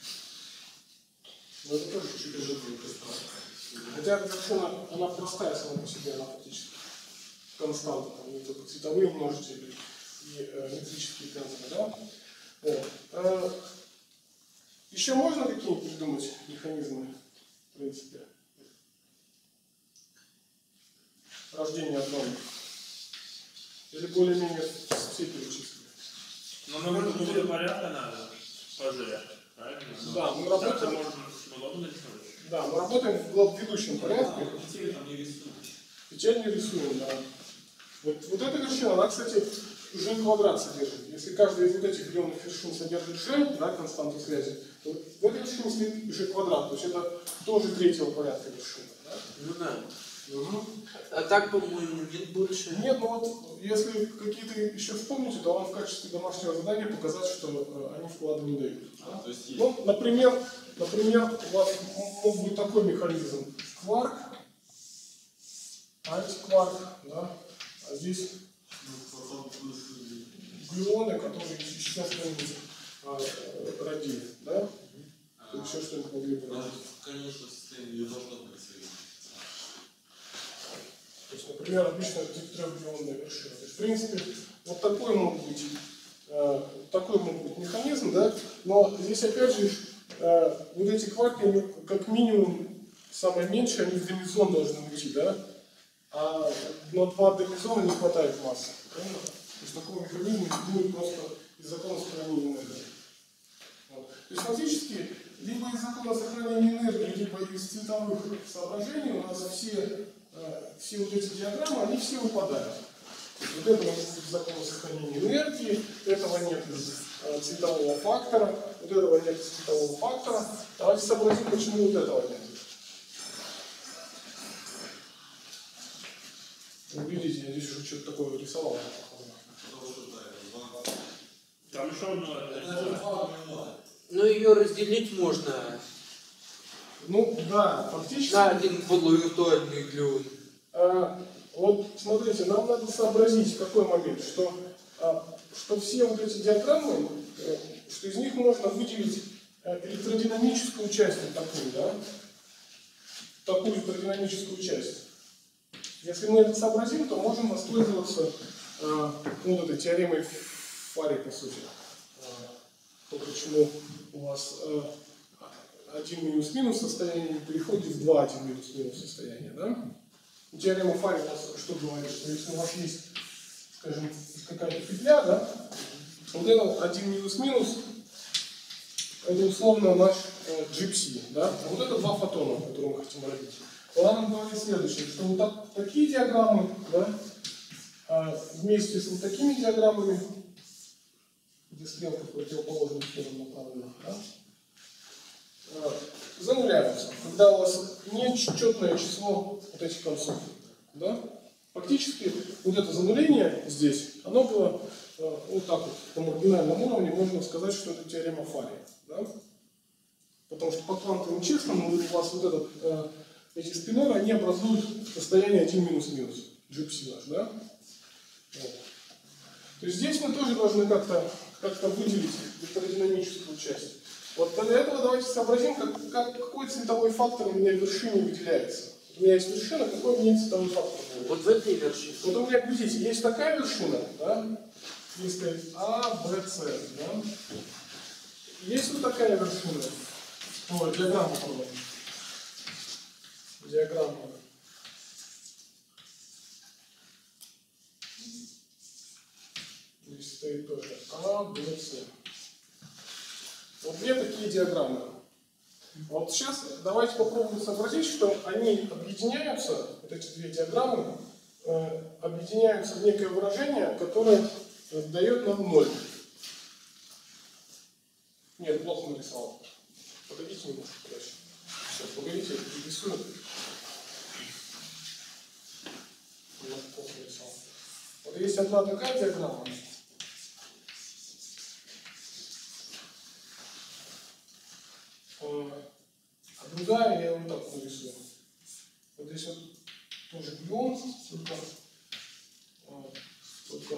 Ну это тоже чудище. Хотя эта вершина, она простая сама по себе, она фактически константа, там не только цветовые множители и метрические тензоры, да? Вот. Еще можно какие-нибудь придумать механизмы, в принципе, рождения одного? Или более-менее все перечислили? Но нам это какого-то порядка надо, пожалуй, правильно? Да, мы работаем. Так-то можно удобно рисовать. Да, мы работаем в главведущем порядке. Детей там не рисуют. Печаль не рисуем, да. Вот эта вершина, она, кстати, g квадрат содержит. Если каждая из вот этих ионных вершин содержит g, да, константу связи, то в этой вершине стоит g квадрат. То есть это тоже третьего порядка вершина. Да? Ну да. Угу. А так, по-моему, нет больше. Нет, ну вот, если какие-то еще вспомните, то вам в качестве домашнего задания показать, что они вклада не дают. Да? То есть есть. Ну, например, у вас мог быть такой механизм. Кварк, антикварк, да? А здесь глюоны, которые еще что-нибудь родили, да? Еще что-нибудь могли бы родить. В конечном состоянии не должно быть своим. То есть, например, обычно это трехглюонная вершина. То есть, в принципе, вот такой может быть механизм, да? Но здесь опять же вот эти кварки, как минимум, самое меньшее, они в демизон должны уйти, да? А на 2 демизона не хватает массы. Правильно? То есть такого механизма будет просто из закона сохранения энергии. Вот. То есть фактически, либо из закона сохранения энергии, либо из цветовых соображений у нас все вот эти диаграммы, они все выпадают. Вот этого нет из закона сохранения энергии, этого нет из цветового фактора, вот этого нет из цветового фактора. Давайте сообразим, почему вот этого нет. Вы видите, я здесь уже что-то такое рисовал. Там еще одно. Но ее разделить можно Ну да, фактически. на один полувиртуальный глюон. Вот смотрите, нам надо сообразить в какой момент, что все вот эти диаграммы, что из них можно выделить электродинамическую часть вот такую, да? Такую электродинамическую часть. Если мы это сообразим, то можем воспользоваться вот этой теоремой Фари, по сути. То, почему у вас 1 минус-минус состояние переходит в 2 1 минус-минус состояния, да? Теорема Фари у нас что говорит, что если у вас есть, скажем, какая-то петля, да, вот это 1 минус-минус, это условно наш GPC, да, а вот это 2 фотона, которые мы хотим родить. Она нам говорит следующее, что вот такие диаграммы, да, вместе с вот такими диаграммами, где стрелка в противоположную сторону направлена, да, зануляются, когда у вас нечетное число вот этих концов. Да? Фактически вот это зануление здесь, оно было вот так вот, на маргинальном уровне, можно сказать, что это теорема Фари. Да? Потому что по квантовым числам у вас вот эти спиноры, они образуют состояние 1 минус-минус, GPC наш, да? Вот. То есть здесь мы тоже должны как-то выделить электродинамическую часть. Вот для этого давайте сообразим, какой цветовой фактор у меня в вершине выделяется. У меня есть вершина, какой у меня цветовой фактор? Вот в этой вершине. Вот у меня, видите, есть такая вершина, да? Есть сказать А, Б, С, да? Есть вот такая вершина. Ой, диаграмма, по-моему. Диаграмма. Здесь стоит тоже А, Б, С. Вот две такие диаграммы. Вот сейчас давайте попробуем сообразить, что они объединяются, вот эти две диаграммы, объединяются в некое выражение, которое дает нам 0. Нет, плохо нарисовал. Подойдите немножко дальше. Сейчас, погодите, я рисую. Я плохо рисовал. Вот есть одна такая диаграмма. А другая я вот так нарисую. Вот здесь вот тоже глион, только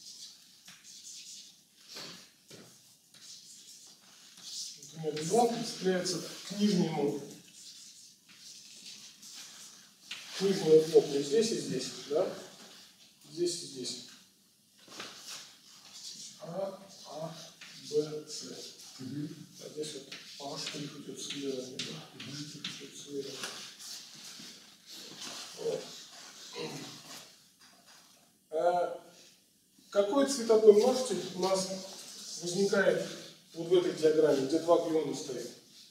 например, глион прицепляется к нижнему блоку здесь и здесь, да? Здесь и здесь. А, Б, С. А здесь вот А штрих идет слева, да? Штрих идет слева. Вот. Какой цветовой множитель у нас возникает вот в этой диаграмме, где два глиона стоят?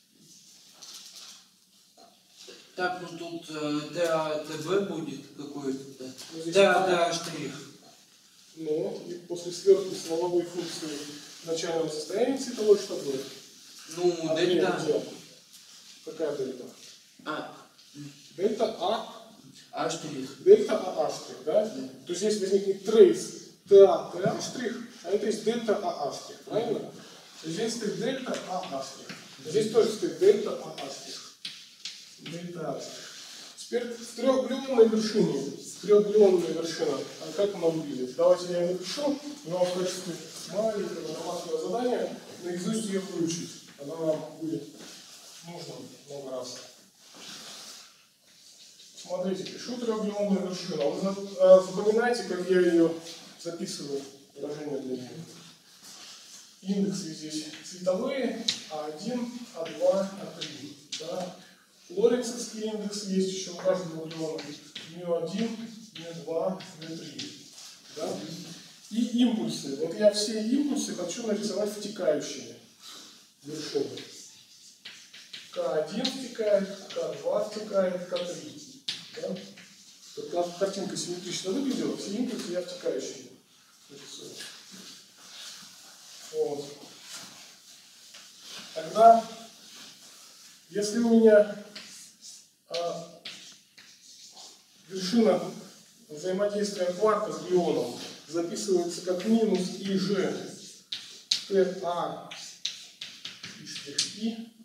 Так, ну тут TA, ТБ будет какой-то. Ну, здесь TA штрих. Ну, и после сверки смоловой функции начального состояния цветовой что будет? Ну, дельта. Какая дельта? А. Дельта А. А штрих. Дельта АА штрих, да? То есть здесь возникнет трейс TA штрих, а это есть дельта АА штрих, правильно? То есть здесь стоит дельта АА штрих. Здесь тоже стоит дельта АА штрих. Дельта А штрих. Теперь в трехглионной вершина, а как она выглядит? Давайте я ее напишу, но в качестве маленького домашнего задания наизусть ее выучить. Она нам будет нужна много раз. Смотрите, пишу трехглионную вершину. Вы запоминайте, как я ее записываю, выражение для нее. Индексы здесь цветовые, А1, А2, А3. Да? Лоренцовский индекс есть еще у каждого глиона. μ1, μ2, μ3. Да? И импульсы. Вот я все импульсы хочу нарисовать втекающими вершины. К1 втекает, К2 втекает, К3. Да? Чтобы картинка симметрично выглядела, все импульсы я втекающие нарисую. Вот. Тогда, если у меня вершина взаимодействия кварка с глионом записывается как минус ИЖ ТА и штрих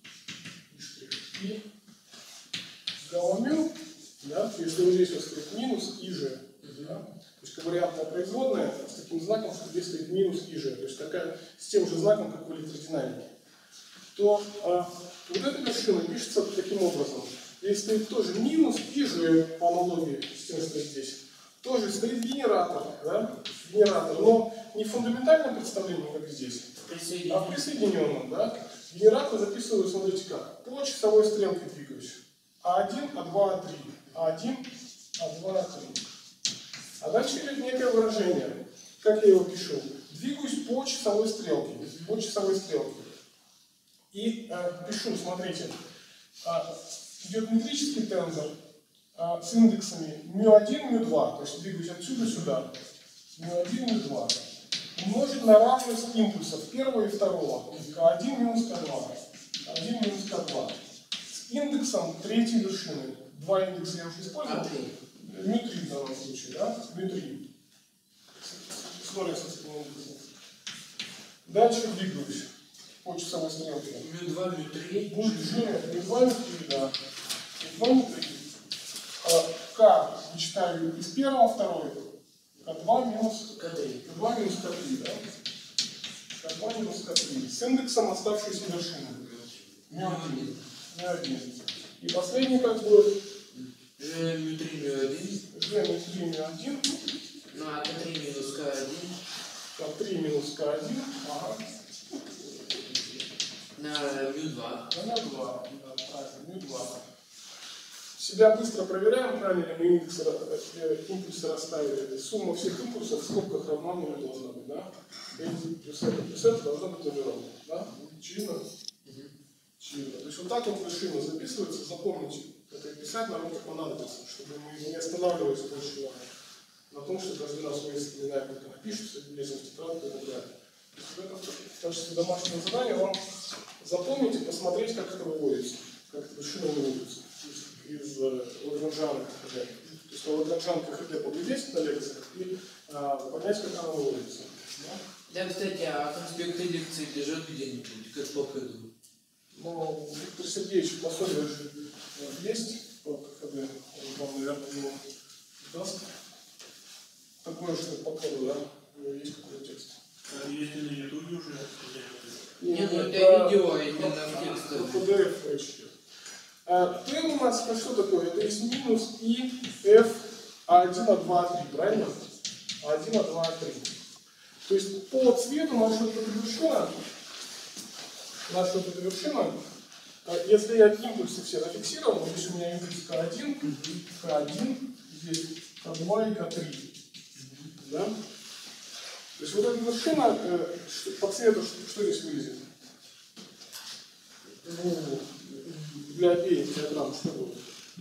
И гамма-мю, да, если вот здесь вот стоит минус ИЖ, да, то есть ковариантная производная с таким знаком, что здесь стоит минус ИЖ, то есть такая, с тем же знаком, как в электродинамике, то вот эта вершина пишется таким образом. Здесь стоит тоже минус ИЖ по аналогии с тем, что здесь. Тоже стоит генератор, да? Генератор, но не в фундаментальном представлении, как здесь, а в присоединенном, да? Генератор записываю, смотрите как, по часовой стрелке двигаюсь. А1, А2, А3. А1, А2, А3. А дальше идет некое выражение. Как я его пишу? Двигаюсь по часовой стрелке. По часовой стрелке. И пишу, смотрите, идет метрический тензор с индексами μ1, μ2, то есть двигаюсь отсюда сюда, μ1, μ2, умножить на равность импульсов первого и второго, К1 минус К2, К1 минус К2, с индексом третьей вершины. Два индекса я уже использовал, μ3 в данном случае, да, μ3, с лоренцовским индексом. Дальше двигаюсь по часовой стрелке. μ2, μ3. Будет G, μ2, μ3, да. μ2, мм3. К вычитаю из первого, второй. К2 минус К3. К2 минус К3, да. К2 минус К3. С индексом оставшейся вершины. μ1. μ1. И последний как будет? G, μ3, μ1. G, μ3, μ1. На К3 минус К1. К3 минус К1. Ага. На μ2. На μ2. Да, правильно, μ2. Себя быстро проверяем, правильно ли мы импульсы расставили. Сумма всех импульсов в скобках равна нулю должна быть, да? Плюс это должно быть нулевым, да? Очевидно? Очевидно. То есть вот так вот вершина записывается, запомните. Это писать нам это понадобится, чтобы мы не останавливались больше на том, что каждый раз мы вспоминаем, как она пишется, лезем в тетрадку и так далее. В качестве домашнего задания вам запомнить и посмотреть, как это выводится, как эта вершина выводится из Лагранжана КХД. То есть на Лагранжан КХД поглядеть на лекциях и понять, как она выводится. Да? Да, кстати, а конспекты лекции лежат где-нибудь, как по ходу? Но Виктор Сергеевич пособие же есть по КХД, он вам, наверное, его даст. Такое же по коду, да? У него есть какой-то текст. Есть на ютубе уже. Не, ну это видео, именно в текстовом. PDF. Т у нас что такое? Это есть минус И, F, А1, А2, А3, правильно? А1, А2, А3. То есть по цвету наша вот эта вершина, если я импульсы все зафиксировал, здесь у меня импульс К1, К1, здесь К2 и К3. Да? То есть вот эта вершина, по цвету, что здесь вылезет? Ну, для обеих диаграмм что будет?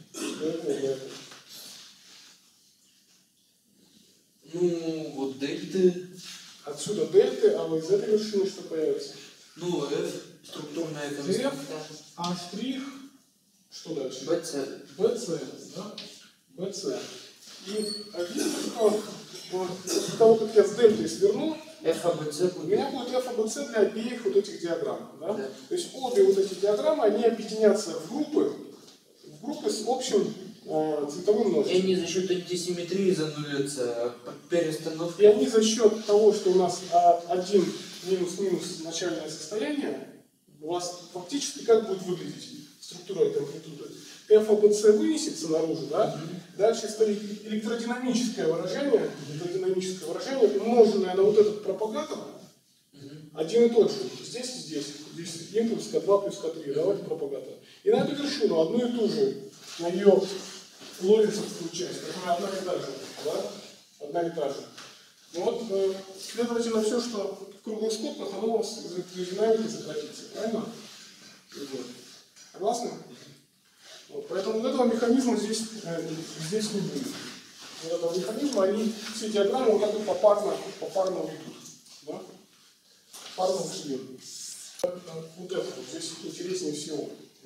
Ну, вот дельты. Отсюда дельты, а вот из этой вершины что появится? Ну, F, структурная константа. А штрих, что дальше? BC. BC, да? BC. И видите, что после того, как я с дельтой сверну, FABC у будет. меня будет FABC для обеих вот этих диаграмм. Да? Да. То есть обе вот эти диаграммы, они объединятся в группы с общим цветовым И множеством. они за счет антисимметрии занулятся, перестановки. И они за счет того, что у нас один минус-минус начальное состояние, у вас фактически как будет выглядеть структура этой амплитуды? FABC вынесется наружу, да? Дальше стоит электродинамическое выражение, умноженное на вот этот пропагатор, один и тот же, здесь и здесь. Здесь импульс К2 плюс К3, да, вот пропагатор. И на эту вершину одну и ту же, на ее лоренцовскую часть, которая одна и та же, да? Одна и та же. Ну вот, следовательно, все, что в круглых скобках, оно у вас из электродинамики сократится, правильно? Вот. Согласны? Вот. Поэтому вот этого механизма здесь не будет. Вот этого механизма, они все диаграммы вот так вот попарно ведут. Да? Парно ушли. Вот это вот здесь интереснее всего.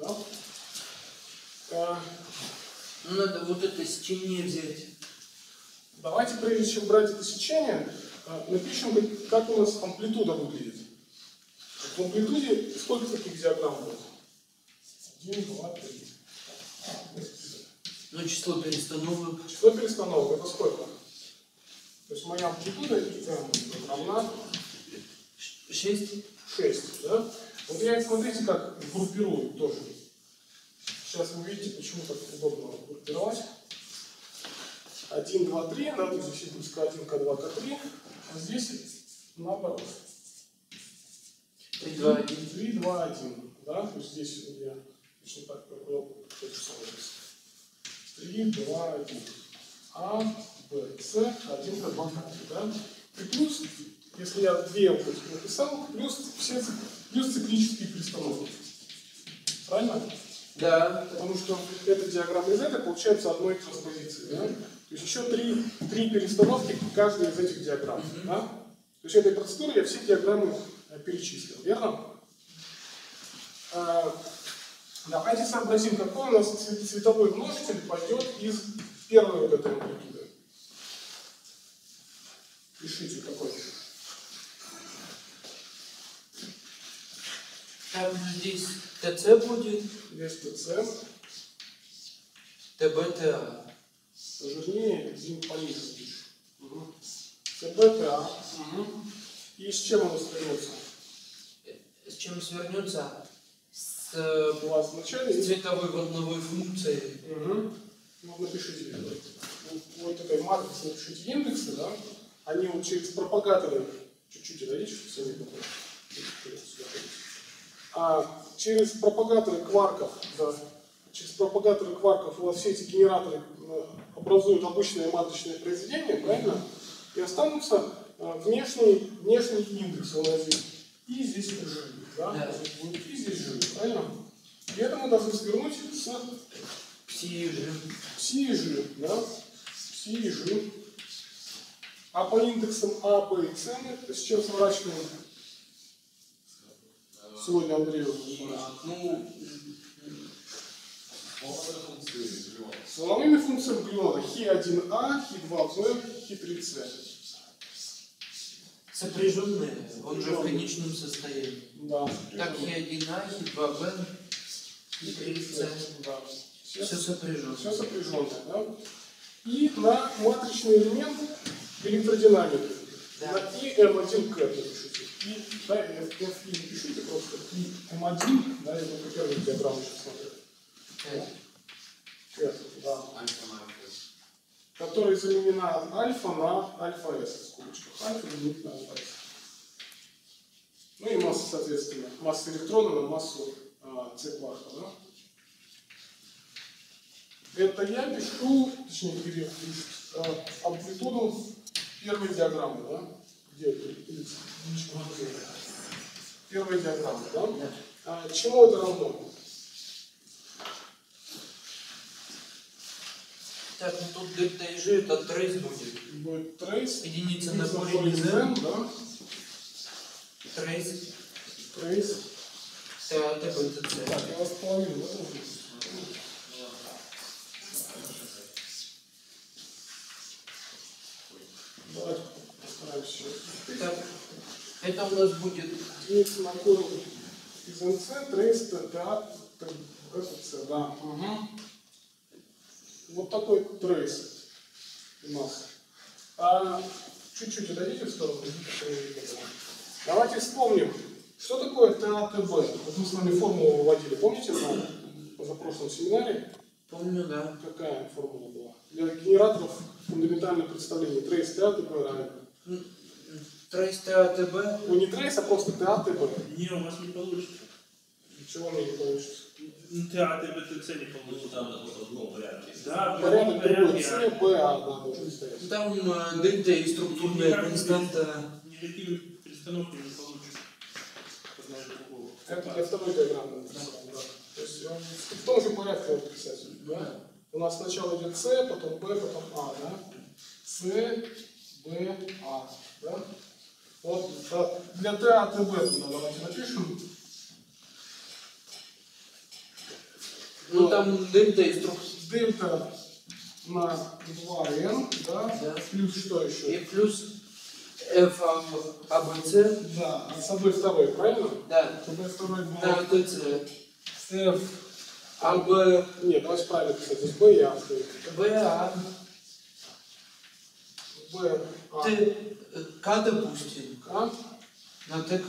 Да? Ну, надо вот это сечение взять. Давайте, прежде чем брать это сечение, напишем, как у нас амплитуда выглядит. В амплитуде сколько таких диаграмм будет? 1, 2, 3. Ну, число перестановок. Число перестановок это сколько? То есть моя амплитуда равна 6. 6. Да? Вот я их, смотрите, как группирую тоже. Сейчас вы увидите, почему так удобно группировать. 1, 2, 3, да, то есть здесь импульс К1, К2, К3, а здесь наоборот. 3, 2, 1. 3, 2, 1. Да? То есть здесь я точно так провел то же самое. 3, 2, 1. А, Б, С, 1, К2, К3. Да? И плюс, если я две вот написал, плюс циклические перестановки. Правильно? Да. Потому что эта диаграмма из этой получается одной транспозиции. Да? То есть еще три перестановки каждой из этих диаграмм. Да? То есть этой процедурой я все диаграммы перечислил. Верно? Давайте сообразим, какой у нас цветовой множитель пойдет из первой вот этой амплитуды. Пишите, какой. Там здесь ТЦ будет. Здесь ТЦ. ТБТА. Пожирнее, зим пониже пишешь. ТБТА. И с чем оно свернется? С чем свернется? У вас вначале С цветовой волновой функцией. Ну, напишите. Вот этой матрице напишите индексы, да? Они вот через пропагаторы чуть-чуть отойдите, чтобы все не было. А через пропагаторы кварков, да, у вас все эти генераторы образуют обычное матричное произведение, правильно? И останутся внешние индексы. У нас здесь и здесь G, да? Здесь будет и здесь G, правильно? И это мы должны свернуть с Пси и G, да? Пси и G. А по индексам А, Б и С мы с чем сворачиваем? сегодня Андрею занимается. Ну, Полная функция глюона. С волновыми функциями глюона Хи1А, Хи2Б, Хи3С. сопряженные, он же в конечном состоянии. Да. Так, Хи1А, Хи2Б, Хи3С. Да. Все сопряжено. Все сопряженное, да? И на матричный элемент электродинамики. Да. На ИМ1К напишите. И, да, FI напишите просто ИМ1, да, я только первую диаграмму сейчас смотрю. К, да. Альфа на альфа. Которая заменена альфа на альфа-с в скобочках. Альфа заменить на альфа-с. Ну и масса, соответственно. Масса электрона на массу С кварка, да? Это я пишу, точнее, Кирилл пишет, амплитуду первой диаграммы, да? Где это? Первая диаграмма, да? Чему это равно? Так, ну тут дельта и G это трейс будет. Будет трейс. Единица на корень из n, n, да? трейс, Трейс. ТБТЦ. Так, я вас половину, да, тоже? Давайте постараемся. Так, это у нас будет Единица на корень из НЦ, трейс, ТА, ТЦ, да. Угу. Вот такой трейс у нас. Чуть-чуть отойдите в сторону. Давайте вспомним, что такое ТАТБ. Вот мы с вами формулу выводили. Помните на позапрошлом семинаре? помню, да. Какая формула была? Для генераторов фундаментальных представлений. Трейс ТАТБ равен. Трейс ТАТБ. Ну не трейс, а просто ТАТБ. Не, у вас не получится. Ничего мне не получится. Театр БТЦ не получится. Там просто в другом порядке. Да, в Порядок другом другой. С, порядке. Б, А, да, должен стоять. Там дельта и структурная константа. Никакими перестановками не получится. Одно из другого. Это для второй диаграммы написано, да. То есть в том же порядке надо писать. Да? У нас сначала идет С, потом Б, потом А, да? С, Б, А, да? Вот для Т, А, Т, Б туда давайте напишем. Ну там дельта и структура. Дельта на 2n, да? Да. Плюс что еще? И плюс F АБЦ. Да, а с одной второй, правильно? Да. С одной второй На было ТЦ. F. АБ. Нет, давайте правильно писать. Здесь Б и А стоит. БА. Б, А, К, допустим. К. На ТК.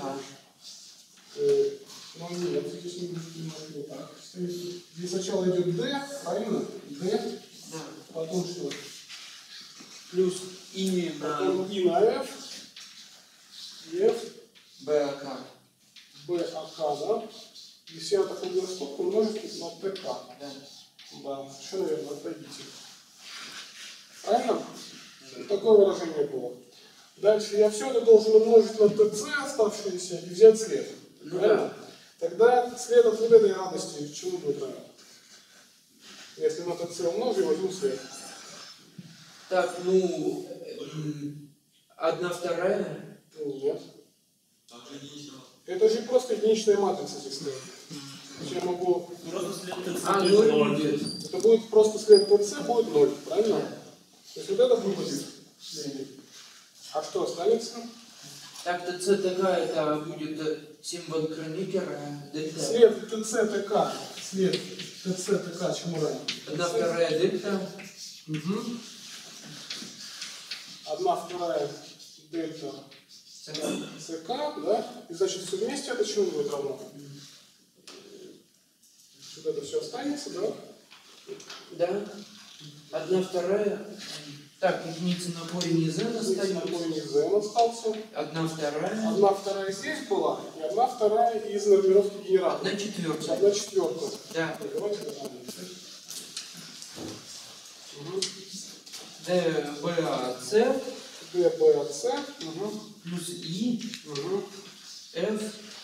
Ну нет, здесь не так. Здесь сначала идет D, правильно? D, Да. потом что? Плюс И на Потом И на F, F, БАК. B, А, К, да? И все атакованные скобки умножить на ТК. Да. Да, совершенно верно, отойдите. Правильно? Такое выражение было. Дальше я все это должен умножить на ТЦ оставшиеся и взять след. Ну Правильно? да. Тогда след от вот этой радости чему будет равен? Если на ТЦ умножу, возьму след. Так, ну, 1/2. Нет. Там же единица. Это же просто единичная матрица здесь стоит. То есть я могу... Просто след ТЦ А, то есть 0 ноль. будет. Это будет просто след ТЦ будет 0, правильно? То есть вот это выпадет. А что останется? Так, ТЦ такая, это будет символ Кроникера, дельта. След ТЦ ТК. След ТЦ ТК чему равен? 1/2 дельта. Угу. 1/2 дельта ЦК, да? И значит все вместе это чему будет равно? Вот это все останется, да? Да. 1/2. Так, единица на корень из n Здесь на остается. корень из n остался. 1/2. 1/2 здесь была, и 1/2 из нормировки генератора. 1/4. 1/4. Да. Давайте нормально. Угу. ДБАЦ ДБЦ. Угу. плюс И Угу. F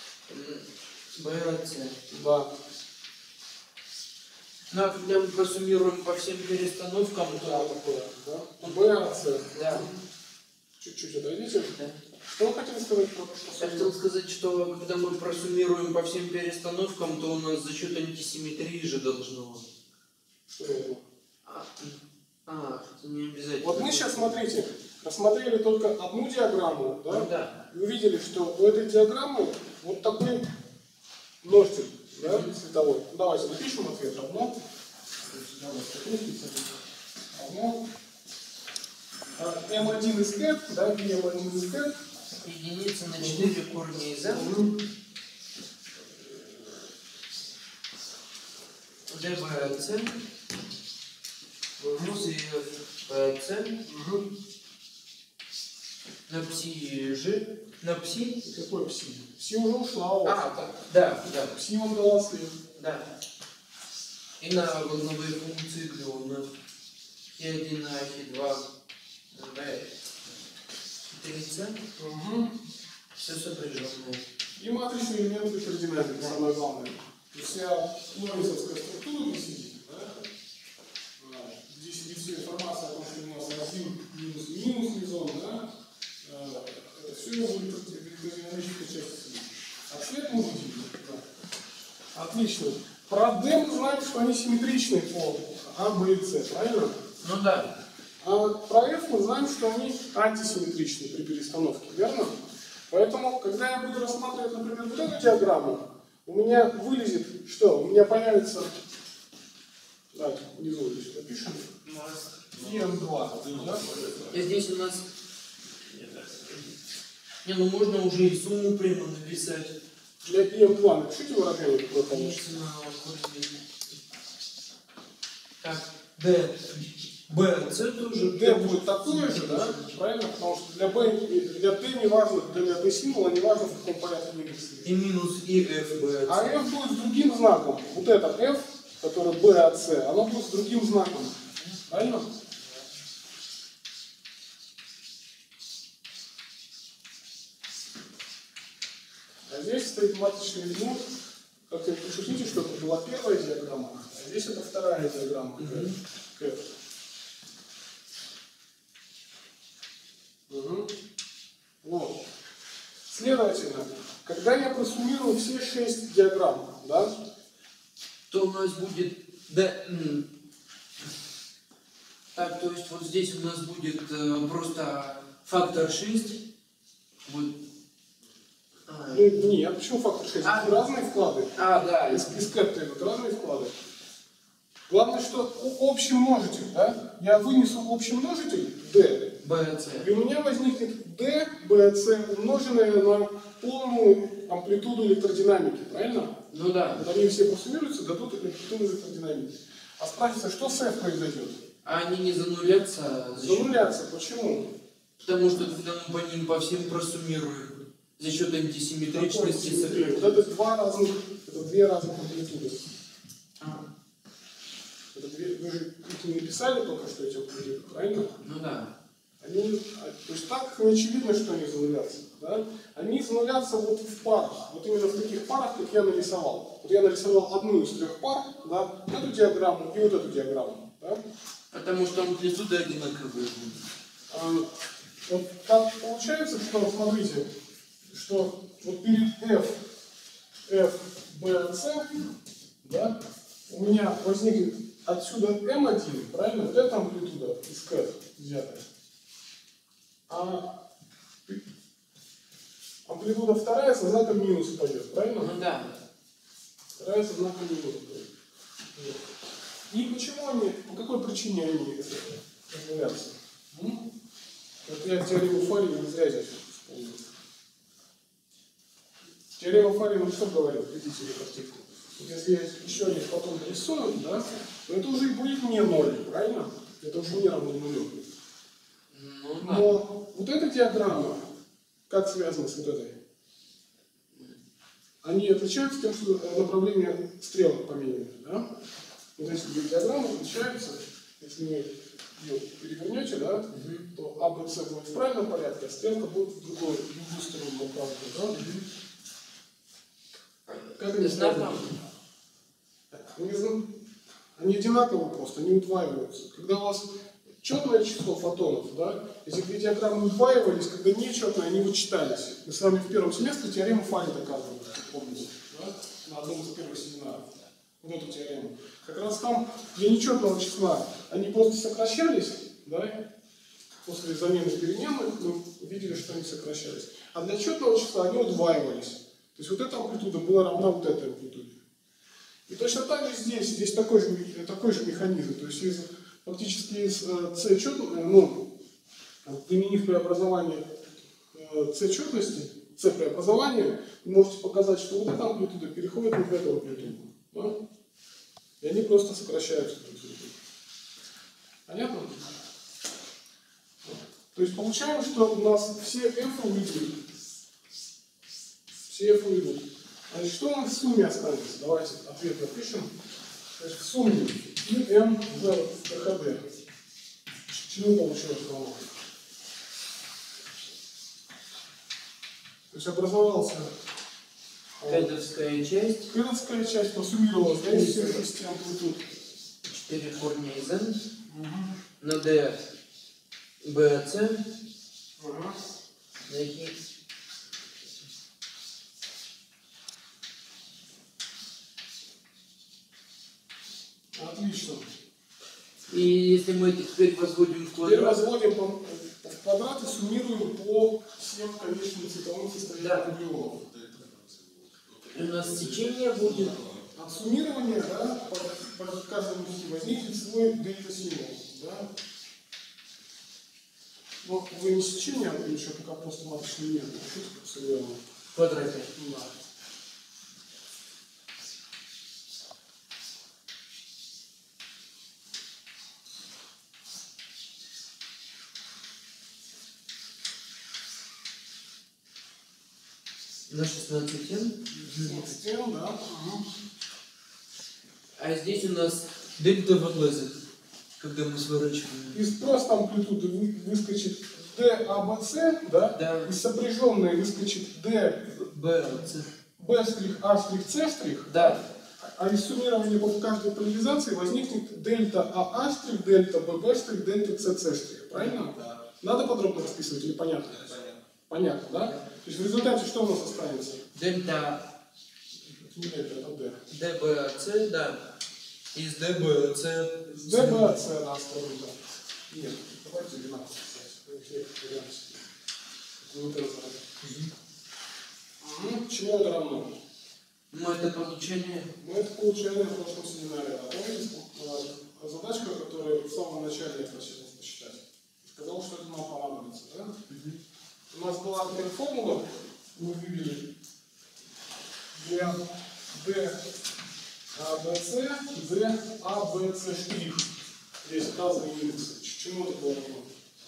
БАЦ. Да. Ну, а когда мы просуммируем по всем перестановкам, Да, то... такое, да. БАЦ. Да. Чуть-чуть отойдите. Да. Что вы хотели сказать про то, что Я хотел сказать, что когда мы просуммируем по всем перестановкам, то у нас за счет антисимметрии же должно. Что это? Это не обязательно. Вот мы сейчас, смотрите, рассмотрели только одну диаграмму, да? Ну да. Вы увидели, что у этой диаграммы вот такой ножик, да, световой. Ну, давайте напишем ответ равно. Равно. M1 из кэт, да, M1 из кэт. Единица на 4 корня из m. dBc плюс EFBC на пси G. На пси? Какой пси? Пси уже ушла у вас. Да. Пси вам дала след. Да. И на волновые функции, где у нас Хи1, Хи2, Б, 4С. Все сопряженное. И матричные элементы термодинамики, самое главное. То есть вся лоренцовская структура не сидит, да? Здесь сидит вся информация о том, что у нас один минус мезон, да? Это все в электродинамической части сидит. А цвет мы видим. Да. Отлично. Про D мы знаем, что они симметричны по А, Б и С, правильно? Ну да. А про F мы знаем, что они антисимметричны при перестановке, верно? Поэтому, когда я буду рассматривать, например, вот эту диаграмму, у меня вылезет что? У меня появится, давайте внизу здесь напишем, EM2. Да? И здесь у нас... ну можно уже и сумму прямо написать. Для EM2 напишите выражение, какое получится. Единица на корень. Так, D. B, C тоже. D будет такое же, да? Правильно? Потому что для D не важно, для D символа не важно, в каком порядке они написаны. И минус и F, B, C. А F будет с другим знаком. Вот это F, который B от C, оно будет с другим знаком. Правильно? А здесь стоит матричный элемент. Как-то пишите, что это была первая диаграмма, а здесь это вторая диаграмма. К. Вот. Следовательно, когда я просуммирую все 6 диаграмм, да, то у нас будет так, то есть вот здесь у нас будет просто фактор 6. Вот. ну, нет, почему фактор 6? Разные вклады. Да. Из кэпта идут разные вклады. Главное, что общий множитель, да, я вынесу общий множитель D, B, C. и у меня возникнет D, B, C, умноженное на полную амплитуду электродинамики, правильно? Ну да. Вот они все просуммируются, дадут амплитуду электродинамики. А спрашивается, что с F произойдет? А они не занулятся? Занулятся. Почему? Потому что когда мы по ним по всем просуммируем за счет антисимметричности Вот сопряжения. это две разных амплитуды. Вы же их не написали только что эти амплитуды, правильно? Ну да. То есть так не очевидно, что они занулятся. Да? Они занулятся вот в парах. Вот именно в таких парах, как я нарисовал. Вот я нарисовал одну из 3 пар, да, вот эту диаграмму и вот эту диаграмму. Да? Потому что амплитуды одинаковые будут. Вот так получается, что, смотрите, что вот перед F, B, C, да, у меня возникнет отсюда M1, правильно? Вот эта амплитуда из К взятая. А амплитуда вторая со знаком минус пойдет, правильно? Ну да. Вторая со знаком минус пойдет. И почему они, по какой причине они разделяются? Вот я теорему Фарина не зря здесь вспомнил. Теорема Фарина что говорит? Видите ли картинку? Вот если я еще один потом рисую, да, то это уже и будет не 0, правильно? Это уже не равно нулю. Ну да. Но вот эта диаграмма, как связана с вот этой? Они отличаются тем, что направление стрелок поменяно, да? Вот эти две диаграммы отличаются, если вы ее перевернете, да, то А, Б, С будет в правильном порядке, а стрелка будет в другую сторону направлена, да? Как они связаны? Они одинаковые просто, они удваиваются. Когда у вас четное число фотонов, да, если две диаграммы удваивались, когда нечетные, они вычитались. Мы с вами в первом семестре теорему Фали доказывали, помните, да? На одном из первых семинаров. Вот эту теорему. Как раз там для нечетного числа они просто сокращались, да, после замены переменных мы видели, что они сокращались. А для четного числа они удваивались. То есть вот эта амплитуда была равна вот этой амплитуде. И точно так же здесь такой же механизм. То есть фактически из C четности, применив преобразование C четности, C преобразования, вы можете показать, что вот эта амплитуда переходит в эту амплитуду. Да? И они просто сокращаются друг с другом. Понятно? То есть получаем, что у нас все f уйдут. Все f уйдут. Значит, что у нас в сумме останется? Давайте ответ напишем. Значит, в сумме m в КХД. Чему получилось равно? То есть образовался Кэдовская часть. Кэдовская часть просуммировалась, да, из всех 6 амплитуд. 4 корня из n. На d bc. Найти. Отлично. И если мы это теперь возводим в Теперь квадрат, возводим в квадрат и суммируем по всем конечным цветовым состояниям нуклеонов. у нас сечение будет. От суммирования, да, по каждому пути возникнет свой дельта-символ. Да? Но вы не сечение, а еще пока просто маточный метод. В квадрате. Да. На 16 n. 16, да. А здесь у нас дельта вылазит, когда мы сворачиваем. Из просто амплитуды выскочит DABC, да? Да. Из сопряженной выскочит D, B, C. B', A', C', Да. а из суммирования по каждой поляризации возникнет дельта АА', дельта ББ', дельта СС'. Правильно? Да. Надо подробно расписывать или понятно? Понятно. Понятно, да? То есть в результате что у нас останется? Дельта Не дельта, это D. DBC, да. Из DBC. ДБЦ нас да. Нет, давайте 12 писать. Вот это. Чему это равно? Ну, это получение. Мы это получали на прошлом семинаре. А помните задачка, которую в самом начале я просил вас посчитать? Сказал, что это нам понадобится, да? У нас была такая формула, мы вывели для D ABC, D ABC штрих. Есть разные индексы. Чему это было равно?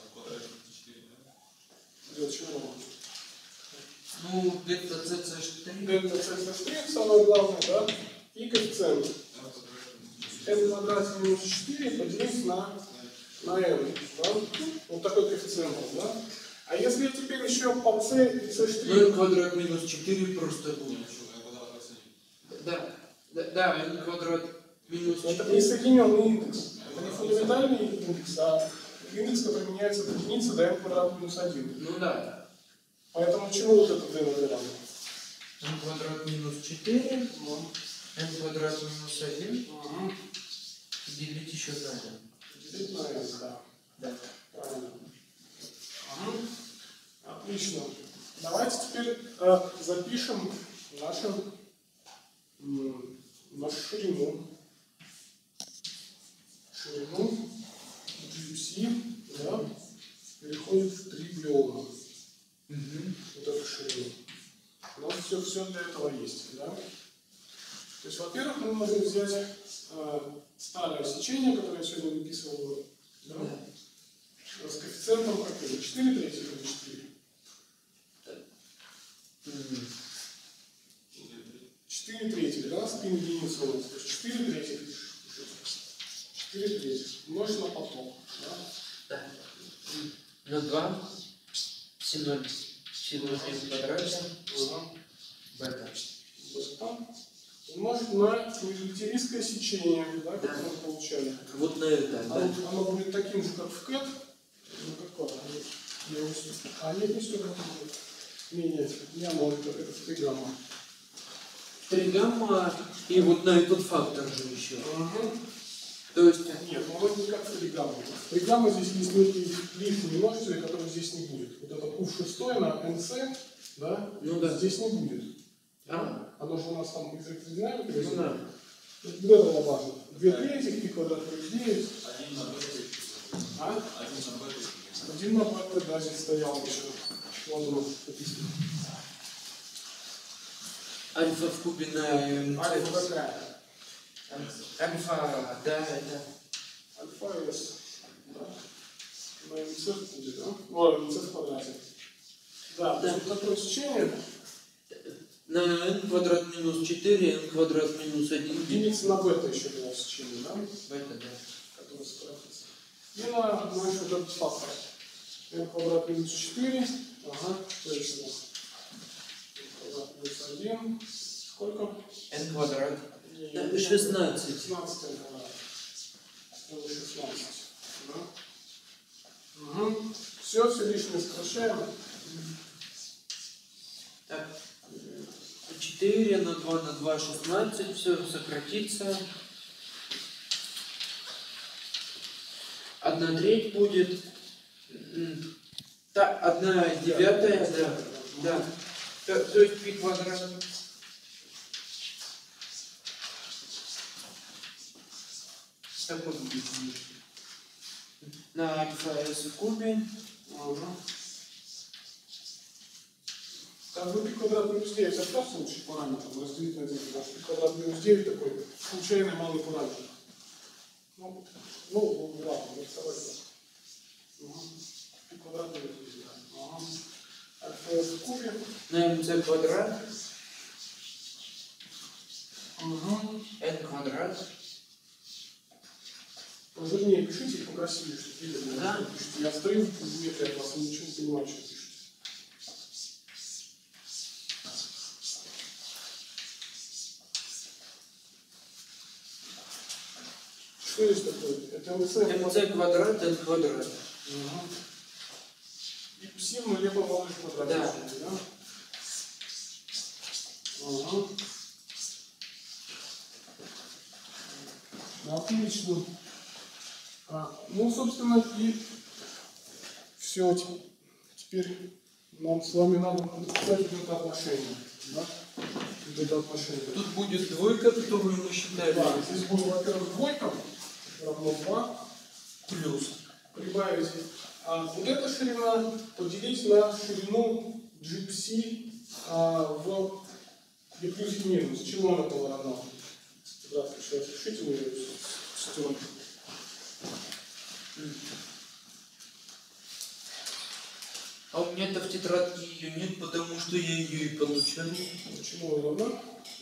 Для чего равно? Ну, дельта CC'. Дельта CC штрих, самое главное, да? И коэффициент. n квадрат минус 4 поделить на n. Да? Вот такой коэффициент, да? А если я теперь еще по c и c штрих... Ну, n квадрат минус 4 просто будет. Да, n квадрат минус 4. Это не соединенный индекс. Это не фундаментальный индекс, а индекс, который меняется от единицы до n квадрат минус 1. Ну да. Поэтому чему вот это d на d равно? n квадрат минус 4. N квадрат минус 1. Делить еще на n. Делить на n, да. Да. Правильно. Отлично. Давайте теперь запишем нашу ширину. Ширину GUC, да, переходит в 3 биома. Вот эту ширину. У нас все для этого есть, да? То есть, во-первых, мы можем взять старое сечение, которое я сегодня выписывал, да? С коэффициентом каким? 4 третьих или 4? 4 третьих, да? Спин единицы у нас. То есть 4 третьих. 4 третьих. Умножить на поток, да? Да. На 2. 7,0. 7 в квадрате. Ага. Бета. Бета. умножить на межрелятивистское сечение, да, которое мы получали. Вот на это, да. Оно будет таким же, как в КЭТ. Ну какое? Нет, не столько будет. Не может, как это в 3 гамма. 3 гамма и вот на этот фактор же еще. Угу. То есть... Нет, ну вроде не как в 3 гамма. В 3 гамма здесь есть некий лишний множитель, который здесь не будет. Вот это Q6 на NC, да, ну, да. здесь не будет. Оно же у нас там из динамики. Ну, да. Вот это важно. 2/3 пи квадрат плюс 9. 1 на b. А? 1 на b. 1 на b, да, здесь стоял еще. Ладно, статистика. Альфа в кубе на МЦ. Альфа какая? Альфа, да, это... Альфа S. Да. На МЦ будет, да? О, МЦ в квадрате. Да, то есть такое сечение. На n квадрат минус 4, n квадрат минус 1. Единица на бета еще было сечение, да? Бета, да. Который сократится. И на еще этот фактор. n квадрат минус 4. Ага, что еще у нас? n квадрат плюс 1. Сколько? n квадрат. Да, 16. 16 n квадрат. Это 16. Да? Угу. Все лишнее сокращаем. Так, 4 на 2 на 2, 16, все сократится. 1/3 будет. Так, 1/9, да. То есть пи квадрат. Такой будет. На альфа s в кубе. Ага. Там вы пи квадрат минус 9 остался лучший параметр, разделить на 1, потому что пи квадрат минус 9 такой случайный малый параметр. Ну ладно, рисовать. Пи квадрат минус 9. Ага. Альфа s в кубе. На mc квадрат. Угу. n квадрат. Вернее, пишите их покрасивее, что видно. Да. Я стою в метре от вас и ничего не понимаю, что пишете. Что здесь такое? Это mc квадрат, n квадрат. Угу. И псим на левом малый квадрат. Да. Да? Угу. Отлично. Ну, собственно, и все. Теперь нам с вами надо написать это отношение. Да? Это отношение. Тут будет двойка, которую мы считаем. Да, здесь будет, во-первых, двойка равно 2 Плюс. прибавить. Вот эта ширина поделить на ширину GPC в и плюс и минус. Чему она была равна? Здравствуйте, сейчас решите мне шестерку. А у меня-то в тетрадке ее нет, потому что я ее и получал. Чему она равна?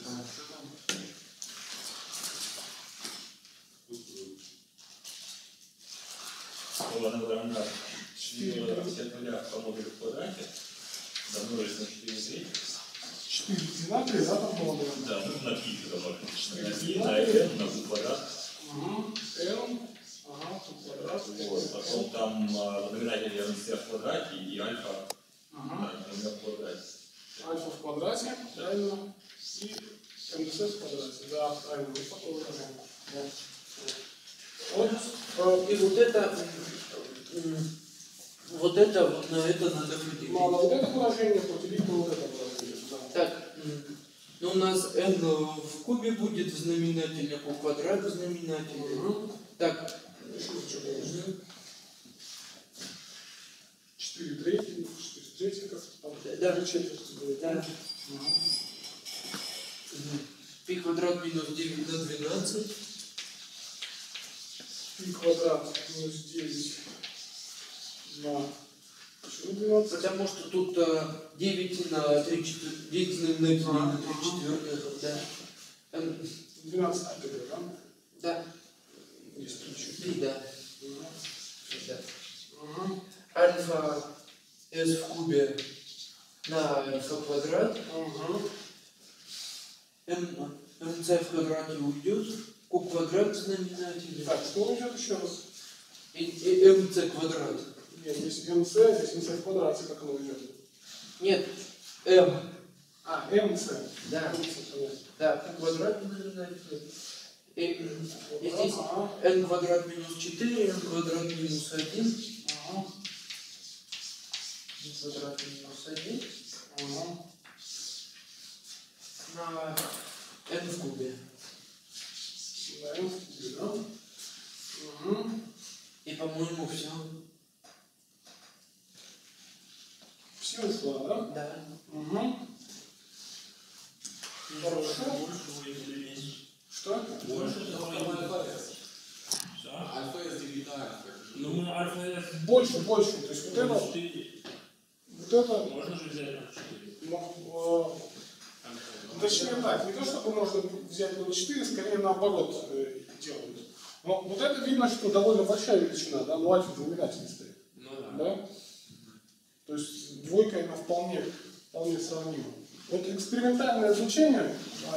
Она равна 4 от 0 по модулю в квадрате, домножить на 4 4 знаки, да, там было? Да, ну на пи домножить. На 4 пи, на n, на v квадрат. N, ага, тут квадрат. Вот, потом там в номинаторе МЦ в квадрате и альфа в квадрате. Альфа в квадрате, правильно. И МЦ в квадрате. Да, правильно, вот такое выражение. Вот. И вот это вот на это надо поделить. Ну, а на вот это выражение поделить на вот это выражение. Да. Так, ну у нас n в кубе будет в знаменателе по квадрату знаменателя. Так. 4 трети, 4 трети, как там. Да. 3 четверти будет. Да. Пи квадрат минус 9 на 12. Пи квадрат минус 9 на... Почему 12? Потому что тут 9 на 3 четвертых, 9 знаменателей на 3 четвертых, да. 12 тогда, да? Да. Есть 3 четверти. 3, да. Да. Ага. Альфа s в кубе на альфа квадрат. Ага. m МЦ в квадрате уйдет, Q квадрат в знаменателе. Так, что уйдет еще раз? И МЦ квадрат. Нет, здесь МЦ, здесь МЦ в квадрате, как оно уйдет? Нет, М. А, МЦ. Да. МЦ, понятно. Да, Q квадрат в знаменателе. И здесь Ага. n квадрат минус 4, n квадрат минус 1. Ага. N квадрат минус 1 Ага. на n в кубе. Да, МЦ, да? Угу. И, по-моему, все. Все ушло, да? Да. Угу. Хорошо. Больше вы или меньше? Что? Больше того или меньше? Да? Альфа-S или альфа? Ну мы альфа-S Больше, больше. То есть вот это, 4. вот это, Можно же взять на 4. ну, точнее так, не то чтобы можно взять 0,4, скорее наоборот делают. Но вот это видно, что довольно большая величина, да, но альфа знаменатель стоит. Ну Да? То есть двойка она вполне сравнима. Вот экспериментальное значение,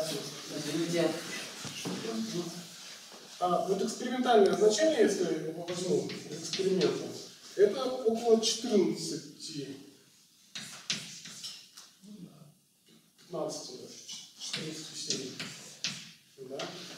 вот экспериментальное значение, если я его возьму из эксперимента, это около 14, 15 даже, 14,7. Да?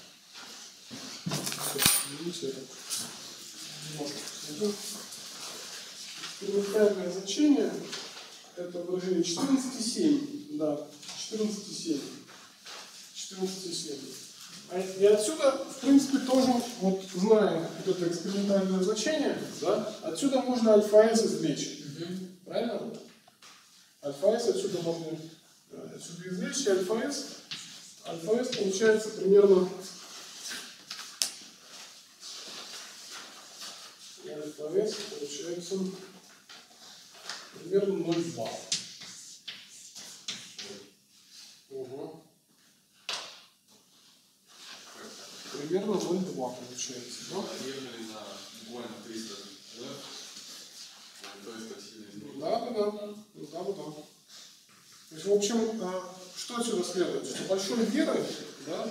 Видите, это немножко посмотрю. Экспериментальное значение это выражение 14,7. Да, 14,7. 14,7. И отсюда, в принципе, тоже, вот зная вот это экспериментальное значение, да, отсюда можно альфа-s извлечь. Правильно? Альфа-s отсюда можно извлечь, и альфа-s получается примерно примерно 0,2. Угу. Примерно 0,2 получается, да? Ехали на буквально 300, да? То есть так сильно изменилось. Да. То есть, в общем, что отсюда следует? Что большой верой, да,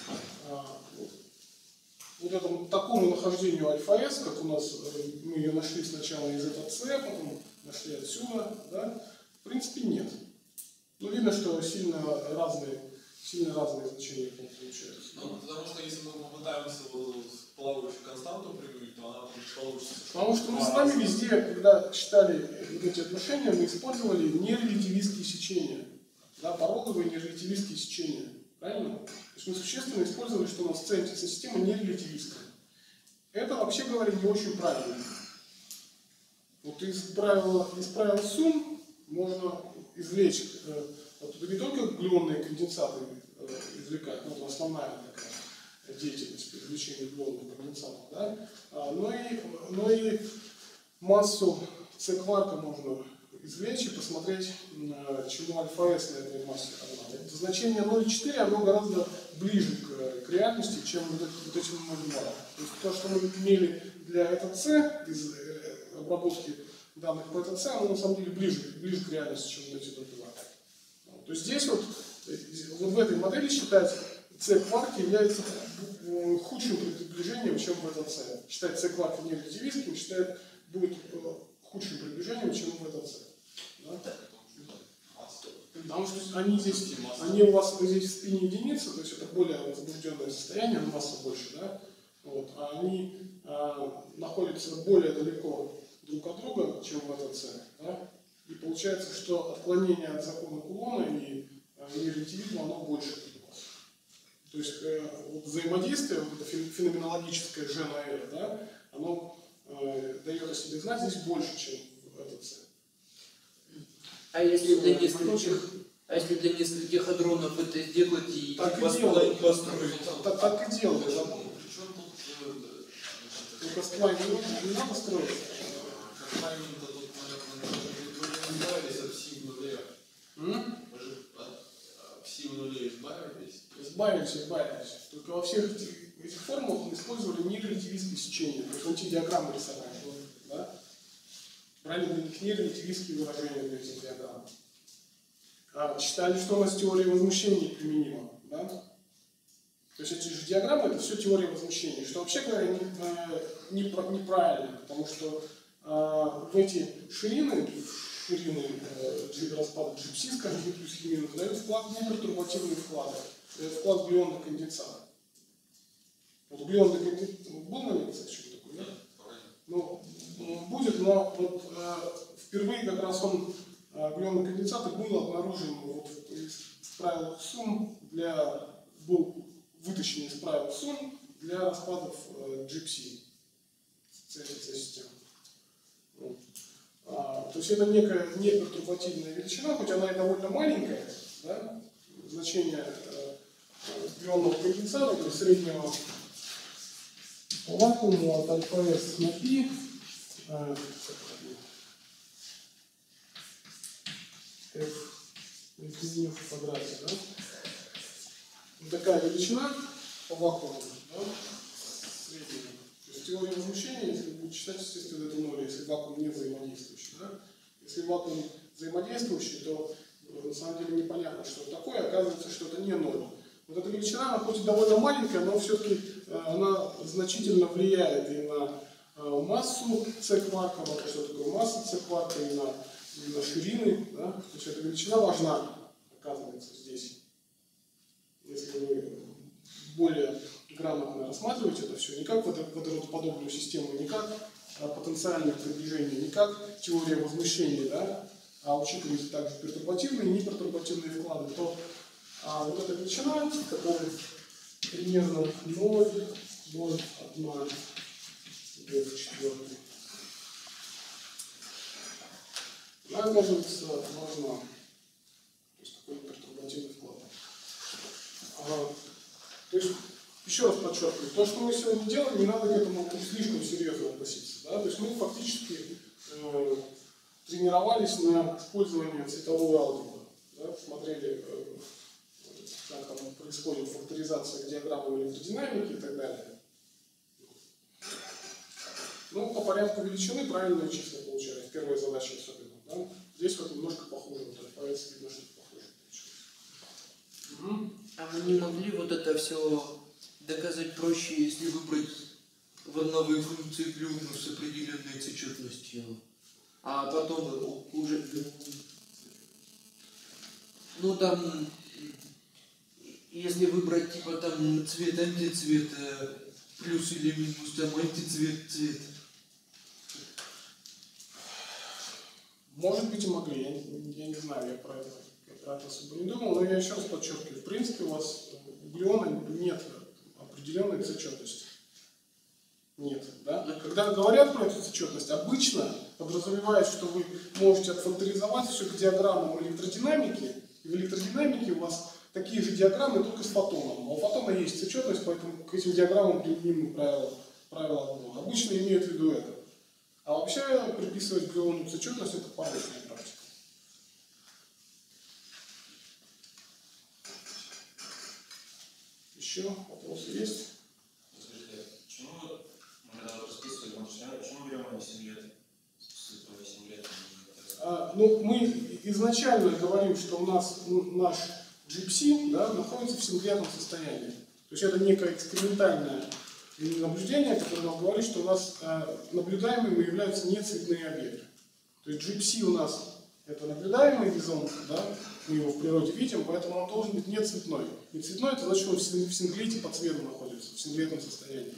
вот этому такому нахождению альфа-s, как у нас, мы ее нашли сначала из этого c, потом нашли отсюда, да, в принципе нет. Но видно, что сильно разные значения получаются. Ну, потому что если мы попытаемся плавающую константу применить, то она получится. Потому что мы с вами везде, когда считали вот эти отношения, мы использовали нерелятивистские сечения. Да, пороговые нерелятивистские сечения. Правильно? То есть мы существенно использовали, что у нас центр системы нерелятивистская. Это, вообще говоря, не очень правильно. Вот из правила сумм можно извлечь, вот не только глюонные конденсаты извлекать, ну, это основная такая деятельность при извлечении глюонных конденсатов, да, но и массу С-кварка можно извлечь и посмотреть, чему альфа-s на этой массе равна. Это значение 0,4, оно гораздо ближе к реальности, чем вот этим 0,2. То есть то, что мы имели для ЭТЦ из обработки данных по ЭТЦ, оно на самом деле ближе к реальности, чем вот эти 0,2. То есть здесь вот в этой модели считать С-кварк является худшим приближением, чем в ЭТЦ. Считать С-кварк нерелятивистским считает будет худшим приближением, чем в ЭТЦ. Да? Потому что они у вас здесь в спине единицы, то есть это более возбужденное состояние, но масса больше, да? Вот, а они находятся более далеко друг от друга, чем в ЭТЦ. Да? И получается, что отклонение от закона Кулона и нерелятивизма, оно больше. То есть вот взаимодействие, вот это феноменологическое G на R, да, оно дает о себе знать здесь больше, чем в ЭТЦ. А если для нескольких адронов это сделать и так и построить? Так и делают. Причем тут Только сплайн не надо строить. какая-нибудь тут, наверное, избавились от пси в нуле. Мы же от пси в нуле избавились. Избавились. Только во всех этих формулах мы использовали нерелятивистские сечения, то есть антидиаграммы рисовали. Да? Правильно, для них нерелятивистские выражения для этих диаграмм. Считали, что у нас теория возмущений применима. Да? То есть эти же диаграммы, это все теория возмущения, что вообще говоря неправильно, потому что в эти ширины распада GPC, скажем, плюс и минус, дают вклад непертурбативные вклады, вклад глионного конденсата. Вот глионный конденсат был момент, кстати, что такое, да? Ну, будет, но вот впервые как раз он, глионный конденсат, был обнаружен вот в правилах сумм был вытащен из правил сумм для распадов GPC, CFC-систем. То есть это некая непертурбативная величина, хоть она и довольно маленькая, да? Значение глионного конденсата или среднего вакуума от альфа S на π f в квадрате, да? Вот такая величина по вакууму, да? Средняя. То есть теория возмущения, если будет считать, естественно, это ноль, если вакуум не взаимодействующий. Да? Если вакуум взаимодействующий, то на самом деле непонятно, что это такое, оказывается, что это не ноль. Вот эта величина, она хоть и довольно маленькая, но все-таки она значительно влияет и на массу С-кварка, вот что такое масса С-кварка, и на ширины. Да? То есть эта величина важна, оказывается, здесь. Если вы более грамотно рассматриваете это все, не как водородоподобную систему, не как потенциальное приближение, не как теория возмущения, да? А учитываете также пертурбативные и непертурбативные вклады, то вот эта величина, которая примерно 0,01 f4, она оказывается важна. То есть такой пертурбативный вклад. То есть, еще раз подчеркиваю, то, что мы сегодня делаем, не надо к этому слишком серьезно относиться. Да? То есть мы фактически тренировались на использовании цветовой алгебры. Да? Смотрели, как там происходит факторизация диаграммы электродинамики и так далее. Ну, по порядку величины правильные числа получались. Первая задача особенно. Да? Здесь вот немножко похоже. Вот альфа-S видно, что похоже получилось. Угу. А мы не могли вот это все доказать проще, если выбрать волновые функции Плюмну с определенной цветностью, а потом уже, ну там, если выбрать типа там цвет, антицвет, плюс или минус, там антицвет, цвет. Может быть и могли, я не знаю, я про это особо не думал, но я еще раз подчеркиваю, в принципе у вас у глиона нет определенной цветности. Нет, да? Когда говорят про эту цветность, обычно подразумевает, что вы можете отфакторизовать все к диаграммам электродинамики, и в электродинамике у вас такие же диаграммы, только с фотоном. А у фотона есть цветность, поэтому к этим диаграммам применимы правила отбора. Обычно имеют в виду это. А вообще приписывать глиону цветность — это порочная практика. Еще вопросы есть? Скажите, почему мы когда расписывали, почему мы берем 7 лет? 8 лет? Ну, мы изначально говорим, что у нас наш GPC, да, находится в синклетном состоянии. То есть это некое экспериментальное наблюдение, которое нам говорит, что у нас наблюдаемыми являются нецветные объекты. То есть GPC у нас это наблюдаемый горизонт, да, мы его в природе видим, поэтому он должен быть нецветной. И цветной — это значит, что он в синглете по цвету находится, в синглетном состоянии.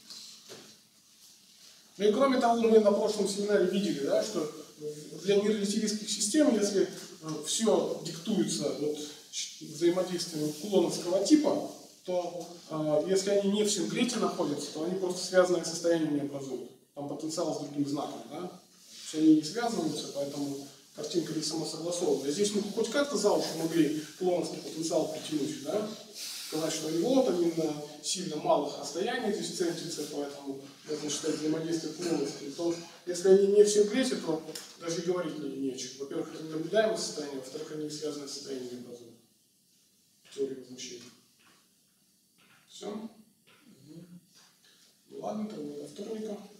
Ну и кроме того, мы на прошлом семинаре видели, да, что для нерелятивистских систем, если все диктуется вот взаимодействием кулоновского типа, то если они не в синглете находятся, то они просто связанные состояния не образуют. Там потенциал с другим знаком, да? То есть они не связываются, поэтому картинка не самосогласованная. Здесь мы хоть как-то за уши могли кулоновский потенциал притянуть, да? Сказать, что и вот они на сильно малых расстояниях здесь центятся, поэтому можно считать взаимодействие кулоновским. То если они не в синглете, то даже и говорить не о чем. Во-первых, это ненаблюдаемое состояние, во-вторых, они связанные состояния не образуют. Теория возмущения. Все? Ну ладно, тогда до вторника.